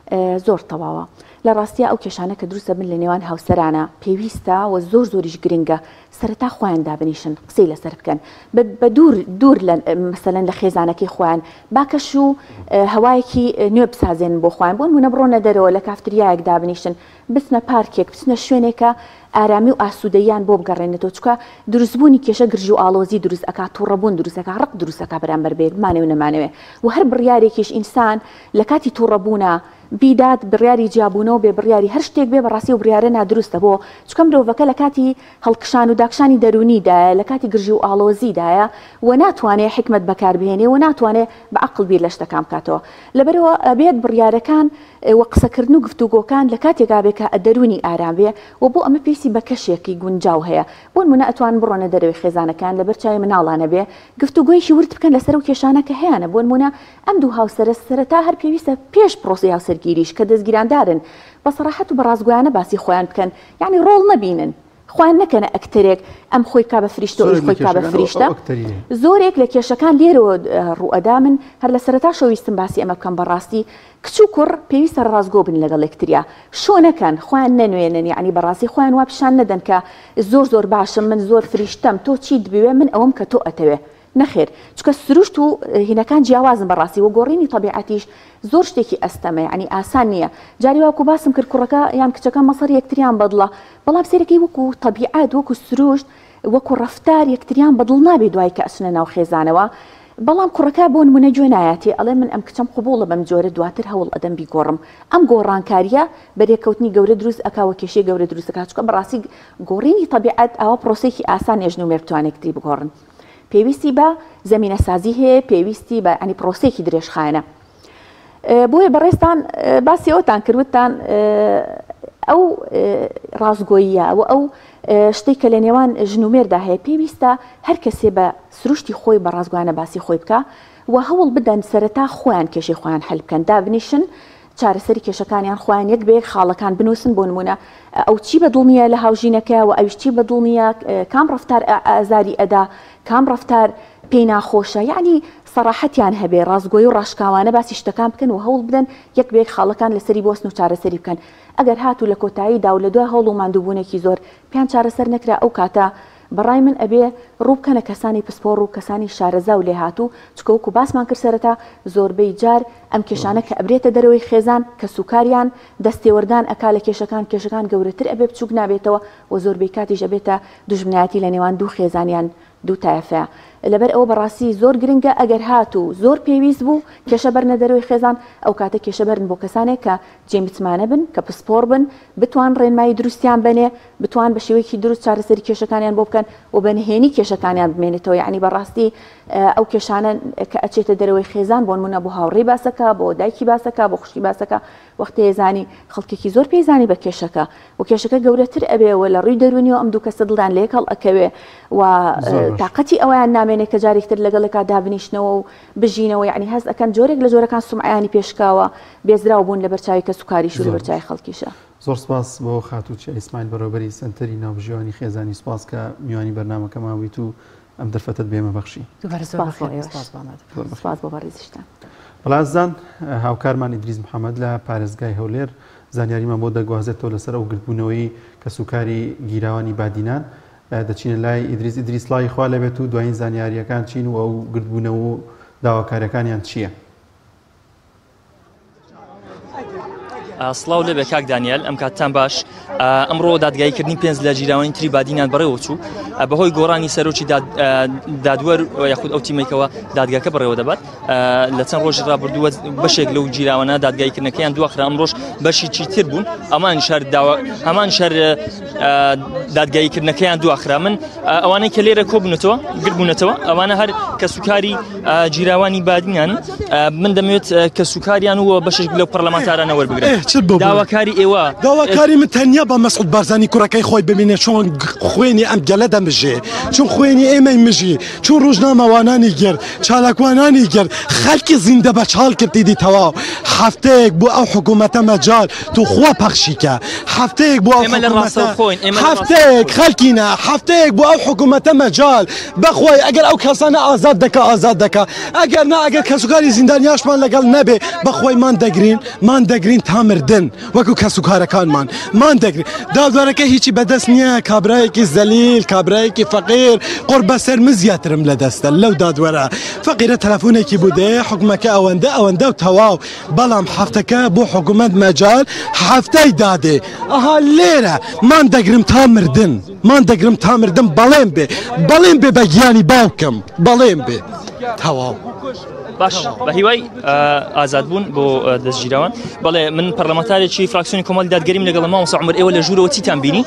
L: زۆر تەواوە لە ڕاستیە ئەو کێشانە کە دروستە بن لە نێوان هاوسەرانە پێویستە و زۆر زۆریش گرنگە سەرەتا خۆیان دابنیشن قسەی لەسەر بکەن بە دوور مەسەلەن لە خێزانەکەی خۆیان باکەش و هەوایەکی نوێ بسازێن بۆ خۆیان بۆن منە بڕۆنە دەرەوە لە کافتریایەک دابنیشن بچنە پارکێک بچنە شوێنێکە ئارامی و ئاسوودەیان بۆ بگەڕێنێتەوە چکە دروستبوونی کێشە گرژ و ئاڵۆزی دروست ئەکات تووڕەبوون دروستەکە ڕق دروستەکە بەرامبەر بێت مانێ و نەمانەوێ و هەر بڕیارێکیش ئینسان لە کاتی تووڕەبوونە بیدات بڕیاری جیابوونەوە بێ بڕیاری هەر شتێک بێ بەڕاستی و بڕیارە نادروستە بۆ چکە مرۆڤەکە لە کاتی هەڵکشان و داکشانی دەرونیدایە لە کاتی گرژی و ئاڵۆزیدایە و ناتوانێت حکمت بەکاربهێنێ و ناتوانێت بە عەقڵ بیر لە شتەکان بکاتەوە لەبەرەوە ئەبێت بڕیارەکان و قسەکردن و گفتوگۆکان لە کاتێکا بێکە دەرونی ئارام بێ و بۆ ئەمە پێویستی بە کەشێکی گونجاو هەیە بۆ نمونە ئەتوان بڕۆنە دەرەوەی خێزانەکان لەبەر چاوی مناڵانە بێ گفتوگۆیشی ورد بکەن لەسەر و کێشانەکە هەیەە بۆ نمونە ئەم دوو هاوسەرە سەرەتا هەر پێویستە پێش پرۆسی هاوسەرگیریش کە دەستگیراندارن بە سەراحەت و بە ڕازگویانە باسی خۆیان بکەن یعنی ڕۆڵ نەبینن خوان نەکەنە ئەکتەرێک ئەم خۆی کا بە فریشتە و خۆی کا بە فریشتە زۆرێک لە کێشەکان لێرەوە ڕوئەدا من هەر لە سەرەتا شەویستم باسی ئەمە بکەم بەڕاستی کچ و کوڕ پێویستە ڕازگۆ بن لەگەڵ یەکتریا شۆنەکەن خۆیان نەنوێنن یعنی بەڕاستی خۆیان وا پیشان نەدەن کە زۆر باشم من زۆر فریشتەم تۆ چیت بوێ من ئەوەم کە تۆ ئەتەوێ نەخێر چکە سروشت و هینەکان جیاوازن بەڕاستی و گۆڕینی طبیعەتیش زۆر شتێکی ئەستەمە یعنی ئاسان نییە جاری واکو باسم کرد کوڕەکە یان کچەکە مەسەر یەکتریان بەدڵە بەڵام سێرەکەی وەکو طبیعەت وەکو سروشت وەکو ڕەفتار یەکتریان بەدڵ نابێت دوای کە ئەچنە ناو خێزانەوە بەڵام کوڕەکە بۆ نمونە گوێ نایەتی ئەڵێ من ئەم کچەم قبوڵە بەم جۆرە دواتر هەوڵ ئەدەم بیگۆڕم ئەم گۆڕانکاریە بەرێکەوتنی گەورە دروست ئەکاوە کێشەی گەورە دروست ئەکات چکە بەڕاستی گۆڕینی طبیعەت ئەوە پرۆسێکی ئاسان ێژنومێر بتوانێت یەکتری بگۆڕن پێویستی بە زمینە سازی هەیە پێویستی بە ئەنی پرۆسێکی درێژخایەنە بۆیە بەڕێستان باسی ئەوتان کردوتان ئەو ڕازگۆییە ئەو شتێک کە لە نێوان ژنومێردا هەیە پێویستە هەر کەسێ بە سروشتی خۆی بە ڕازگویانە باسی خۆی بکە و هەوڵ بدەن سەرەتا خۆیان کێشەی خۆیان هەل بکەن دابنیشن چارەسەری کێشەکانیان خۆیان یەک بێ خاڵەکان بنووسن بۆ نمونە ئەو چی بەدڵنیە لە هاوژینەکە و ئەویش چی بەدڵنیە کام ڕەفتار ئازاری ئەدا کام ڕەفتار پێی ناخۆشە یعنی سەراحەتیان هەبێ ڕازگۆی و ڕاشکاوانە باسی شتەکان بکەن و هەوڵ بدەن یەک بێک خاڵەکان لەسەری بۆستن و چارەسەری بکەن ئەگەر هاتوو لە کۆتاییدا و لە دوای هەوڵ و ماندووبوونێکی زۆر پیان چارەسەر نەکرا ئەو کاتە بەڕای من ئەبێ ڕووبکەنە کەسانی پسپۆڕ و کەسانی شارەزا و لێ هاتوو چکەوەکو باسمان کرد سەرەتا زۆربەی جار ئەم کێشانە کە ئەبرێتە دەرەوەی خێزان کە سوکاریان دەستێوەردان ئەکا لە کێشەکان گەورەتر ئەبێ بچووک نابێتەوە و زۆربەی کاتیش ئەبێتە دوژمنایەتی لە نێوان دوو خێزانیان دوو تایفەیە لەبەر ئەوە بەڕاستی زۆر گرنگە ئەگەر هاتوو زۆر پێویست بوو کێشە بەرنە دەرەوەی خێزان ئەو کاتە کێشە بەرن بۆ کەسانێک کە جێمتمانە بن کە پسپۆڕ بن بتوان ڕێنمایی دروستیان بنێ بتوان بە شێوەیەکی دروست چارەسەری کێشەکانیان بۆ بکەن و بەنهێنی کێشەکانیان بمێنێتەوە یعنی بەڕاستی ئەو کێشانە کە ئەچێتە دەرەوەی خێزان بۆ نمونە بۆ هاوڕێی باسەکە بۆ دایکی باسەکە بۆ خوشکی باسەکە وەختە هێزانی خەڵکێکی زۆر پێیزانی بە کێشەکە و کێشەکە گەورەتر ئەبێەوە لە ڕووی دەرونیەوە ئەم دوو کەسە دڵدان لێکەڵ ئەکەوێ و تااقەتی ئەویان نامێنێت کە جارێکتر لەگەڵێکا دابنیشنەوە و بژینەوە یعنی هەست ئەەکەن جۆرێک لە جۆرەکان سومعیانی پێشکاوە بێزراو بوون لە بەرچاوی کە سوکاریش و لە بەرچاوی خەڵکیشە
B: زۆر سپاس بۆ خاتوچی ئیسماعیل بەڕێوەبەری سنتەری ناوبژێوانی خێزانی سپاس کە میوانی بەرنامەکە ماویت و ئەم دەرفەتت بێمە بەخشی
L: سپاس بۆ بەڕێزیشتان
B: بەڵازان هاوکارمان ئیدریس محەممەد لە پارێزگای هەولێر زانیاریمان بۆ دەگوازێتەوە لەسەر ئەو گرتبوونەوەی کە سوکاری گیراوانی بادینان دەچینە لای ئیدریس لای خوا لەبێت و دوایین زانیاریەکان چین و ئەو گرتبوونەوە و داواکاریەکانیان چییە؟
O: سڵاو لەبێ کاک دانیال ئەم کاتتان باش ئەمڕۆ دادگاییکردنی پێنج لە جیراوانی تری بادینان بەڕێوە چوو بەهۆی گۆڕانی سەرۆکی دادوەر یاخود ئەو تیمێکەوە دادگاکە بەڕێوە دەبات لە چەند ڕۆژی ڕابردووە بەشێک لەو جیراوانە دادگاییکردنەکەیان دووەخرا ئەمڕۆژ بەشی چیتر بوون ئەمان شەر دادگاییکردنەکەیان دووەخرا من ئەوانەی کە لێرە کۆبوونەتەوە گربوونەتەوە ئەوانە هەر کە سوکاری جیراوانی بادینان من دەمەوێت کە سوکاریان و بەشێک لەو پەرلەمانتارانە وەربگرن داواکاری ئێوە
P: داواکاری من تەنیا بە مەسعود بارزانی کوڕەکەی خۆی ببینێ چۆن خوێنی ئەم گەلە دەمژێ چون خوێنی ئێمەی مژی چون ڕۆژنامەوانانی گرت چالاکوانانی گرت خەڵکی زیندە بە چاڵ کردیدی تەواو هەفتەیەک بۆ ئەو حکوومەتە مەجال تو خوا پەخشیکە هەفتەیەک بۆ ئەو هەفتەیەک خەڵکینە هەفتەیەک بۆ ئەو حکوومەتە مەجال بەخۆی ئەگەر ئەو کەسانە ئازاد دەکە ئازاد دەکە ئەگەر نا ئەگەر کەسوکاری زیندانیاشمان لەگەڵ نەبێ بەخۆی مان دەگرین تا مردن وەکو کەسوکارەکانمان مان دەگرین دادوارەکە هیچی بەدەست نییە کابرایەکی زەلیل کابرایەکی فەقیر قڕ بەسەر من زیاترم لە دەستە لەو دادوەرە فەقیرە تەلەفۆنێکی بودێ حکومەکە ئەوەندە و تەواو بەڵام هەفتەکە بۆ حکومەت مەجال هەفتەی دادێ ئەها لێرە مان دەگرم تا مردن بەڵێم بێ بە گیانی باوکم بەڵێم بێ تەواو
O: باش بە هیوای ئازاد بوون بۆ دەستگیراوان بەڵێ من پەرلەمانتارێکی فراکسیۆنی کۆمەڵی دادگەریم لەگەڵ مامۆستا عومەر ئێوە لە ژوورەوە چیتان بینی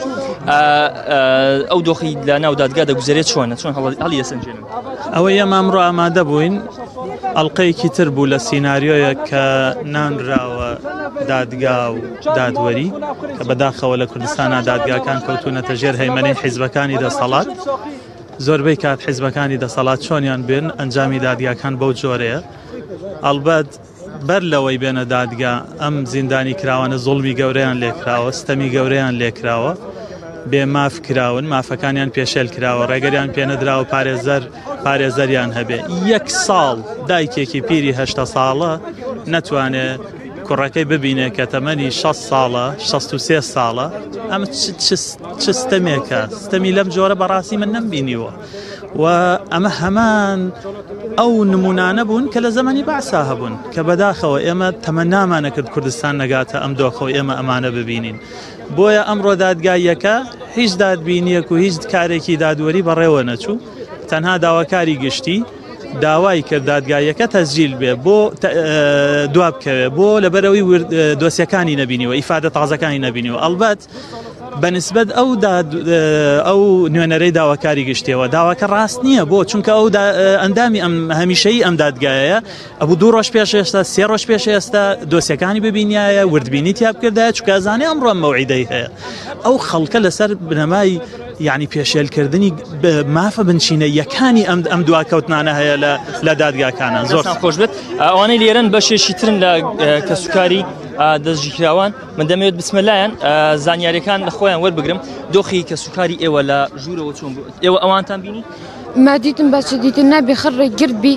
O: ئەو دۆخی لە ناو دادگا دەگوزارێت چۆن هەڵی دەسەنجێنن
Q: ئەوە ئێمە ئەمڕۆ ئامادە بووین ئەڵقەیەکی تر بوو لە سیناریۆیە کە نانراوە دادگا و دادوەری کە بەداخەوە لە کوردستانە دادگاکان کەوتونەتە ژێر هەیمەنەی حیزبەکانی دەسەڵات زۆربەی کات حیزبەکانی دەسەڵات چۆنیان بێن ئەنجامی دادگاکان بەو جۆرەیە ئەلبەت بەر لەوەی بێنە دادگا ئەم زیندانی کراوانە زوڵمی گەورەیان لێکراوە ستەمی گەورەیان لێکراوە بێ ماف کراون مافەکانیان پێشێل کراوە ڕێگەریان پێنەدراوە پارێزەریان هەبێ 1 ساڵ دایکێکی پیری 8 ساڵە نەتوانێت کوڕەکەی ببینێ کە تەمەنی 6 ساڵە 63 ساڵە ئەم چ ستەمێکە ستەمی لەم جۆرە بەڕاستی من نەمبینیوە و ئەمە هەمان ئەو نمونانە بوون کە لە زەمانی بەعسا هەبوون کە بەداخەوە ئێمە تەمەنامانە کرد کوردستان نەگاتە ئەم دۆخەوە ئێمە ئەمانە ببینین بۆیە ئەمڕۆ دادگایەکە هیچ دادبینیەک و هیچ کارێکی دادوەری بەڕێوە نەچوو تەنها داواکاری گشتی داوای کرد دادگایەکە تەسجیل بێ بۆ دواب بکەوێ بۆ لەبەرەوەی دۆسیەکانی نەبینیوە ئیفادە تازەکانی نەبینیوە ئەلبەت بەنسبەت ئەو نوێنەرەی داواکاری گشتیەوە داواکە ڕاست نییە بۆ چونکە ئەو ئەندامی ئەم هەمیشەی ئەم دادگایە ئەبوو 2 ڕۆژ پێش ئێستا 3 ڕۆژ پێش ئێستا دۆسیەکانی ببینایە وردبینی تیا بکردایە چونکە ئەزانێ ئەمڕۆ مەوعیدەی هەیە ئەو خەڵکە لەسەر بنەمای یعنی پێشێلکردنی مافە بنچینە یەکانی ئەم دواکەوتنانە هەیە لە دادگاکانە زۆر خۆش بێت ئەوانەی لێرن بەشێکی ترن لە کەسوکاری دەستگیراوان من دەمەوێت بسمەلایەن زانیاریەکان لە خۆیان وەربگرم دۆخی کەسوکاری ئێوە لە ژوورەوە چۆن بوو ئێوە ئەوانتان بینی
R: مادیتم بەچ دیتن نابێ خڕێک گربی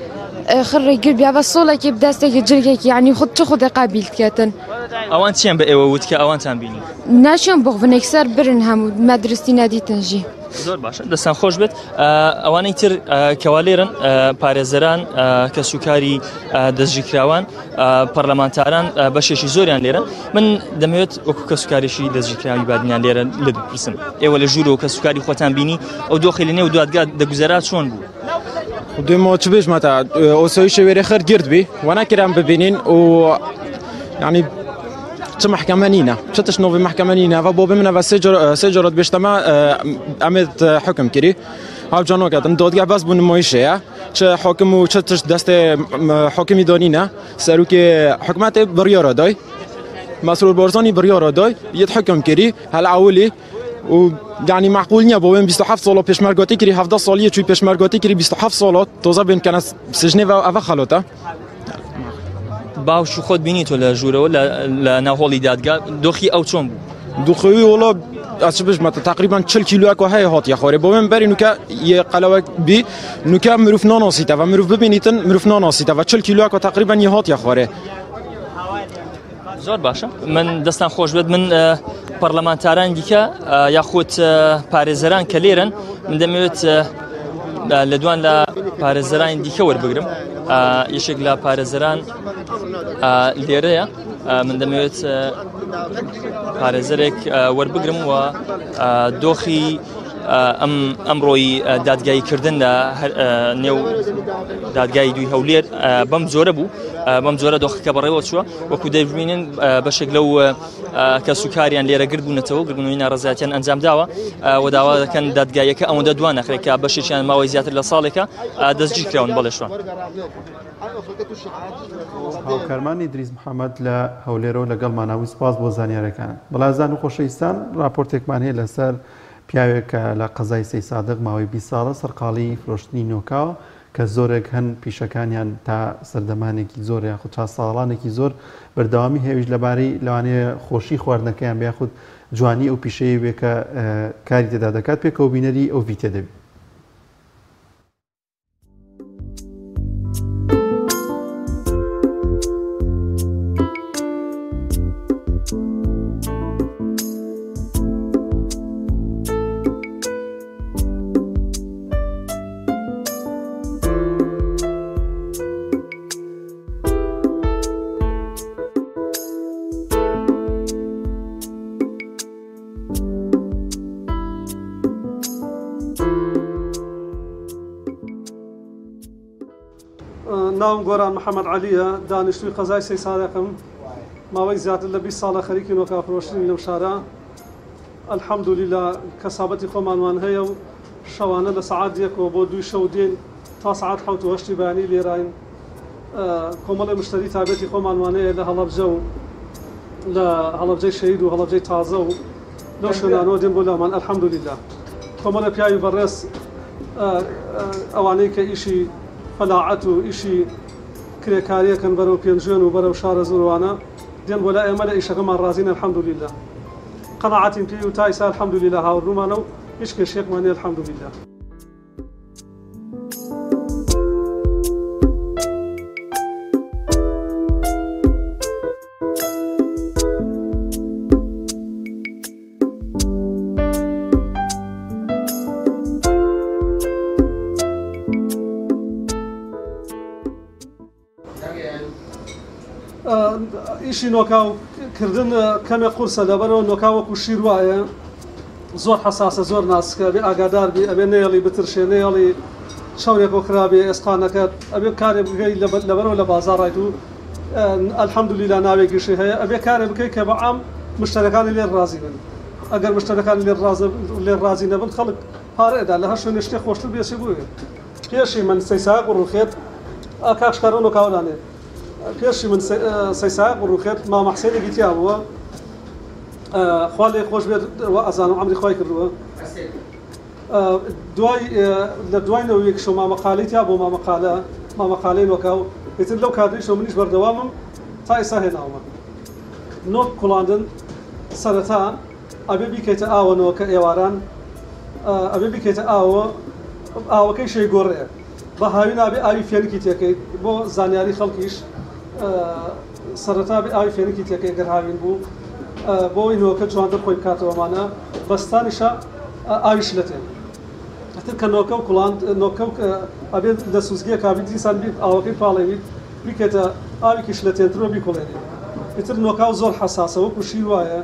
R: بە سۆڵێکی بدەستێکی جرگێکی یعنی خود چ خودە قابل بکەتن
O: ئەوان چیان بە ئێوە وت کە ئەوانتان بینی
R: ناشیان بۆ بنێکسەر برن هەموو مەدرستی نادیتنژی
O: زۆر باشە دەستان خۆش بێت ئەوانەی تر کەوا لێرن پارێزەران کەسوکاری دەستگیرکراوان پەرلەمانتاران بەشێکی زۆریان لێرن من دەمەوێت وەکو کەسوکاریشی دەستگیرکراوی بادنیان لێرە لێ بپرسم ئێوە لە ژوورەوە کەسوکاری خۆتان بینی ئەو دۆخی لە نێو دادگا دەگوزارا چۆن بوو
S: دوێمەوە چ بێژمەتە ئۆسەوی شەوێرە خەر گردبی وەناکران ببینین و ینی چه محکمە نینە چه تشنۆڤی محکمە نینە و بۆ بمنەوە سێ جۆرەت بێشتەمە ئەمێت حکم کردی هاوجانۆکەتن دادگا بەس بوو نمایشەیە چه حکم و چه تشت دەستێ حکمی دانینە سەرروکی حکومەتێ بڕیارە دای مەسرور بارزانی بڕیارە دای یەت حکم کردی هەل ئەولی و يعني معقول نییە بۆ بێن 27 ساڵە پێشمەرگاتی کردی 17 ساڵیە چوی پێشمەرگاتی کردی 27 ساڵات تۆزە بێن کەنە سژنێ ئەوە خەڵۆتە
O: باوش و خۆت بینی تۆ لە ژوورەوە لە ناوهۆڵی دادگا دۆخی ئەو چۆن بوو
S: دۆخەوی وڵە بژمەتە تقریبان 40 کیلوەکە هەیە هاتیە خۆرێ بۆ من بەری نوکە قەلەوە بی نوکە مرۆڤ ناناسیتەوە مرۆڤ ببینیتن مرۆڤ ناناسیتەوە 40 کیلوەکە تقریبان یە هاتیە خۆرێ
O: زۆر باشە من دەستان خۆش بێت من پەرلەمانتاران دیکە یاخود پارێزەران کە لێرن من دەمەوێت لە دوان لە پارێزەرانی دیکە وەربگرم یەشێک لە پارێزەران لێرەیە من دەمەوێت پارێزەرێک وەربگرم و دۆخی ئەمڕۆی دادگاییکردن لە نێو دادگای دوی هەولێر بەم جۆرە بوو بەم جۆرە دۆخەکە بەڕێوە چووە وەکو دەبینن بەشێک لەو کە سوکاریان لێرە گربوونەتەوە گربوونەوەی ناڕەزایەتیان ئەنجام داوە و داوا دەکەن دادگایەکە ئەوەندە دوان نەخرێت کە بەشێکیان ماوەی زیاتر لە ساڵێکە دەستگیر کراون بەڵێشوان.
B: هاوکارمانی دریز محەممەد لە هەولێرەوە لەگەڵماناوی سپاس بۆ زانیارەکان. بەڵازان و خۆشەویستان راپۆرتێکمان هەیە لەسەر پیاوێک کە لە قەزای سەی سادق ماوەی 20 ساڵە سەرقاڵی فرۆشتنی نۆکاوە کە زۆرێک هەن پیشەکانیان تا سەردەمانێکی زۆر یاخود چا ساڵانێکی زۆر بەردەوامی هێویش لەبارەی لەوانەیە خۆشی خواردنەکەیان بیاخود جوانی ئەو پیشەیە وێ کە کاری تێدا دەکات پێکەوە بینەری ئەو ڤیتە دەبێت.
T: ناوم گۆران محەممەد عەلیە دانیشتووی قەزای سەی سادقم ماوەی زیاتر لە 20 ساڵە خەریکی نۆکا فرۆشتنی لەم شارە ئەلحەمدولیلا کەسابەتی خۆمانمان هەیە و شەوانە لە سەعات 1 بۆ 2 شەو دێن تا سەعات 7 و 8 بەیانی لێراین کۆمەڵی مشتری تابەتی خۆمانمان هەیە لە هەڵەبجە و لە هەڵەبجەی شەهید و هەڵەبجەی تازە و لەو شوێنانەوە دێن بۆ لامان ئەلحەمدولیلا کۆمەڵە پیاوی بەڕێز ئەوانەی کە ئیشی فەلاعەت و ئیشی کرێکاریەکەن بەرەو پێنجێن و بەرەو شارە زۆروانە دێن بۆ لا ئێمە لە ئیشەکەمان ڕازین ئەلحەمدولیلا قەناعەتین پێی و تا ئێستا ئەلحەمدولیلا هاوڕوومانە و هیچ کێشێکمان نیە ئەلحەمدولیلا. ئیشی نۆکاوکردن کەمێک قورسە لەبەرەوە نۆکا وەکو شیر وایە زۆر حساسە زۆر ناسکە بێ ئاگادار بی ئەبێ نێڵی بترشێ نێڵی شەورێک و خراپێ ئێسقانەکەت ئەبێ کارێ بگەی لەبەرەوە لە بازاڕایت و ئەلحەمدولیلا ناوێکیشی هەیە ئەبێ کارێ بکەیت کە بەعام مشتەرەکانی لێر ڕازی بن ئەگەر مشتەرەکانی لێر ڕازی نەبن خەڵک پارەدا لە هەر شوێنێ شتێک خۆشتر بێسێ بووێ پێشی من سەیساق ڕوخێت کاکشکارە نۆکاوەدانێت پێشی من سەیساق ڕوخێت مامە حسێنێکی تیا بووە خوا لێ خۆش بێت ئەزانم عەمری خوای کردووە لە دوایەوە یەک شەو مامەقالەی تیا بۆ مامەقالەی نۆکاو ئیتر لەو کاتریشەوە منیش بەردەوامم تا ئێستا هێناومە نۆک کوڵاندن سەرەتا ئەبێ بیکەیتە ئاوەنەوە کە ئێواران ئەبێ بیکەیتە ئاوەکەی شەی گۆڕەیە بە هاوی نابێ ئاوی فێنکی تێکەیت بۆ زانیاری خەڵکیش سەرەتا بێ ئاوی فێنکی تێکەی گەر هاوین بوو بۆی نۆکە جوانتر خۆی بکاتەوەمانە بەستانیشە ئاویش لە تێن ئەتر کە نۆکە و کوڵاند نۆکە ئەبێت لە سوزگیە کابی دیسان بیت ئاوەکەی پاڵێویت بیکێتە ئاویکیش لە تێنترۆ بیکوڵێنێ ئیتر نۆکاو زۆر حەساسە وەکو شیر وایە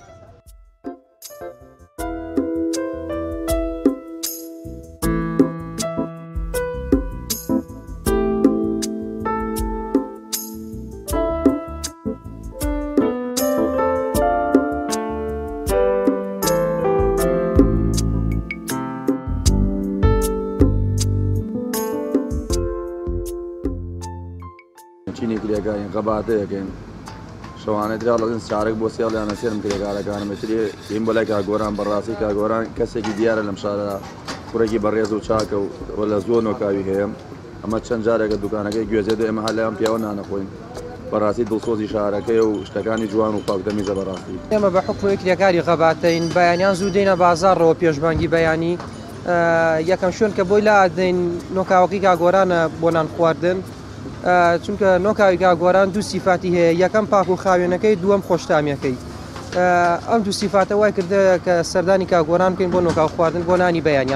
U: قەباتەیەکەین شەوانە درا لەگەن چارێک بۆ سێڵیانە سێرم کرێکارەکانمەتری پێم بەلای کاگۆران بەڕاستی کاگۆران کەسێکی دیارە لەم شارە کوڕێکی بەڕێز و چاکە و لە زۆر نۆکاوی هەیە ئەمە چەند جارێکە دوکانەکەی گوێزێت و ئێمە هەلایان پیاوە نانەخۆین بەڕاستی دڵسۆزی شارەکەی و شتەکانی جوان و پاکدەمیزە بەڕاستی
V: ئێمە بە حکومە کرێکاری قەباتەین بەیانیان زوو دێنە بازاڕەوە پێشبانگی بەیانی یەکەم شوێن کە بۆی لادەین نۆکاوەکەی کاگۆرانە بۆ نان خواردن چونکە نۆکاوی کاگۆران دوو سیفاتی هەیە یەکەم پاک و خاوێنەکەی دووەم خۆشتامیەکەی ئەم دوو سیفاتە وای کردە کە سەردانی کاگۆران بکەین بۆ نۆکاو خواردن بۆ نانی بەیانیان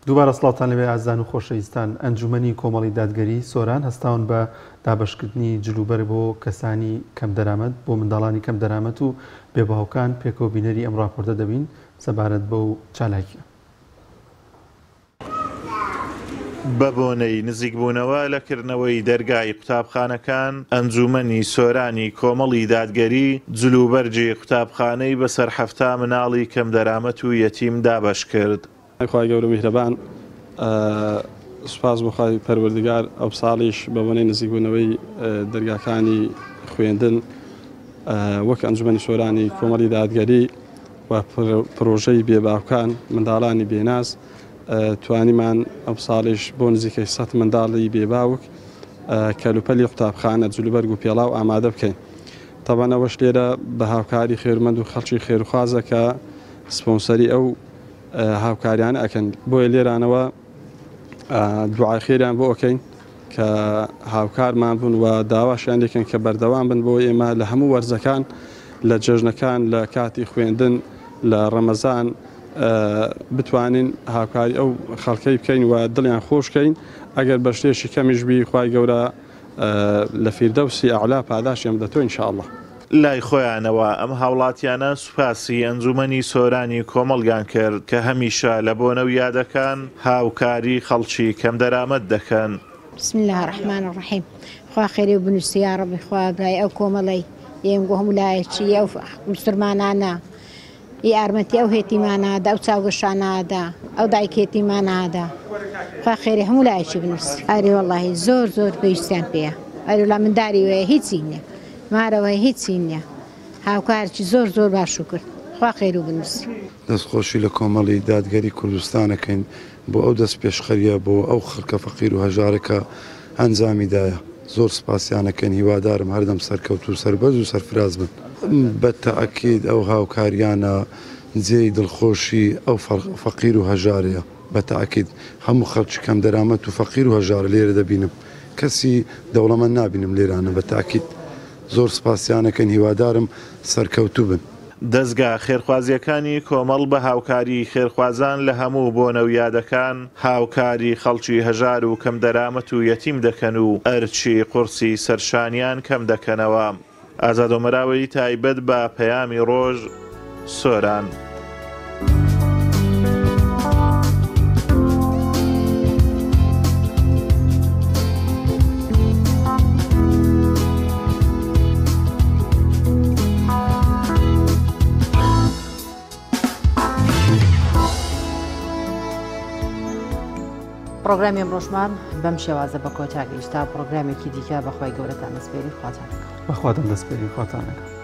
B: دووبارە سڵاوتان لەوێ ئازان و خۆشەویستان. ئەنجومەنی کۆمەڵی دادگەری سۆران هەستاون بە دابەشکردنی جلوبەر بۆ کەسانی کەم دەرامەت، بۆ منداڵانی کەم دەرامەت و بێباوکان پێکەوەبینەری ئەم راپۆرتە دەبین سەبارەت بەو چالاکیە.
C: بە بۆنەی نزیکبوونەوە لەکردنەوەی دەرگای قوتابخانەکان، ئەنجومەنی سۆرانی کۆمەڵی دادگەری جلوبەرجی قوتابخانەی بەسەر هەفتا مناڵی کەم دەرامەت و یەتیم دابەش کرد.
D: خی گەورە میهرەبان، سوپاس بۆخوای پەروەردگار ئەو ساڵیش بە بۆنەی نزیکبوونەوەی دەرگاکانی خوێندن وەک ئەنجومەنی سۆرانی کۆمەڵی دادگەری و پرۆژەی بێباوکان منداڵانی بێناز توانیمان ئەم ساڵیش بۆ نزیکەی 100 منداڵی بێباوک کەلوپەلی قوتابخانە جلوبەرگ و پێڵاو ئامادە بکەین. تەبەن ئەوەش لێرە بە هاوکاری خێرمەند و خەڵکی خێرخوازە کە سپۆنسەری ئەو هاوکاریان ئەکەن. بۆیە لێرانەوە دوعای خێریان بۆ ئۆکەین کە هاوکارمان بوون و داواشیان لێکن کە بەردەوام بن بۆ ئێمە لە هەموو وەرزەکان، لە جێژنەکان، لە کاتی خوێندن، لە ڕەمەزان بتوانین هاوکاری ئەو خەڵکەی بکەین و دڵیان خۆشکەین. ئەگەر بە شتێکی کەمیش بی خوای گەورە لە فیردەوسی ئەعلا پاداشیان بدەتەوە ئینشاءالله.
C: لای خۆیانەوە ئەم هاوڵاتیانە سوپاسی ئەنجومەنی سۆرانی کۆمەڵگان کرد کە هەمیشە لە بۆنەو یادەکان هاوکاری خەڵکی کەم دەرامەت دەکەن.
W: بسم الله الرحمن الرحیم. خوا خێری و بنووسی یا ڕەبی، خوا برای ئەو کۆمەڵی ئێمە هەموو لایەکی ئەو مسلمانانە یارمەتی ئەو هێتیمانەدا، ئەو چاوگەشانەدا، ئەو دایکێتیمانەدا، خوا خێری هەموو لایەکی بنووسی. ئەری وەڵڵاهی زۆر زۆر پێویستیان پێیە. ئەری وڵا منداری وەیە هیچی نییە، مارەوەی هیچی نییە، هاوکارێکی زۆر زۆر باش و کرد. خوا خێر و بنووسی.
X: دەستخۆشی لە کۆمەڵی دادگەری کوردستانەکەین بۆ ئەو دەست پێشخەریە بۆ ئەو خەڵکە فەقیر و هەژارەکە ئەنجامیدایە. زۆر سپاسیانەکەن، هیوادارم هەردەم سەرکەوت و سەربەز و سەرفراز بن. بە تەئەکید ئەو هاوکاریانە جێی دڵخۆشی ئەو فەقیر و هەژارەیە. بە تەئەکید هەموو خەڵکی کەم دەرامەت و فەقیر و هەژارە لێرە دەبینم، کەسی دەوڵەمەند نابینم لێرانە. بە تەئەکید زۆر سپاسیانەکەن، هیوادارم سەرکەوتوو بن.
C: دەستگا خێرخوازیەکانی کۆمەڵ بە هاوکاری خێرخوازان لە هەموو بۆنەو یادەکان هاوکاری خەڵکی هەژار و کەم دەرامەت و یەتیم دەکەن و ئەرچی قورسی سەرشانیان کەم دەکەنەوە. ئازادۆمەراوەی تایبەت بە پەیامی ڕۆژ، سۆران.
A: پرۆگرامی ئەمڕۆژمان بەم شێوازە بە کۆتا گەیشتا. پرۆگرامێکی دیکە بەخوای گەورەتان دەسپێری خواتانەکە.
B: بەخواتان دەسپێری خواتانەکە.